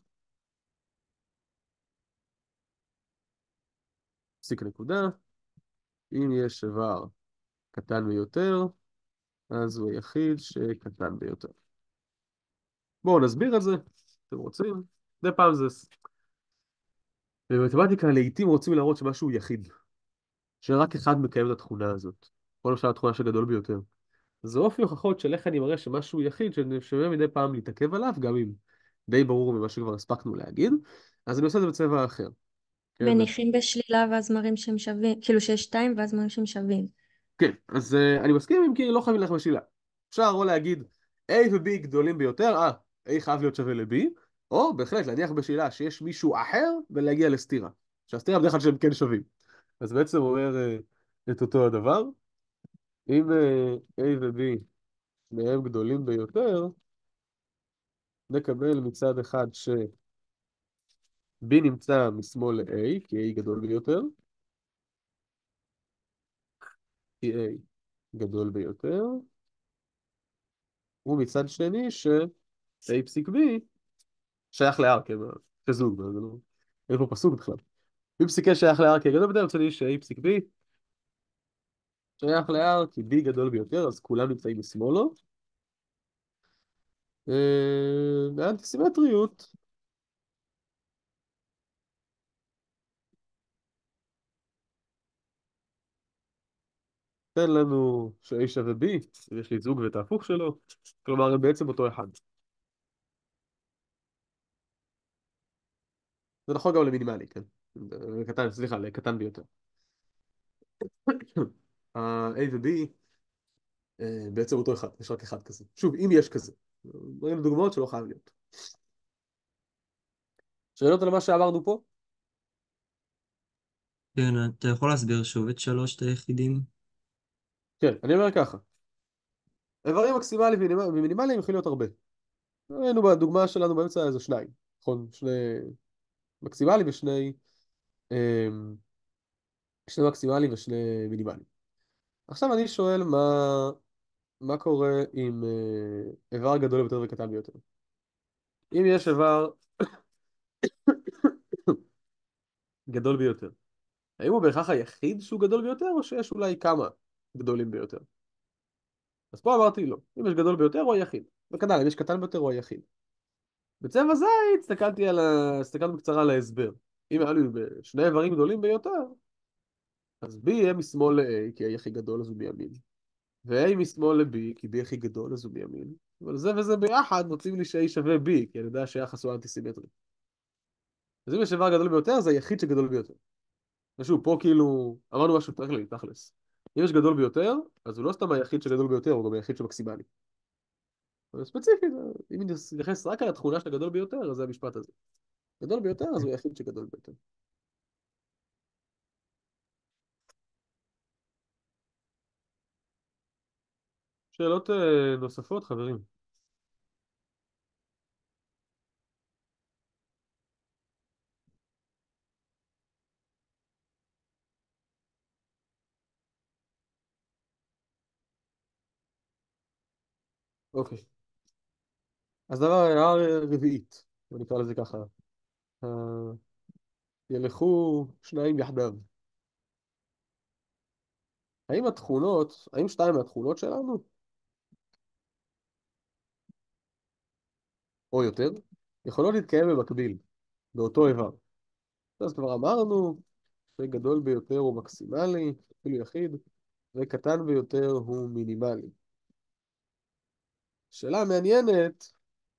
פסיק נקודה. אם יש איבר קטן ביותר, אז הוא היחיד שקטן ביותר. בואו נסביר את זה, אתם רוצים? מדי פעם זה... במתמטיקה לעיתים רוצים להראות שמשהו יחיד, שרק אחד מקיים את התכונה הזאת. או למשל התכונה שגדול ביותר. זה אופי הוכחות של איך אני מראה שמשהו יחיד ששווה מדי פעם להתעכב עליו, גם אם די ברור ממה שכבר הספקנו להגיד, אז אני עושה את זה בצבע אחר. כן, מניחים בשלילה ואז מראים שהם שווים, כאילו שיש שתיים ואז מראים שהם שווים. כן, אז אני מסכים עם כי לא חייבים ללכת בשלילה. אפשר או להגיד A ו-B גדולים ביותר, A חייב להיות שווה ל-B, או בהחלט להניח בשלילה שיש מישהו אחר ולהגיע לסתירה. שהסתירה בדרך כלל שהם כן שווים. אז בעצם אומר את אותו הדבר. אם A ו-B שניהם גדולים ביותר, נקבל מצד אחד ש-B נמצא משמאל ל-A, כי A גדול ביותר, כי A גדול ביותר, ומצד שני ש-A פסיק B שייך ל-R, כן, כזוג, זה לא... אין פה פסוק בכלל. B פסיק A שייך ל-R כי גדול ביותר, מצד שני ש-A פסיק B שייך ל-R כי B גדול ביותר, אז כולם נמצאים משמאלו. באנטי-סימטריות, תן לנו ש-A שווה B, יש לי זוג ואת ההפוך שלו, כלומר הם בעצם אותו אחד. זה נכון גם למינימלי, כן? לקטן, סליחה, לקטן ביותר. ה-A ו-B בעצם אותו אחד, יש רק אחד כזה. שוב, אם יש כזה. רואים דוגמאות שלא חייב להיות. שאלות על מה שאמרנו פה? כן, אתה יכול להסביר שוב את שלושת היחידים? כן, אני אומר ככה. איברים מקסימליים ומינימליים יכולים להיות הרבה. ראינו בדוגמה שלנו באמצע איזה שניים, נכון? שני מקסימליים ושני שני מקסימליים ושני מינימליים. עכשיו אני שואל מה קורה עם איבר גדול יותר וקטן ביותר. אם יש איבר גדול ביותר, האם הוא בהכרח היחיד שהוא גדול ביותר, או שיש אולי כמה גדולים ביותר? אז פה אמרתי לא. אם יש גדול ביותר, הוא היחיד. וכנ"ל, אם יש קטן ביותר, הוא היחיד. בצבע זית הסתכלנו בקצרה על ההסבר. אם היה לי שני איברים גדולים ביותר, אז B יהיה משמאל ל-A, כי A הכי גדול אז הוא בימין. ו-A משמאל ל-B, כי B הכי גדול אז הוא בימין. אבל זה וזה ביחד מוצאים לי ש-A שווה B, כי אני יודע שהיחס הוא אנטי-סימטרי. אז אם יש איבר גדול ביותר, זה היחיד שגדול ביותר. ושוב, פה כאילו, אמרנו משהו כללי, תכלס. אם יש גדול ביותר, אז הוא לא סתם היחיד שגדול ביותר, הוא גם היחיד שמקסימלי. אבל ספציפית, אם נתייחס רק על התכונה של הגדול ביותר, אז זה המשפט הזה. גדול ביותר, אז הוא היחיד שגדול ביותר. שאלות נוספות, חברים? אוקיי. אז הערה רביעית, בוא נקרא לזה ככה. אה, ילכו שניים יחדיו. האם שתיים מהתכונות שלנו, או יותר, יכולות להתקיים במקביל, באותו איבר? אז כבר אמרנו, שגדול ביותר הוא מקסימלי, אפילו יחיד, וקטן ביותר הוא מינימלי. שאלה מעניינת,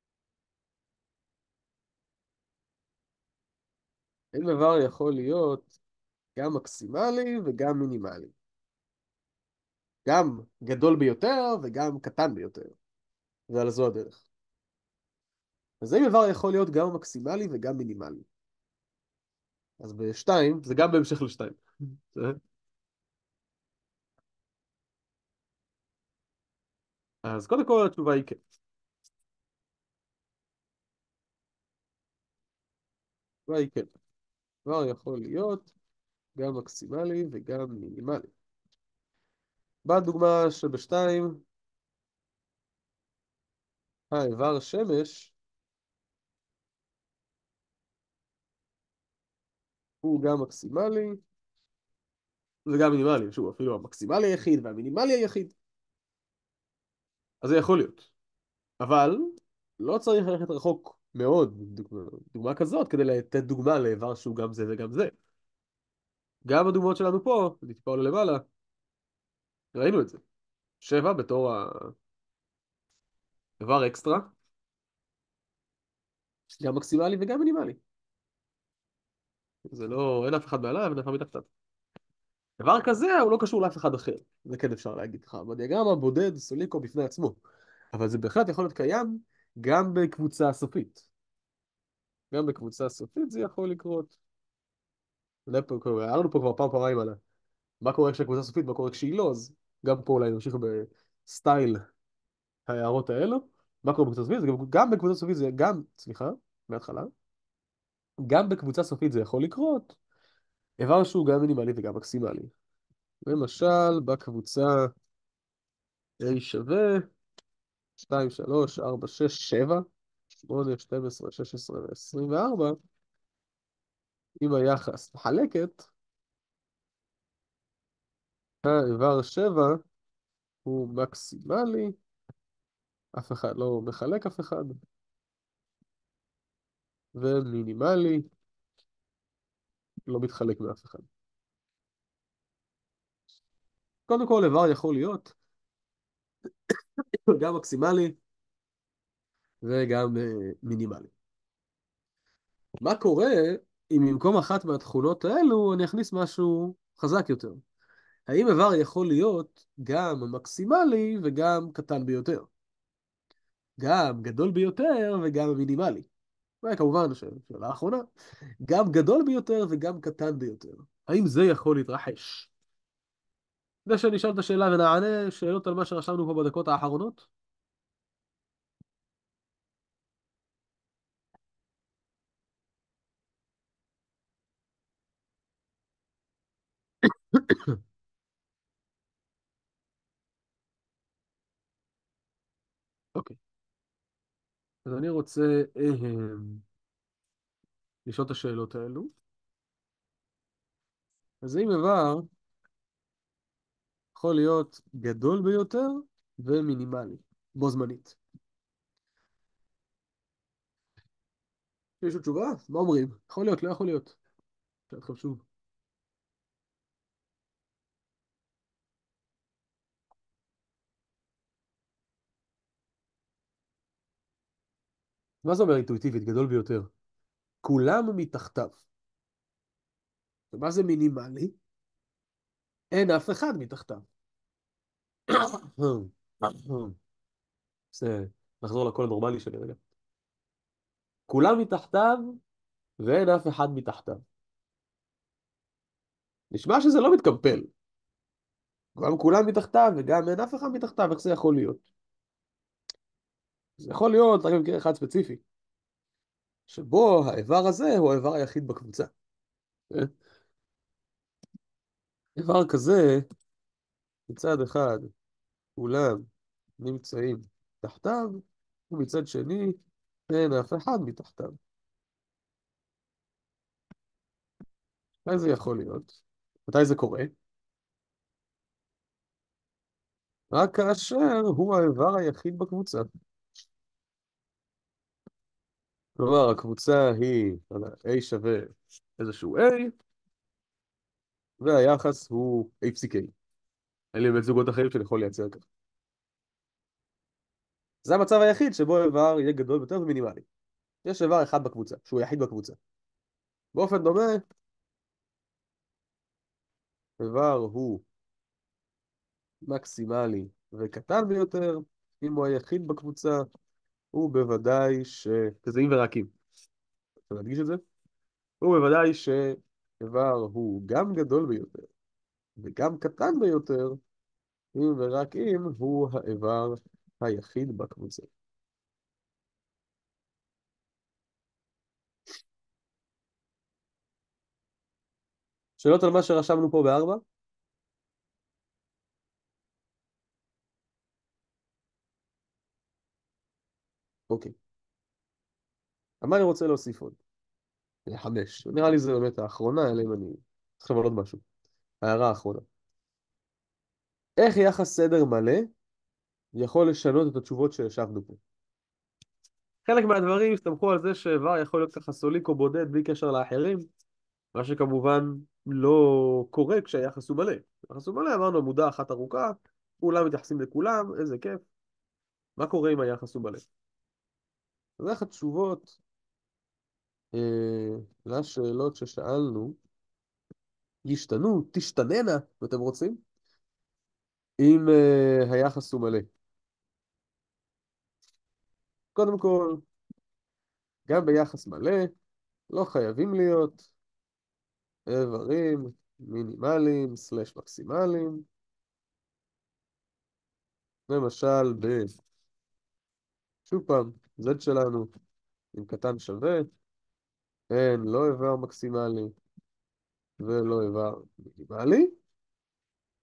האם איבר יכול להיות גם מקסימלי וגם מינימלי? גם גדול ביותר וגם קטן ביותר. ועל זו הדרך. אז האם איבר יכול להיות גם מקסימלי וגם מינימלי? אז בשתיים, זה גם בהמשך לשתיים. אז קודם כל התשובה היא כן. התשובה היא כן. איבר יכול להיות גם מקסימלי וגם מינימלי. בדוגמה שבשתיים, האיבר שמש הוא גם מקסימלי וגם מינימלי. שוב, אפילו המקסימלי היחיד והמינימלי היחיד. אז זה יכול להיות. אבל לא צריך ללכת רחוק מאוד, דוגמה כזאת, כדי לתת דוגמה לאיבר שהוא גם זה וגם זה. גם הדוגמאות שלנו פה, אני טיפה עולה למעלה, ראינו את זה. 7 בתור האיבר אקסטרה, גם מקסימלי וגם מינימלי. זה לא, אין אף אחד מעליו ואין אף אחד מתחתיו. איבר כזה הוא לא קשור לאף אחד אחר. זה כן אפשר להגיד לך. בדיאגרמה בודד סוליקו בפני עצמו. אבל זה בהחלט יכול להיות קיים גם בקבוצה סופית. גם בקבוצה סופית זה יכול לקרות. היה לנו פה כבר פעמיים על מה קורה כשהקבוצה סופית, מה קורה כשהיא לא, אז גם פה אולי נמשיך בסטייל ההערות האלו. מה קורה בקבוצה סופית? גם בקבוצה סופית זה גם, סליחה, מההתחלה, גם בקבוצה סופית זה יכול לקרות, איבר שהוא גם מינימלי וגם מקסימלי. למשל, בקבוצה A שווה 2, 3, 4, 6, 7, 8, 12, 16 ו-24, אם היחס מחלקת, האיבר 7 הוא מקסימלי, אף אחד לא מחלק אף אחד, ומינימלי, לא מתחלק מאף אחד. קודם כל, איבר יכול להיות גם מקסימלי וגם מינימלי. מה קורה אם במקום אחת מהתכונות האלו אני אכניס משהו חזק יותר? האם איבר יכול להיות גם מקסימלי וגם קטן ביותר? גם גדול ביותר וגם מינימלי? וכמובן, שאלה האחרונה, גם גדול ביותר וגם קטן ביותר. האם זה יכול להתרחש? לפני שנשאל את השאלה ונענה שאלות על מה שרשמנו פה בדקות האחרונות. אוקיי. אז אני רוצה לשאול את השאלות האלו. אז אם איבר יכול להיות גדול ביותר ומינימלי, בו זמנית. יש עוד תשובה? מה אומרים? יכול להיות, לא יכול להיות. שאל אתכם שוב. מה זה אומר אינטואיטיבית, גדול ביותר? כולם מתחתיו. ומה זה מינימלי? אין אף אחד מתחתיו. זה, נחזור לקול הנורמלי שלי רגע. כולם מתחתיו ואין אף אחד מתחתיו. נשמע שזה לא מתקמפל. גם כולם מתחתיו וגם אין אף אחד מתחתיו, איך זה יכול להיות? זה יכול להיות רק במקרה אחד ספציפי, שבו האיבר הזה הוא האיבר היחיד בקבוצה. איבר כזה, מצד אחד, כולם נמצאים תחתיו, ומצד שני, אין אף אחד מתחתיו. מתי זה יכול להיות? מתי זה קורה? רק כאשר הוא האיבר היחיד בקבוצה. כלומר, הקבוצה היא, לא יודע, A שווה איזשהו A, והיחס הוא A פסיק A. אין לי באמת זוגות אחרים שאני יכול לייצר ככה. זה המצב היחיד שבו האיבר יהיה גדול יותר ומינימלי. יש איבר אחד בקבוצה, שהוא היחיד בקבוצה. באופן דומה, איבר הוא מקסימלי וקטן ביותר, אם הוא היחיד בקבוצה, הוא בוודאי כזה אם ורק אם. רוצה להדגיש את זה? הוא בוודאי שאיבר הוא גם גדול ביותר וגם קטן ביותר, אם ורק אם הוא האיבר היחיד בקבוצה. שאלות על מה שרשמנו פה ב4? אוקיי. מה אני רוצה להוסיף עוד? 5. נראה לי זה באמת האחרונה, אלא אם אני צריכים על עוד משהו. ההערה האחרונה. איך יחס סדר מלא יכול לשנות את התשובות שישבנו פה? חלק מהדברים הסתמכו על זה שאיבר יכול להיות ככה סוליק או בודד בלי קשר לאחרים, מה שכמובן לא קורה כשהיחס הוא מלא. היחס הוא מלא, אמרנו עמודה אחת ארוכה, כולם מתייחסים לכולם, איזה כיף. מה קורה אם היחס הוא מלא? אז איך התשובות לשאלות ששאלנו ישתנו, תשתננה, אם אתם רוצים, אם היחס הוא מלא. קודם כל, גם ביחס מלא, לא חייבים להיות איברים מינימליים סלש מקסימליים. למשל, שוב פעם, Z שלנו עם קטן שווה, אין לא איבר מקסימלי ולא איבר מינימלי.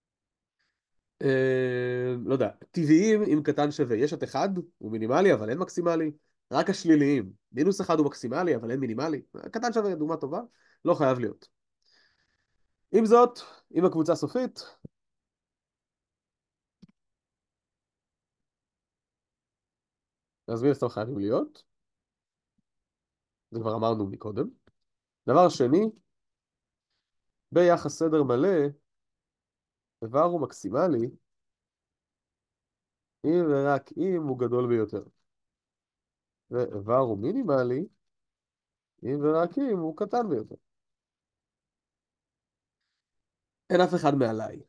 לא יודע, טבעיים אם קטן שווה. יש את אחד, הוא מינימלי, אבל אין מקסימלי. רק השליליים. מינוס אחד הוא מקסימלי, אבל אין מינימלי. קטן שווה, דוגמה טובה. לא חייב להיות. עם זאת, עם הקבוצה סופית, אז מן הסתם חייבים להיות. זה כבר אמרנו מקודם. דבר שני, ביחס סדר מלא, איבר הוא מקסימלי, אם ורק אם הוא גדול ביותר. ואיבר הוא מינימלי, אם ורק אם הוא קטן ביותר. אין אף אחד מעליי.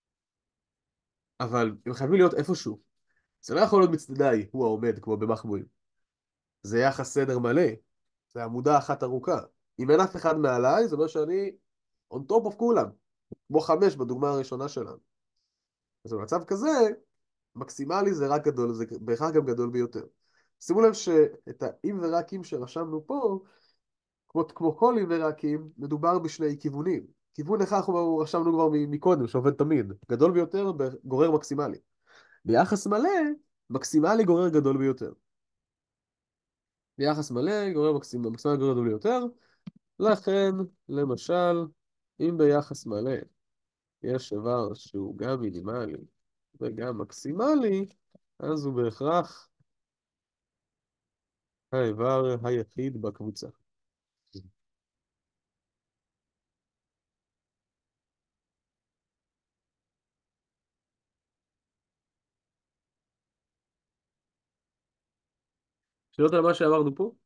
אבל הם חייבים להיות איפשהו. זה לא יכול להיות מצדדיי, הוא העומד, כמו במחבואים. זה יחס סדר מלא. זה עמודה אחת ארוכה. אם אין אף אחד מעליי, זה אומר שאני on top of כולם. כמו 5 בדוגמה הראשונה שלנו. אז במצב כזה, מקסימלי זה רק גדול, זה בהכרח גם גדול ביותר. שימו לב שאת האם ורק אם שרשמנו פה, כמו כל אם ורק אם, מדובר בשני כיוונים. כיוון אחד אנחנו רשמנו כבר מקודם, שעובד תמיד. גדול ביותר גורר מקסימלי. ביחס מלא, מקסימלי גורר גדול ביותר. ביחס מלא גורר מקסימלי גורר גדול ביותר. לכן, למשל, אם ביחס מלא יש איבר שהוא גם מינימלי וגם מקסימלי, אז הוא בהכרח האיבר היחיד בקבוצה. שאלות על מה שאמרנו פה?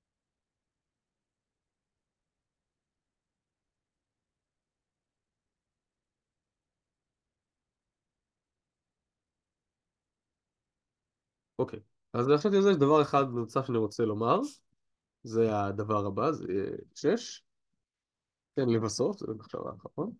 אוקיי. אז עכשיו יש דבר אחד נוסף שאני רוצה לומר. זה הדבר הבא, זה 6. תן לבסוף, זה מחשבה האחרון.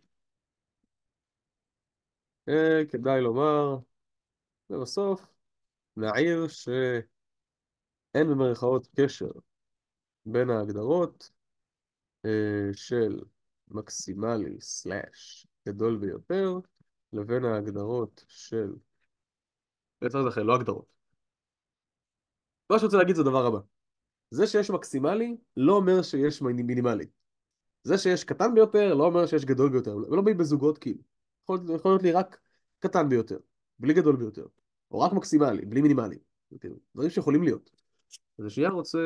כדאי לומר, לבסוף, נעיר שאין במרכאות קשר בין ההגדרות של מקסימלי סלאש גדול ביותר לבין ההגדרות של... בעצם זה אחרי, לא הגדרות. מה שאני רוצה להגיד זה הדבר הבא. זה שיש מקסימלי לא אומר שיש מינימלי. זה שיש קטן ביותר לא אומר שיש גדול ביותר. לא באים בזוגות כאילו. יכול להיות לי רק קטן ביותר, בלי גדול ביותר. או רק מקסימלי, בלי מינימלי. כאילו, דברים שיכולים להיות. אז השנייה רוצה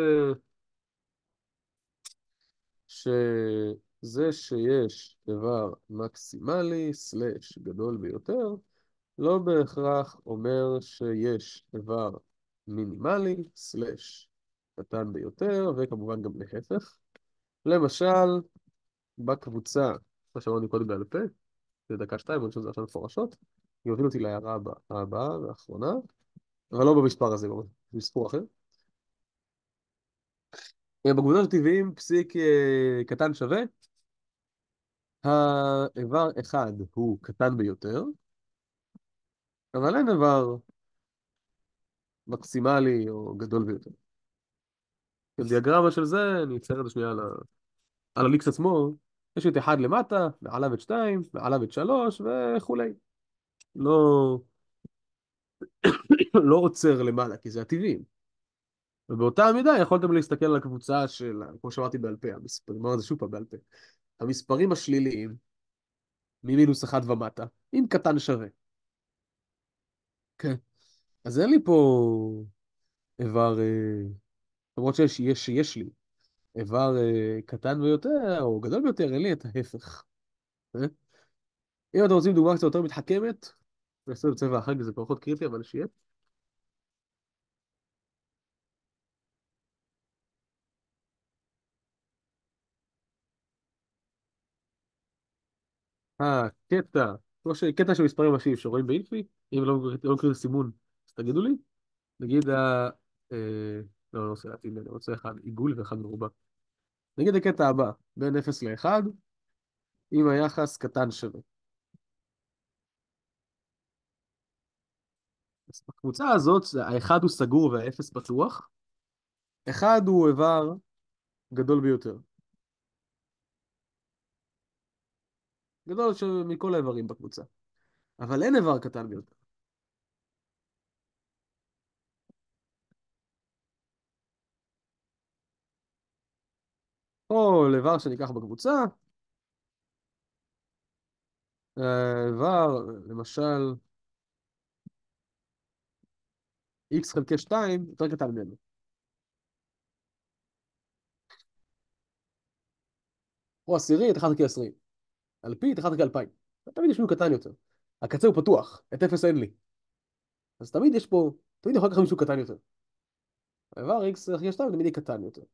שזה שיש דבר מקסימלי סלאש גדול ביותר, לא בהכרח אומר שיש דבר מינימלי סלאש קטן ביותר, וכמובן גם להפך. למשל, בקבוצה, מה שאמרנו קודם בעל פה, זה דקה 2, אני חושב שזה עכשיו מפורשות, יוביל אותי להערה הבאה והאחרונה, אבל לא במספר הזה, במספור אחר. בקבוצה של טבעיים, פסיק קטן שווה, האיבר אחד הוא קטן ביותר, אבל אין איבר מקסימלי או גדול ביותר. בדיאגרמה של זה, אני אצייר את זה שנייה על הליקס עצמו, יש את 1 למטה, מעליו את 2, מעליו את 3 וכולי. לא, לא עוצר למעלה, כי זה הטבעיים. ובאותה המידה יכולתם להסתכל על הקבוצה של, כמו שאמרתי בעל פה, אמרתי זה שוב פעם בעל פה, המספרים השליליים, ממינוס 1 ומטה, אם קטן שווה. כן. אז אין לי פה איבר, למרות שיש לי איבר קטן ביותר או גדול ביותר, אין לי את ההפך. אם אתם רוצים דוגמה קצת יותר מתחכמת, נעשה בצבע אחר, כי זה פחות קריטי, אבל שיהיה. קטע, כמו שקטע של מספרים משיים שרואים באינפי, אם לא מכיר סימון, אז תגידו לי. נגיד אה, לא רוצה להתאים, אני רוצה אחד עיגול ואחד מרובע. נגיד הקטע הבא, בין 0 ל-1, אם היחס קטן שווה. אז בקבוצה הזאת, האחד הוא סגור והאפס פתוח. אחד הוא איבר גדול ביותר. גדול מכל האיברים בקבוצה. אבל אין איבר קטן ביותר. או איבר שניקח בקבוצה, איבר, למשל, x חלקי 2 יותר קטן ממנו. או עשירית, 1 חלקי 20. אלפית, 1 חלקי 2000. תמיד יש מישהו קטן יותר. הקצה הוא פתוח, את 0 אין לי. אז תמיד יש פה, תמיד יכול לקחת מישהו קטן יותר. האיבר x חלקי 2 תמיד יהיה קטן יותר.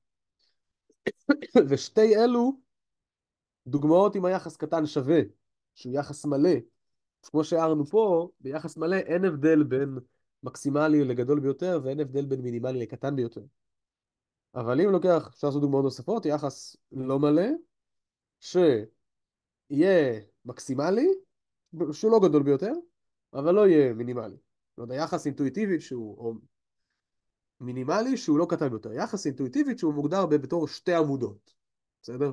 ושתי אלו דוגמאות עם היחס קטן שווה, שהוא יחס מלא. כמו שהערנו פה, ביחס מלא אין הבדל בין מקסימלי לגדול ביותר, ואין הבדל בין מינימלי לקטן ביותר. אבל אם לוקח, אפשר לעשות דוגמאות נוספות, יחס לא מלא, שיהיה מקסימלי, שהוא לא גדול ביותר, אבל לא יהיה מינימלי. זאת אומרת, יחס אינטואיטיבי שהוא, או מינימלי שהוא לא קטן ביותר. יחס אינטואיטיבית שהוא מוגדר בתור שתי עמודות. בסדר?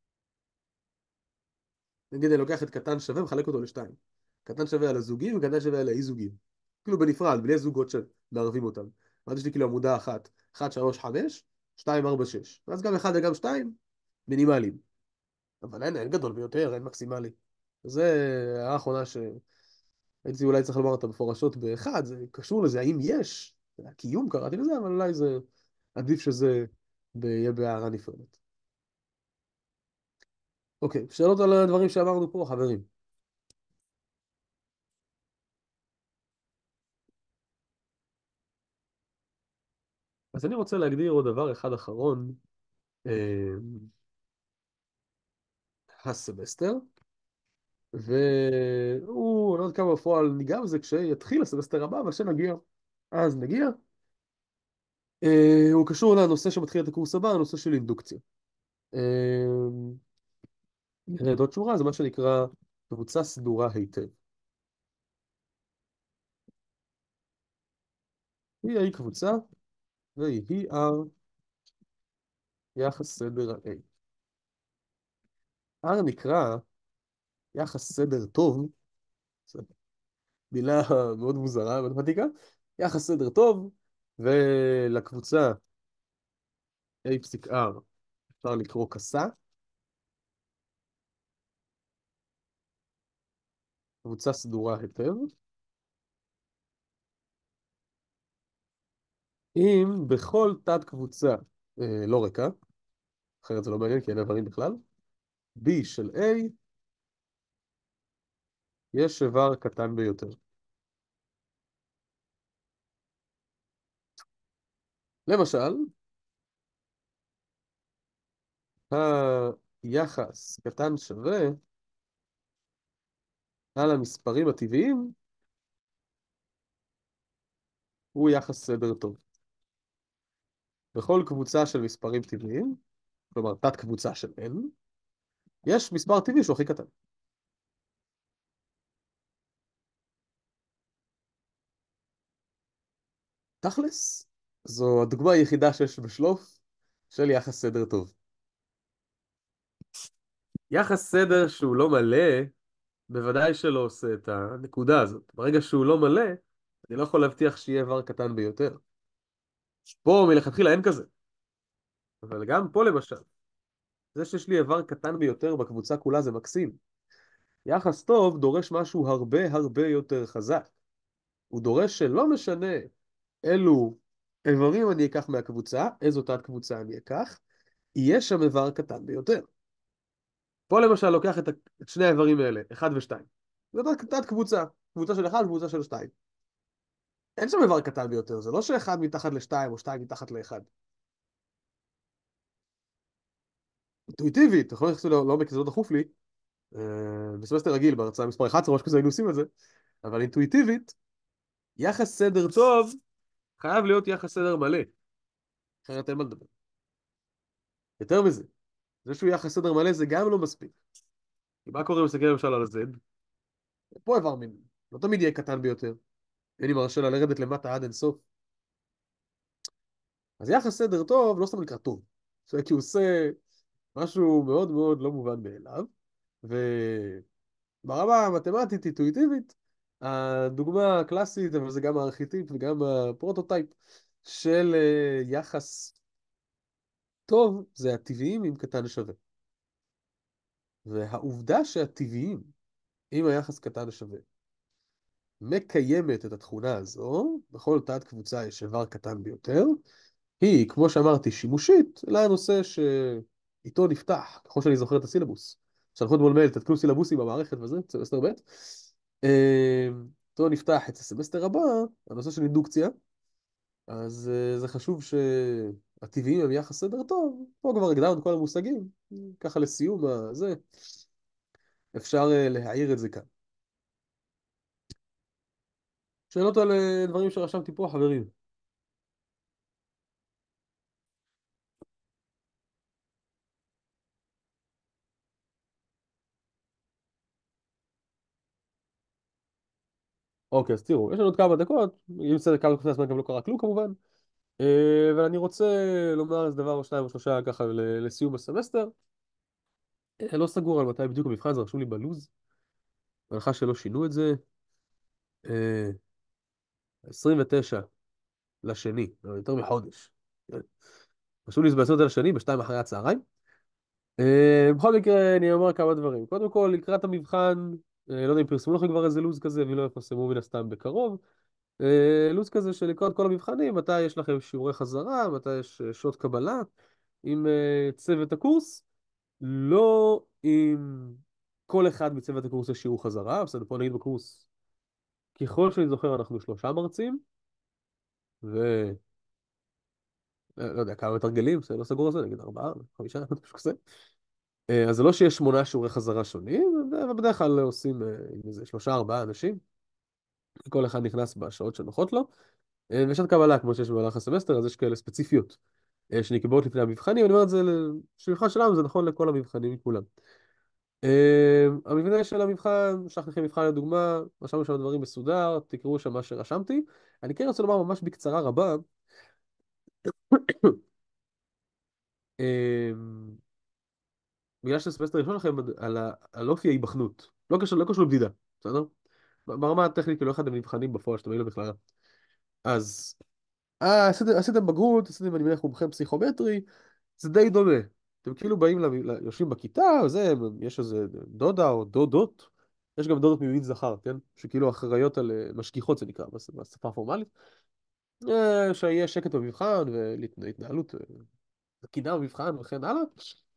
נגיד אני לוקח את קטן שווה ומחלק אותו לשתיים. קטן שווה על הזוגים וקטן שווה על האי-זוגים. כאילו בנפרד, בלי הזוגות שמערבים אותם. ואז יש לי כאילו עמודה אחת, 1, 3, 5, 2, 4, 6. ואז גם 1 וגם 2 מינימליים. אבל אין גדול ביותר, אין מקסימלי. זה הערה האחרונה שהייתי אולי צריך לומר אותה מפורשות באחד, זה קשור לזה, האם יש, הקיום קראתי לזה, אבל אולי זה עדיף שזה יהיה בהערה נפרדת. אוקיי, שאלות על הדברים שאמרנו פה, חברים. אז אני רוצה להגדיר עוד דבר אחד אחרון, הסמסטר, והוא, אני לא יודע כמה בפועל ניגע בזה כשיתחיל הסמסטר הבא, אבל כשנגיע, אז נגיע. הוא קשור לנושא שמתחיל את הקורס הבא, הנושא של אינדוקציה. נראה עוד שורה, זה מה שנקרא קבוצה סדורה היטב. היא קבוצה, והיא R יחס סדר ה-A. R נקרא יחס סדר טוב, מילה מאוד מוזרה במתמטיקה, יחס סדר טוב, ולקבוצה A פסיק R אפשר לקרוא קסה, קבוצה סדורה היטב, אם בכל תת קבוצה לא ריקה, אחרת זה לא מעניין כי אין איברים בכלל, B של A יש איבר קטן ביותר. למשל, היחס קטן שווה על המספרים הטבעיים הוא יחס סדר טוב. בכל קבוצה של מספרים טבעיים, כלומר תת קבוצה של n, יש מספר טבעי שהוא הכי קטן. תכלס, זו הדוגמה היחידה שיש בשלוף של יחס סדר טוב. יחס סדר שהוא לא מלא, בוודאי שלא עושה את הנקודה הזאת. ברגע שהוא לא מלא, אני לא יכול להבטיח שיהיה איבר קטן ביותר. פה מלכתחילה אין כזה. אבל גם פה למשל, זה שיש לי איבר קטן ביותר בקבוצה כולה זה מקסים. יחס טוב דורש משהו הרבה הרבה יותר חזק. הוא דורש שלא משנה אילו איברים אני אקח מהקבוצה, איזו תת קבוצה אני אקח, יהיה שם איבר קטן ביותר. פה למשל לוקח את שני האיברים האלה, 1 ו-2. זו תת קבוצה, קבוצה של 1 וקבוצה של 2. אין שם איבר קטן ביותר, זה לא שאחד מתחת ל-2 או 2 מתחת ל-1. אינטואיטיבית, יכול להיות לא בכזה לא דחוף לי, בסמסטר רגיל, בהרצאה מספר 11, משהו כזה היינו עושים את זה, אבל אינטואיטיבית, יחס סדר טוב חייב להיות יחס סדר מלא, אחרת אין מה לדבר. יותר מזה, זה שהוא יחס סדר מלא זה גם לא מספיק. כי מה קורה אם מסתכל למשל על ה-Z? פה איבר מין, לא תמיד יהיה קטן ביותר. אין לי מרשה לה לרדת למטה עד אינסוף. אז יחס סדר טוב לא סתם נקרא טוב, כי הוא עושה משהו מאוד מאוד לא מובן מאליו, וברמה המתמטית, אינטואיטיבית, הדוגמה הקלאסית, אבל זה גם הארכיטיפ וגם הפרוטוטייפ של יחס טוב, זה הטבעיים עם קטן שווה. והעובדה שהטבעיים עם היחס קטן שווה מקיימת את התכונה הזו, בכל תת קבוצה יש איבר קטן ביותר, היא, כמו שאמרתי, שימושית לנושא שאיתו נפתח, ככל שאני זוכר את הסילבוס. שלחו אתמול מייל, תתקנו סילבוסים במערכת וזה, סמסטר ב'. איתו נפתח את הסמסטר הבא, הנושא של אינדוקציה, אז זה חשוב שהטבעיים הם יחס סדר טוב, פה כבר הגדרנו את כל המושגים, ככה לסיום הזה, אפשר להעיר את זה כאן. שאלות על דברים שרשמתי פה, חברים. אוקיי, אז תראו, יש לנו עוד כמה דקות, אם בסדר כמה דקות הזמן גם לא קרה כלום כמובן, אבל אני רוצה לומר איזה דבר או שניים או שלושה ככה לסיום הסמסטר. לא סגור על מתי בדיוק המבחן, זה רשום לי בלוז, בהנחה שלא שינו את זה. 29 לשני, יותר מחודש. רשום לי ב29 לשני, ב2 אחרי הצהריים. בכל מקרה אני אומר כמה דברים. קודם כל, לקראת המבחן, לא יודע אם פרסמו לכם כבר איזה לוז כזה, ואם לא יפרסמו מן הסתם בקרוב. לוז כזה של לקראת כל המבחנים, מתי יש לכם שיעורי חזרה, מתי יש שעות קבלה עם צוות הקורס, לא עם כל אחד מצוות הקורס יש שיעור חזרה, בסדר, פה נגיד בקורס, ככל שאני זוכר אנחנו 3 מרצים, ו... לא יודע, כמה מתרגלים, זה לא סגור על זה, נגיד 4, 5, משהו כזה. אז זה לא שיש 8 שיעורי חזרה שונים, אבל בדרך כלל עושים עם איזה 3-4 אנשים, כל אחד נכנס בשעות שנוחות לו, ושעת קבלה, כמו שיש במהלך הסמסטר, אז יש כאלה ספציפיות שנקבעות לפני המבחנים, אני אומר את זה, שמבחן שלנו זה נכון לכל המבחנים כולם. המבנה של המבחן, שלחתי לכם מבחן לדוגמה, רשמנו שם דברים מסודר, תקראו שם מה שרשמתי. אני כן רוצה לומר ממש בקצרה רבה, בגלל שהסמסטר הראשון לכם על אופי ההיבחנות, לא קשור לבדידה, בסדר? ברמה הטכנית, כאילו אחד הם נבחנים בפועל, שאתם מבינים בכלל. אז עשיתם בגרות, עשיתם, אני מניח, מומחים פסיכומטרי, זה די דומה. אתם כאילו באים, יושבים בכיתה, וזה, יש איזה דודה או דודות, יש גם דודות ממין זכר, כן? שכאילו אחראיות על משגיחות, זה נקרא, בשפה הפורמלית. שיהיה שקט במבחן, והתנהלות תקינה במבחן וכן הלאה.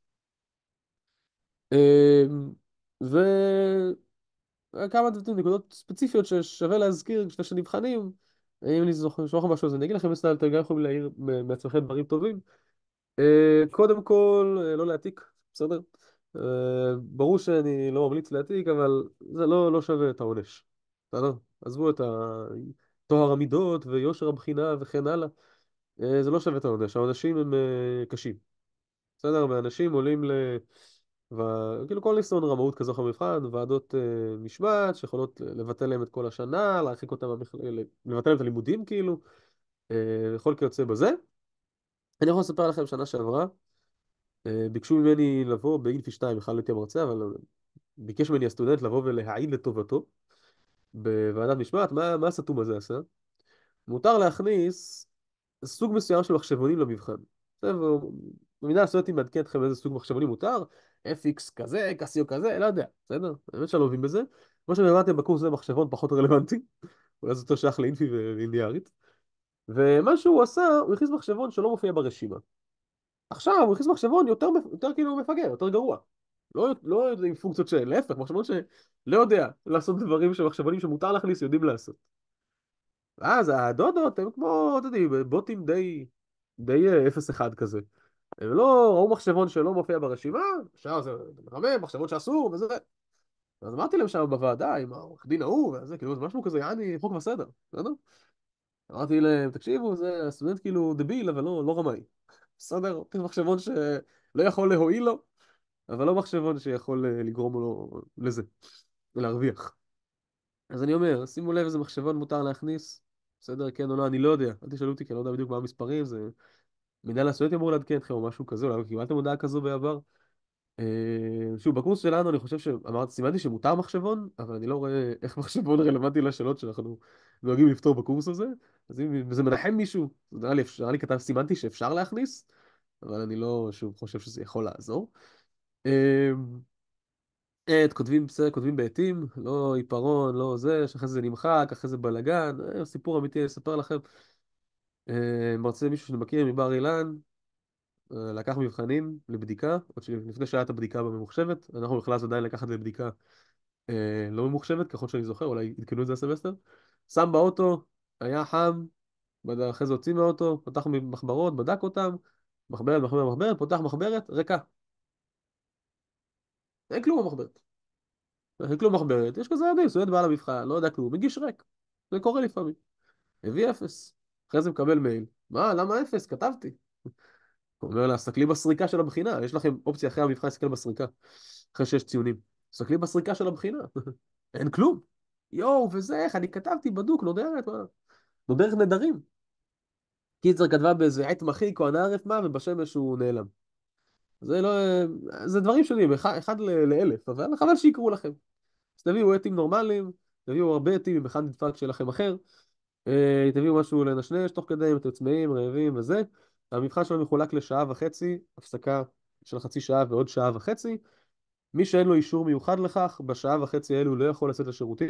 וכמה נקודות ספציפיות ששווה להזכיר כשאתם נבחנים. אם אני זוכר משהו, אז אני אגיד לכם, אתם גם יכולים להעיר מעצמכם דברים טובים. קודם כל, לא להעתיק, בסדר? ברור שאני לא ממליץ להעתיק, אבל זה לא שווה את העונש. בסדר? עזבו את טוהר המידות ויושר הבחינה וכן הלאה. זה לא שווה את העונש, העונשים הם קשים. בסדר? ואנשים עולים כאילו כל ניסיון רמאות כזו במבחן, ועדות משמעת שיכולות לבטל להם את כל השנה, להרחיק אותם, לבטל להם את הלימודים כאילו, וכל כיוצא בזה. אני יכול לספר לכם שנה שעברה, ביקשו ממני לבוא באינפי 2, בכלל לא הייתי המרצה, אבל ביקש ממני הסטודנט לבוא ולהעיד לטובתו בוועדת משמעת. מה הסתום הזה עשה? מותר להכניס סוג מסוים של מחשבונים למבחן. במינהל הסטודנטים מעדכן אתכם איזה סוג מחשבונים מותר, FX כזה, קסיו כזה, לא יודע, בסדר? באמת שאני לא מבין בזה. כמו שאמרתם, בקורס זה מחשבון פחות רלוונטי, אולי זה יותר שייך לאינפי ואינדיארית. ומה שהוא עשה, הוא הכניס מחשבון שלא מופיע ברשימה. עכשיו הוא הכניס מחשבון יותר כאילו מפגר, יותר גרוע. לא עם פונקציות של, להפך, מחשבון שלא יודע לעשות דברים שמחשבונים שמותר להכניס יודעים לעשות. ואז הדודות הם כמו, אתה יודע, בוטים די 0-1 כזה. הם לא ראו מחשבון שלא מופיע ברשימה, עכשיו זה מרמם, מחשבון שאסור וזה. אז אמרתי להם שם בוועדה עם העורך דין ההוא, וזה כאילו זה משהו כזה, יעני חוק וסדר, בסדר? אמרתי להם, תקשיבו, זה הסטודנט כאילו דביל, אבל לא רמאי. בסדר? זה מחשבון שלא יכול להועיל לו, אבל לא מחשבון שיכול לגרום לו לזה, להרוויח. אז אני אומר, שימו לב איזה מחשבון מותר להכניס, בסדר, כן או לא, אני לא יודע, אל תשאלו אותי, כי אני לא יודע בדיוק מה המספרים, זה מנהל הסטודנטים אמור לעדכן אתכם או משהו כזה, אולי קיבלתם הודעה כזו בעבר. שוב, בקורס שלנו אני חושב סימנתי שמותר מחשבון, אבל אני לא רואה איך מחשבון רלוונטי לשאלות שאנחנו נוהגים לפתור בקורס הזה. אז אם זה מנחם מישהו, זה נראה לי סימנתי שאפשר להכניס, אבל אני לא, שוב, חושב שזה יכול לעזור. אה, כותבים בעטים, לא עיפרון, לא זה, שאחרי זה נמחק, אחרי זה בלגן, סיפור אמיתי, אני אספר לכם. מרצה מישהו שאני מכיר מבר אילן, לקח מבחנים לבדיקה, עוד לפני שהיה את הבדיקה בממוחשבת, אנחנו בכלל עדיין לקחת לבדיקה לא ממוחשבת, ככל שאני זוכר, אולי עדכנו את זה הסמסטר. שם באוטו, היה חם, אחרי זה הוציא מהאוטו, פתח מחברות, בדק אותם, מחברת, פותח מחברת, ריקה. אין כלום במחברת. אין כלום במחברת, יש כזה יודעים, סטודנט בא למבחן, לא יודע כלום, מגיש ריק. זה קורה לפעמים. הביא אפס. אחרי זה מקבל מייל. מה, למה אפס? כתבתי. הוא אומר לה, סתכלי בסריקה של הבחינה, יש לכם אופציה אחרי המבחן להסתכל בסריקה, אחרי שיש ציונים. סתכלי בסריקה של הבחינה. אין כלום. יואו, וזה איך, אני כתבתי בדוק, נודרת, מה? נודרת נדרים. קיצר כתבה באיזה עט מחיק או ענה ערף מה, ובשמש הוא נעלם. זה לא... זה דברים שונים, אחד לאלף, אבל חבל שיקראו לכם. אז תביאו עטים נורמליים, תביאו הרבה עטים, אם אחד נדפק שלכם אחר, תביאו משהו לנשנש תוך כדי, אם אתם צמאים, רעבים וזה. המבחן שלנו מחולק לשעה וחצי, הפסקה של חצי שעה ועוד שעה וחצי. מי שאין לו אישור מיוחד לכך, בשעה וחצי האלו לא יכול לצאת לשירותים.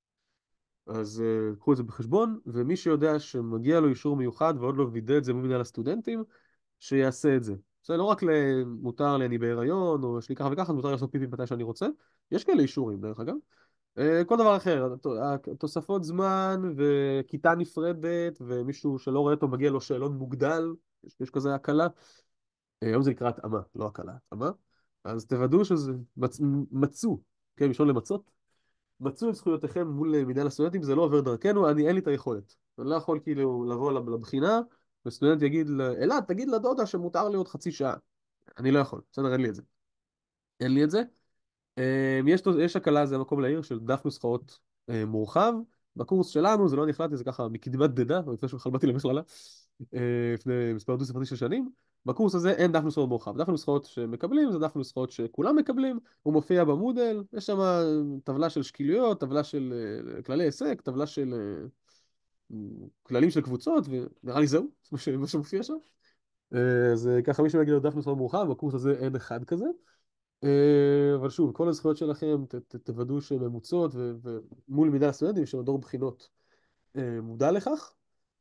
אז קחו את זה בחשבון, ומי שיודע שמגיע לו אישור מיוחד ועוד לא וידא את זה מול מנהל הסטודנטים, שיעשה את זה. זה לא רק מותר לי, אני בהיריון, או יש לי ככה וככה, מותר לי לעשות פיפי מתי שאני רוצה. יש כאלה אישורים, דרך אגב. כל דבר אחר, תוספות זמן וכיתה נפרדת, ומישהו שלא רואה אותו מגיע לו שאלון מוגדל, יש כזה הקלה. היום זה נקרא התאמה, לא הקלה, התאמה. אז תוודאו שזה מצאו, כן, משון למצות. מצאו את זכויותיכם מול מנהל הסטודנטים, זה לא עובר דרכנו, אין לי את היכולת. אני לא יכול כאילו לבוא לבחינה, וסטודנט יגיד, אלעד, תגיד לדודה שמותר לי עוד חצי שעה. אני לא יכול, בסדר, אין לי את זה. אין לי את זה. יש הקלה, זה המקום לעיר של דף נוסחאות מורחב. בקורס שלנו זה לא נחלטתי, זה ככה מקדמת דדה, לפני שבכלל באתי למכללה, לפני מספר דו-ספרתי של שנים. בקורס הזה אין דף נוסחאות מורחב. דף נוסחאות שמקבלים זה דף נוסחאות שכולם מקבלים, הוא מופיע במודל, יש שם טבלה של שקילויות, טבלה של כללי היסק, טבלה של כללים של קבוצות, ונראה לי זהו, מה שמופיע שם. אז ככה מי שמגיע לדף נוסחאות מורחב, בקורס הזה אין אחד כזה. אבל שוב, כל הזכויות שלכם תוודאו שהן ממוצות, ומול מנהל הסטודנטים שמדור בחינות מודע לכך.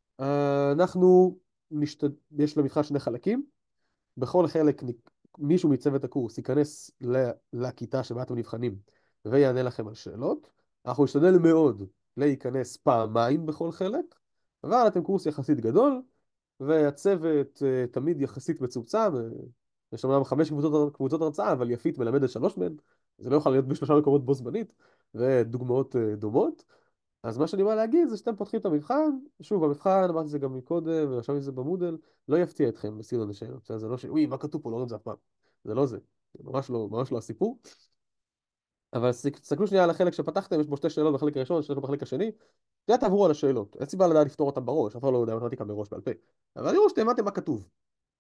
אנחנו, יש למבחן שני חלקים. בכל חלק מישהו מצוות הקורס ייכנס לכיתה שבה אתם נבחנים ויענה לכם על שאלות. אנחנו נשתדל מאוד להיכנס פעמיים בכל חלק, אבל אתם קורס יחסית גדול, והצוות תמיד יחסית מצומצם. יש אומנם 5 קבוצות הרצאה, אבל יפית מלמדת 3 מהן, זה לא יכול להיות בשלושה מקומות בו זמנית, ודוגמאות דומות. אז מה שאני בא להגיד זה שאתם פותחים את המבחן, שוב, המבחן, אמרתי את זה גם מקודם, ועכשיו זה במודל, לא יפתיע אתכם בסגנון השאלות. זה לא אוי, מה כתוב פה? לא רואים את זה אף פעם. זה לא זה. זה ממש לא הסיפור. אבל תסתכלו שנייה על החלק שפתחתם, יש בו 2 שאלות בחלק הראשון, 2 שאלות בחלק השני. שנייה תעברו על השאלות. אין סיבה לדעת לפתור אותם בראש, אף אחד לא יודע מתמטיקה מראש בעל פה. אבל תראו שאתם הבנתם מה כתוב.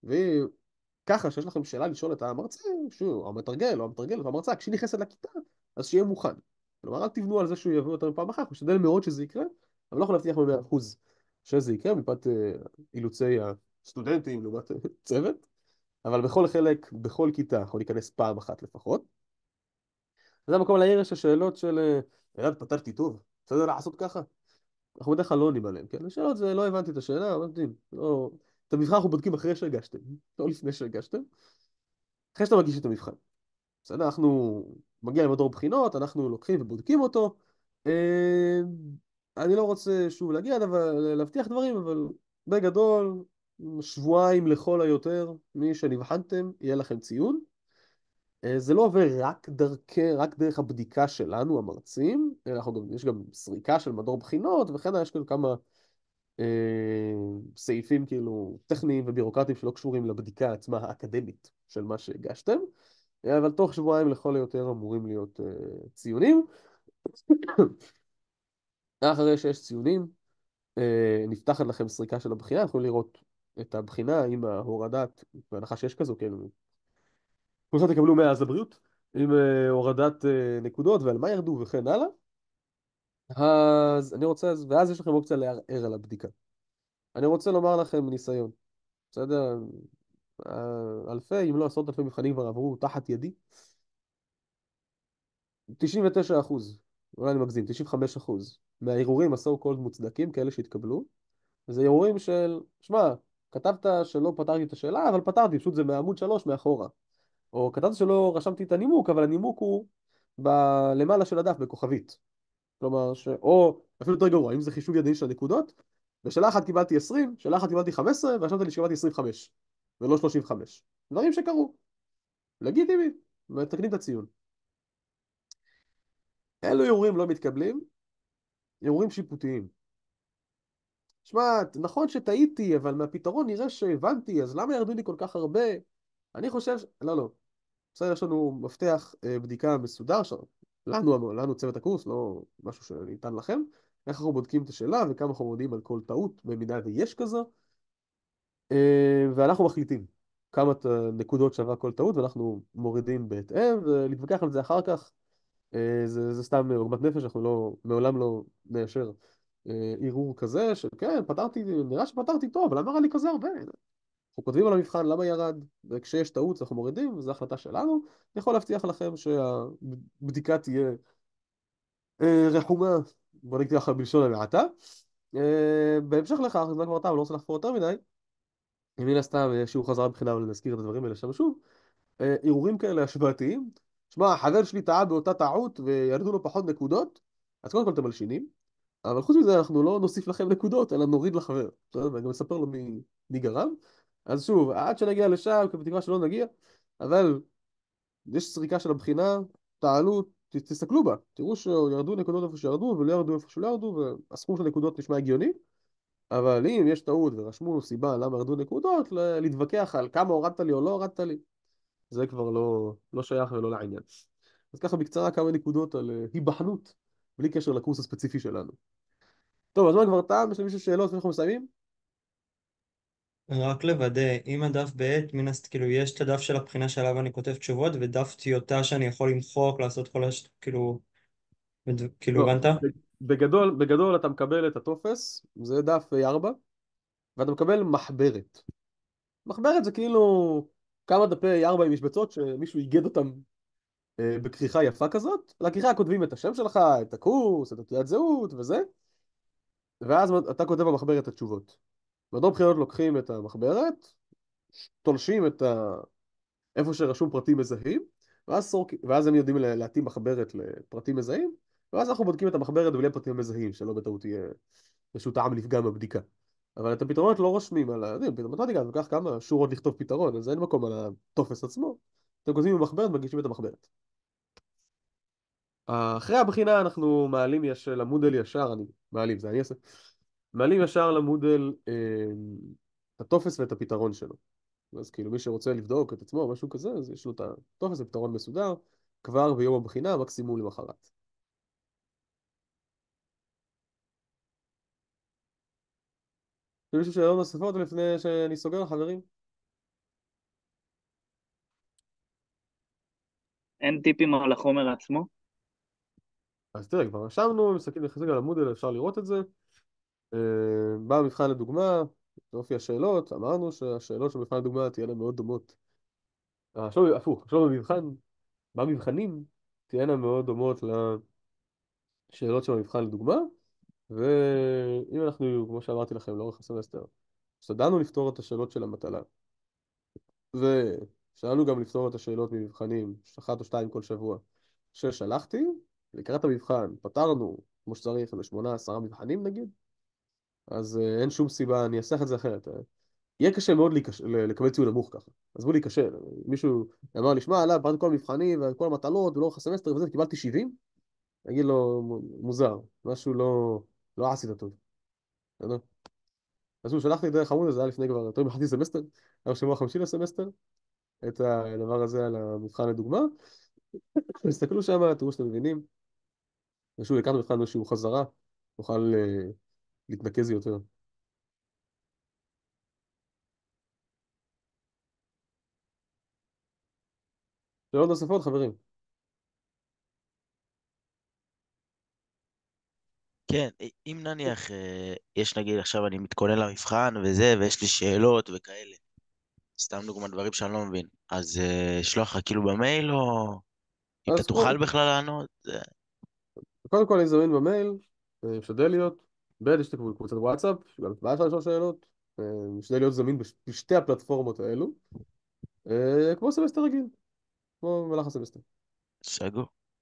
וככה שיש לכם שאלה לשאול את המרצה, או המתרגל, או המתרגלת, או המרצה, כשהיא נכנסת לכיתה, אז שיהיה מוכן. כלומר, אל תבנו על זה שהוא יביא יותר מפעם אחת, אנחנו נשתדל מאוד שזה יקרה, אבל לא יכול להבטיח ב-100% שזה יקרה, מפאת אילוצי הסטודנטים לעומת צוות, אבל בכל חלק, בכל כיתה, יכול להיכנס פעם אחת לפחות. זה המקום להעיר יש השאלות של, אלעד, פתרתי טוב, בסדר לעשות ככה? אנחנו בדרך כלל לא עונים עליהם, כן? השאלות זה, לא הבנתי את השאלה, לא... את המבחן אנחנו בודקים אחרי שהגשתם, לא לפני שהגשתם. אחרי שאתה מגיש את המבחן. בסדר, אנחנו מגיע למדור בחינות, אנחנו לוקחים ובודקים אותו. אני לא רוצה שוב להגיע, להבטיח דברים, אבל בגדול, שבועיים לכל היותר, מי שנבחנתם, יהיה לכם ציון. זה לא עובר רק דרך הבדיקה שלנו, המרצים, אלא יש גם סריקה של מדור בחינות, וכן יש כאן כמה סעיפים כאילו טכניים ובירוקרטיים שלא קשורים לבדיקה עצמה האקדמית של מה שהגשתם. אבל תוך שבועיים לכל היותר אמורים להיות ציונים. אחרי שיש ציונים, נפתחת לכם סריקה של הבחינה, יכולים לראות את הבחינה עם ההורדת, בהנחה שיש כזו, כן, קבוצות יקבלו 100 אז לבריאות, עם הורדת נקודות ועל מה ירדו וכן הלאה. אז אני רוצה, ואז יש לכם אופציה לערער על הבדיקה. אני רוצה לומר לכם מניסיון, בסדר? אלפי, אם לא עשרות אלפי מבחנים כבר עברו תחת ידי. 99%, אולי אני מגזים, 95% מהערעורים הסו קולד מוצדקים, כאלה שהתקבלו, זה ערעורים של, שמע, כתבת שלא פתרתי את השאלה, אבל פתרתי, פשוט זה מעמוד 3 מאחורה. או כתבת שלא רשמתי את הנימוק, אבל הנימוק הוא למעלה של הדף בכוכבית. כלומר, או אפילו יותר גרוע, אם זה חישוב ידני של הנקודות, בשאלה אחת קיבלתי 20, שאלה אחת קיבלתי 15, ורשמת לי שקיבלתי 25, ולא 35. דברים שקרו. לגיטימי, מתקנים את הציון. אלו ערעורים לא מתקבלים, ערעורים שיפוטיים. שמע, נכון שטעיתי, אבל מהפתרון נראה שהבנתי, אז למה ירדו לי כל כך הרבה? אני חושב לא, לא. בסדר, יש לנו מפתח בדיקה מסודר, לנו צוות הקורס, לא משהו שניתן לכם. איך אנחנו בודקים את השאלה וכמה אנחנו מודיעים על כל טעות, במידה ויש כזו. ואנחנו מחליטים כמה נקודות שווה כל טעות, ואנחנו מורידים בהתאם, ולהתווכח על זה אחר כך. זה סתם עוגמת נפש, אנחנו מעולם לא נאשר ערעור כזה, שכן, פתרתי, נראה שפתרתי טוב, אבל למה רע לי כזה הרבה? אנחנו כותבים על המבחן למה ירד, וכשיש טעות אנחנו מורידים, וזו החלטה שלנו. אני יכול להבטיח לכם שהבדיקה תהיה רחומה, בוא נקרא לך בלשון המעטה. בהמשך לכך, זמן כבר תם, לא רוצה לחפור יותר מדי. אם מן הסתם שיעור חזרה מבחינה, אבל נזכיר את הדברים האלה שם שוב. ערעורים כאלה השוואתיים. שמע, החבר שלי טעה באותה טעות וירדו לו פחות נקודות, אז קודם כל אתם מלשינים, אבל חוץ מזה אנחנו לא נוסיף לכם נקודות, אלא נוריד לחבר. בסדר? ואני גם אספר לו מי גרם. אז שוב, עד שנגיע לשם, בתקווה שלא נגיע, אבל יש סריקה של הבחינה, תעלו, תסתכלו בה, תראו שירדו נקודות איפה שירדו ולא ירדו איפה שלא ירדו, והסכום של נקודות נשמע הגיוני, אבל אם יש טעות ורשמו סיבה למה ירדו נקודות, להתווכח על כמה הורדת לי או לא הורדת לי, זה כבר לא שייך ולא לעניין. אז ככה בקצרה כמה נקודות על היבחנות, בלי קשר לקורס הספציפי שלנו. טוב, הזמן כבר תם, יש למישהו שאלות ואנחנו מסיימים? רק לוודא, אם הדף בעט, כאילו יש את הדף של הבחינה שעליו אני כותב תשובות, ודף טיוטה שאני יכול למחוק, לעשות כל כאילו לא, הבנת? בגדול אתה מקבל את הטופס, זה דף A4, ואתה מקבל מחברת. מחברת זה כאילו כמה דפי A4 עם משבצות שמישהו איגד אותם בכריכה יפה כזאת. לכריכה כותבים את השם שלך, את הקורס, את תעודת זהות וזה, ואז אתה כותב במחברת את התשובות. מדור בחינות לוקחים את המחברת, תולשים איפה שרשום פרטים מזהים, ואז הם יודעים להתאים מחברת לפרטים מזהים, ואז אנחנו בודקים את המחברת בלי פרטים מזהים, שלא בטעות יהיה איזשהו טעם לפגם בבדיקה. אבל את הפתרונות לא רושמים על מתמטיקה, זה לוקח כמה שורות לכתוב פתרון, אז אין מקום על הטופס עצמו. אתם כותבים במחברת, מגישים את המחברת. אחרי הבחינה אנחנו מעלים למודל ישר, זה אני אעשה, מעלים ישר למודל את הטופס ואת הפתרון שלו. אז כאילו מי שרוצה לבדוק את עצמו או משהו כזה, אז יש לו את הטופס ופתרון מסודר, כבר ביום הבחינה, מקסימום למחרת. יש מישהו שאלות נוספות לפני שאני סוגר, חברים? אין טיפים על החומר עצמו? אז תראה, כבר רשמנו, מסתכלים נכנסים על המודל, אפשר לראות את זה. בא מבחן לדוגמה, אופי השאלות, אמרנו שהשאלות של מבחן לדוגמה תהיינה מאוד דומות. הפוך, עכשיו במבחנים תהיינה מאוד דומות לשאלות של המבחן לדוגמה, ואם אנחנו, כמו שאמרתי לכם, לאורך הסמסטר, השתדלנו לפתור את השאלות של המטלה, ושאלנו גם לפתור את השאלות ממבחנים, אחת או שתיים כל שבוע, ששלחתי, לקראת המבחן, פתרנו כמו שצריך, איזה 8-10 מבחנים נגיד, אז אין שום סיבה, אני אעשה את זה אחרת. יהיה קשה מאוד לקבל ציון נמוך ככה. עזבו לי קשה. מישהו אמר לי, שמע, עליו, פרטתי כל המבחנים וכל המטלות ולאורך הסמסטר וזה, וקיבלתי 70, אגיד לו, מוזר, משהו לא עשית טוב. בסדר? אז הוא שלח לי דרך עמוד, זה היה לפני כבר יותר מחצי סמסטר, היה בשבוע החמישי לסמסטר, את הדבר הזה על המבחן לדוגמה. תסתכלו שם, תראו שאתם מבינים. ושוב, לקחנו מבחן איזשהו חזרה, נוכל להתנקז יותר. שאלות נוספות, חברים? כן, אם נניח, יש נגיד עכשיו אני מתכונן למבחן וזה, ויש לי שאלות וכאלה, סתם דוגמא דברים שאני לא מבין, אז אשלוח לך כאילו במייל, או אם אתה אז תוכל בכלל לענות? קודם כל אני זמין במייל, משתדל להיות. יש לי קבוצת וואטסאפ, שגם בה אפשר לשאול שאלות. משתדל להיות זמין בשתי הפלטפורמות האלו, כמו סמסטר רגיל, כמו במהלך הסמסטר. סגור.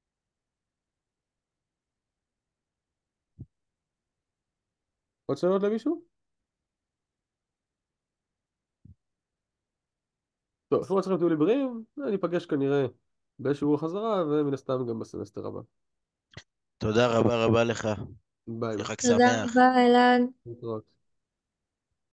עוד שאלות למישהו? טוב, שבוע שלכם תהיו לי בריאים, ניפגש כנראה בשיעור החזרה, ומן הסתם גם בסמסטר הבא. תודה רבה רבה לך. ביי ביי. שיהיה חג תודה שמח. רבה, אלעד. להתראות.